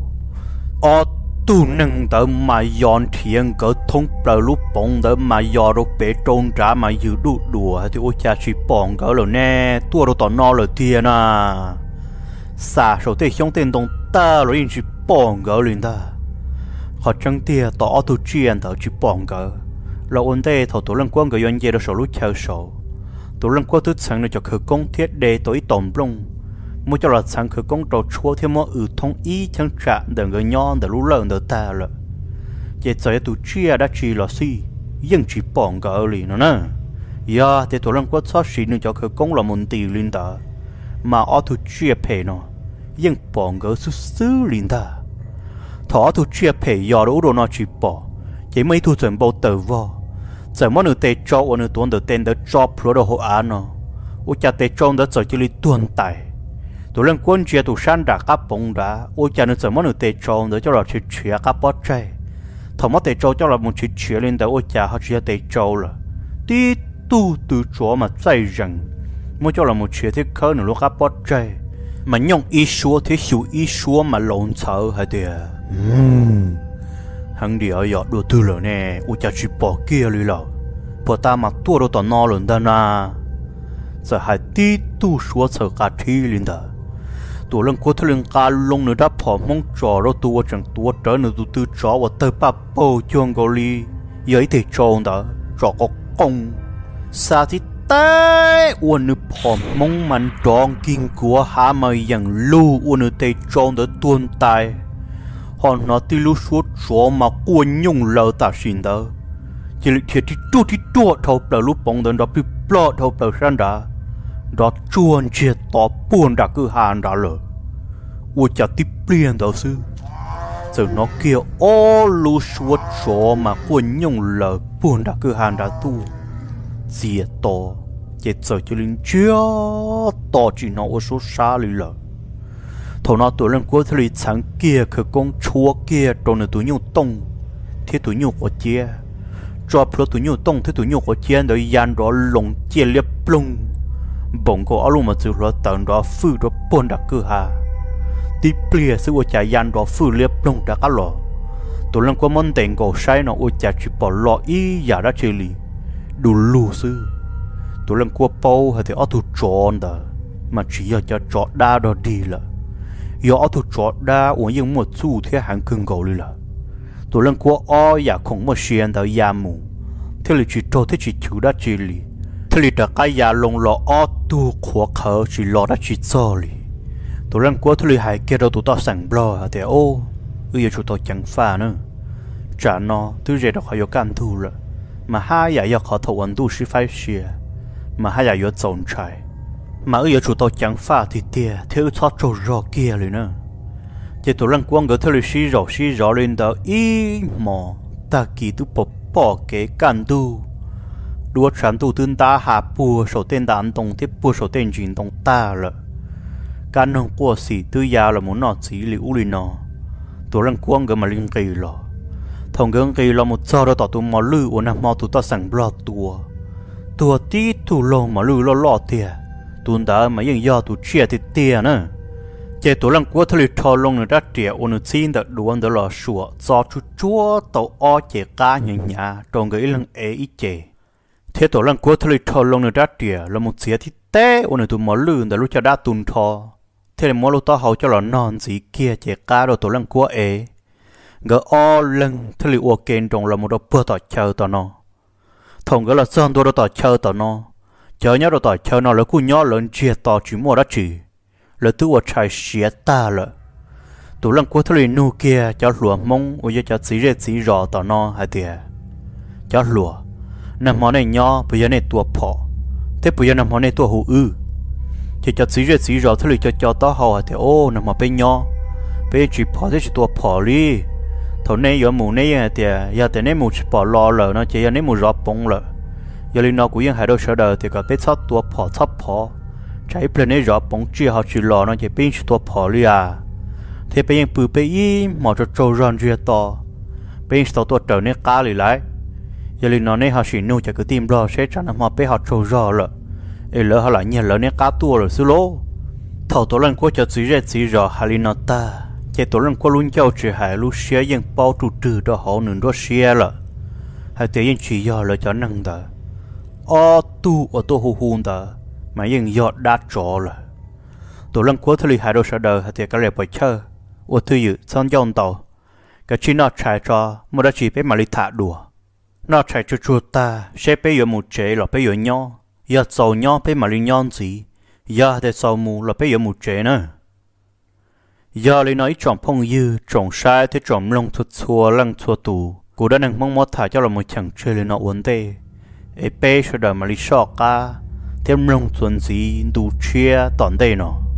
ô tu nâng tới mà dọn thiện cái thông bờ lúc bổng tới mà dọn rồi bé trôn trả mà giữ đu đùa thì ôi cha chỉ bổng cái rồi nè tua đâu tao no rồi tiền à xa số tiền không tiền đồng ta rồi chỉ bổng cái liền ta họ chẳng tiền tao tu chuyện tao chỉ bổng cái là ổn định thầu tổ lần quan cái doanh nghiệp đó số lúc chờ số tổ lần quan thứ sáng này cho khởi công thiết đề tối tổng lông mua cho là sáng khởi công trò chúa thêm một ư thông ý chẳng trả để người nhon để lú lợn để ta rồi vậy giờ tụi chia đã chỉ là gì nhưng chỉ bỏ cái ở liền nữa nè giờ thì tổ lần quan sát xí nữa cho khởi công là một tỷ liên ta mà ở tụi chia phe nó nhưng bỏ cái xứ xứ liên ta thọ tụi chia phe giờ đó đồ nó chỉ bỏ chỉ mấy thu chuẩn bao tờ vò giờ món nửa tê cho ở nửa tuần đầu tiên đã cho pro đồ hộ án nó ôi cha tê cho đã giờ chỉ li tuần tài tụi lần quân chia tụi san đã cáp bóng đá ôi cha nửa giờ món nửa tê cho để cho là chỉ chia cáp bớt trái thằng món tê cho cho là một chỉ chia lên đó ôi cha họ chia tê cho là tí tu từ chỗ mà say rằng mới cho là một chia thế khơi nửa lúc cáp bớt trái mà nhung ý số thế hiểu ý số mà lộn xộn hay thế hắn đi ở giọt đồ tư rồi nè, ôi cha chỉ bỏ kia lì lò, bỏ ta mà tua đâu tỏ no luôn đó na giờ hai tí tu xóa sợ cả thi liền đó tụi lần qua thằng cá lông nữa đã phò mong trò đó tua chẳng tua trở nữa tụi tư trò và tơ ba bầu chuông gò li giấy thì tròn đó trò có công sa thì té uốn nữa phò mong mình tròn kinh của hà mày yang lu uốn nữa tê tròn đó tuôn tai họ nó tí lu suốt trò mà cuốn nhung lờ ta xin đó chỉ là thiệt thì tua thì tua thâu bờ lúc bóng đần đó bị bọt thâu bờ sang đó đó chuồn chia tỏ buồn đã cứ hàn đã lờ ua chả tiếp liền đó sư giờ nó kia ô lu suốt trò mà cuốn nhung lờ buồn đã cứ hàn đã tu dìa to chết giờ cho linh chưa to chỉ nó ô số xa lì lờ thầu nó tuổi lần cuối thì sáng kia khởi công chúa kia trong tụi nhung tông thế tụi nhung của chia cho pro tụi nhung tông thế tụi nhung của chia đời gian đó lồng chia liệp lông bỗng có alo mà chịu lo tận đó phư đó buồn đã cứ hà tí plia sự ô trả gian đó phư liệp lông đã cá lò tụi lần qua món tiền cổ sai nó ô trả chỉ bỏ lọ ý giả đã chơi lì đủ lù sư tụi lần qua bao hay thì ở tụi tròn đó mà chỉ ở cho trọ đa đó đi là giờ ở tụi trọ đa uống những một xu thế hàng cưng gầu đi là tụi lần qua o giả không một xuyên đó già mù thế là chỉ trâu thế chỉ chịu đã chơi lì thế là cái già lông lọ o tu khó khờ chỉ lọ đã chỉ cho lì tụi lần qua thế là hai kia đâu tụi tao sẵn blo thì ô bây giờ tụi tao chẳng pha nữa trả nó thứ gì đó phải có can thu rồi mà hai giả giờ khó thầu ấn tu sĩ phải xìa mà hai giả giờ trộn trái mà bây giờ tụi tao chẳng pha thì tia theo thoát trâu rò kia rồi nữa chỉ tụi lần qua người thế là xí rò xí rò lên đó ý mò ta kỳ tu bỏ bỏ cái can tu đua sản tu tương ta hạ bùa sổ tên đàn đồng tiếp bùa sổ tên chuyện đồng ta rồi can hông qua xỉ tư gia là muốn nọ xí liu li nọ tụi lần qua người mà linh kỳ lò thằng người kỳ là một giờ đó tụi tụi mò lư của nam mò tụi ta sẵn blo tua tua tí tụi lò mà lư lo lo tiề tụi ta mà yên do tụi chia thì tiề nữa chỉ tụi lần qua thôi thò lông nữa đã tiề ôn xin được đuôn đó là sủa do chú chúa tàu o chè cá nhà nhà trong cái lần ấy ít chè thế tụi lần qua thôi thò lông nữa đã tiề là một xía thì té ôn tụi mò lư đó lúc cho đã tuần thò thế là mò lúc tao hậu cho là non gì kia chè cá rồi tụi lần qua ấy gỡ o lần thế là ô kênh trong là một đôi bữa tỏi chờ tao nó thằng gỡ là sơn tôi đôi tỏi chờ tao nó chờ nhớ đôi tỏi chờ nó là cú nhớ lớn chia tao chỉ mua đã chỉ là tôi ở trái xía ta là tụi lần qua thế là nu kia cho lúa mông ôi cho xí rễ xí rò tao nó hay tiệt cho lúa nằm món này nhớ bây giờ này tua phò thế bây giờ nằm món này tua hủ ư chỉ cho xí rễ xí rò thế là cho cho tao hậu hay tiệt ô nằm món bên nhớ bên chỉ phò thế chỉ tua phò đi thầu này giờ mù này thì giờ thì này mù bỏ lò lờ nó chỉ giờ này mù rót bông lờ giờ linh nó cũngยัง hai đôi sợ đời thì cả biết sót tua phò sót phò trái bên này rót bông chỉ họ chỉ lò nó chỉ bên chỉ tua phò li à thì bên bự bên ý mò cho trâu ròn chia to bên sau tua trở nên cá lì lại giờ linh nó này họ chỉ nuôi cho cái tim lò sẽ cho nó mà bên họ trâu rò lờ ấy lỡ họ lại nhiều lỡ nên cá tua rồi xứ lố thầu tổ lần qua cho chỉ ra chỉ rò hà linh nó ta chỉ tổ lần qua luôn châu chỉ hai lúc xé yên bao trụ trừ đó họ nương đó xé là hai tiếng yên chỉ do là cho năng đó ở tu ở tu hu hu đó mà yên do đắt trọ là tổ lần qua thời hai đôi sáu đời hai tiếng cái lẹp bồi chơi ở thứ dự xong dọn tàu cái chi nó chạy cho một đợt chỉ bé mà đi thả đùa nó chạy cho chuột ta sẽ bé giờ một chế là bé giờ nhau giờ sầu nhau bé mà đi nhon gì giờ để sầu mù là bé giờ một chế nữa giờ lấy nói trồng phong dư trồng sai thế trồng lông thuật xua lăng xua tù cụ đã nâng mong mót thả cho là một chẳng chơi lên nó uốn tê ê bê cho đời mà lý sọ ca thêm lông tuần gì đủ chia tòn tê nó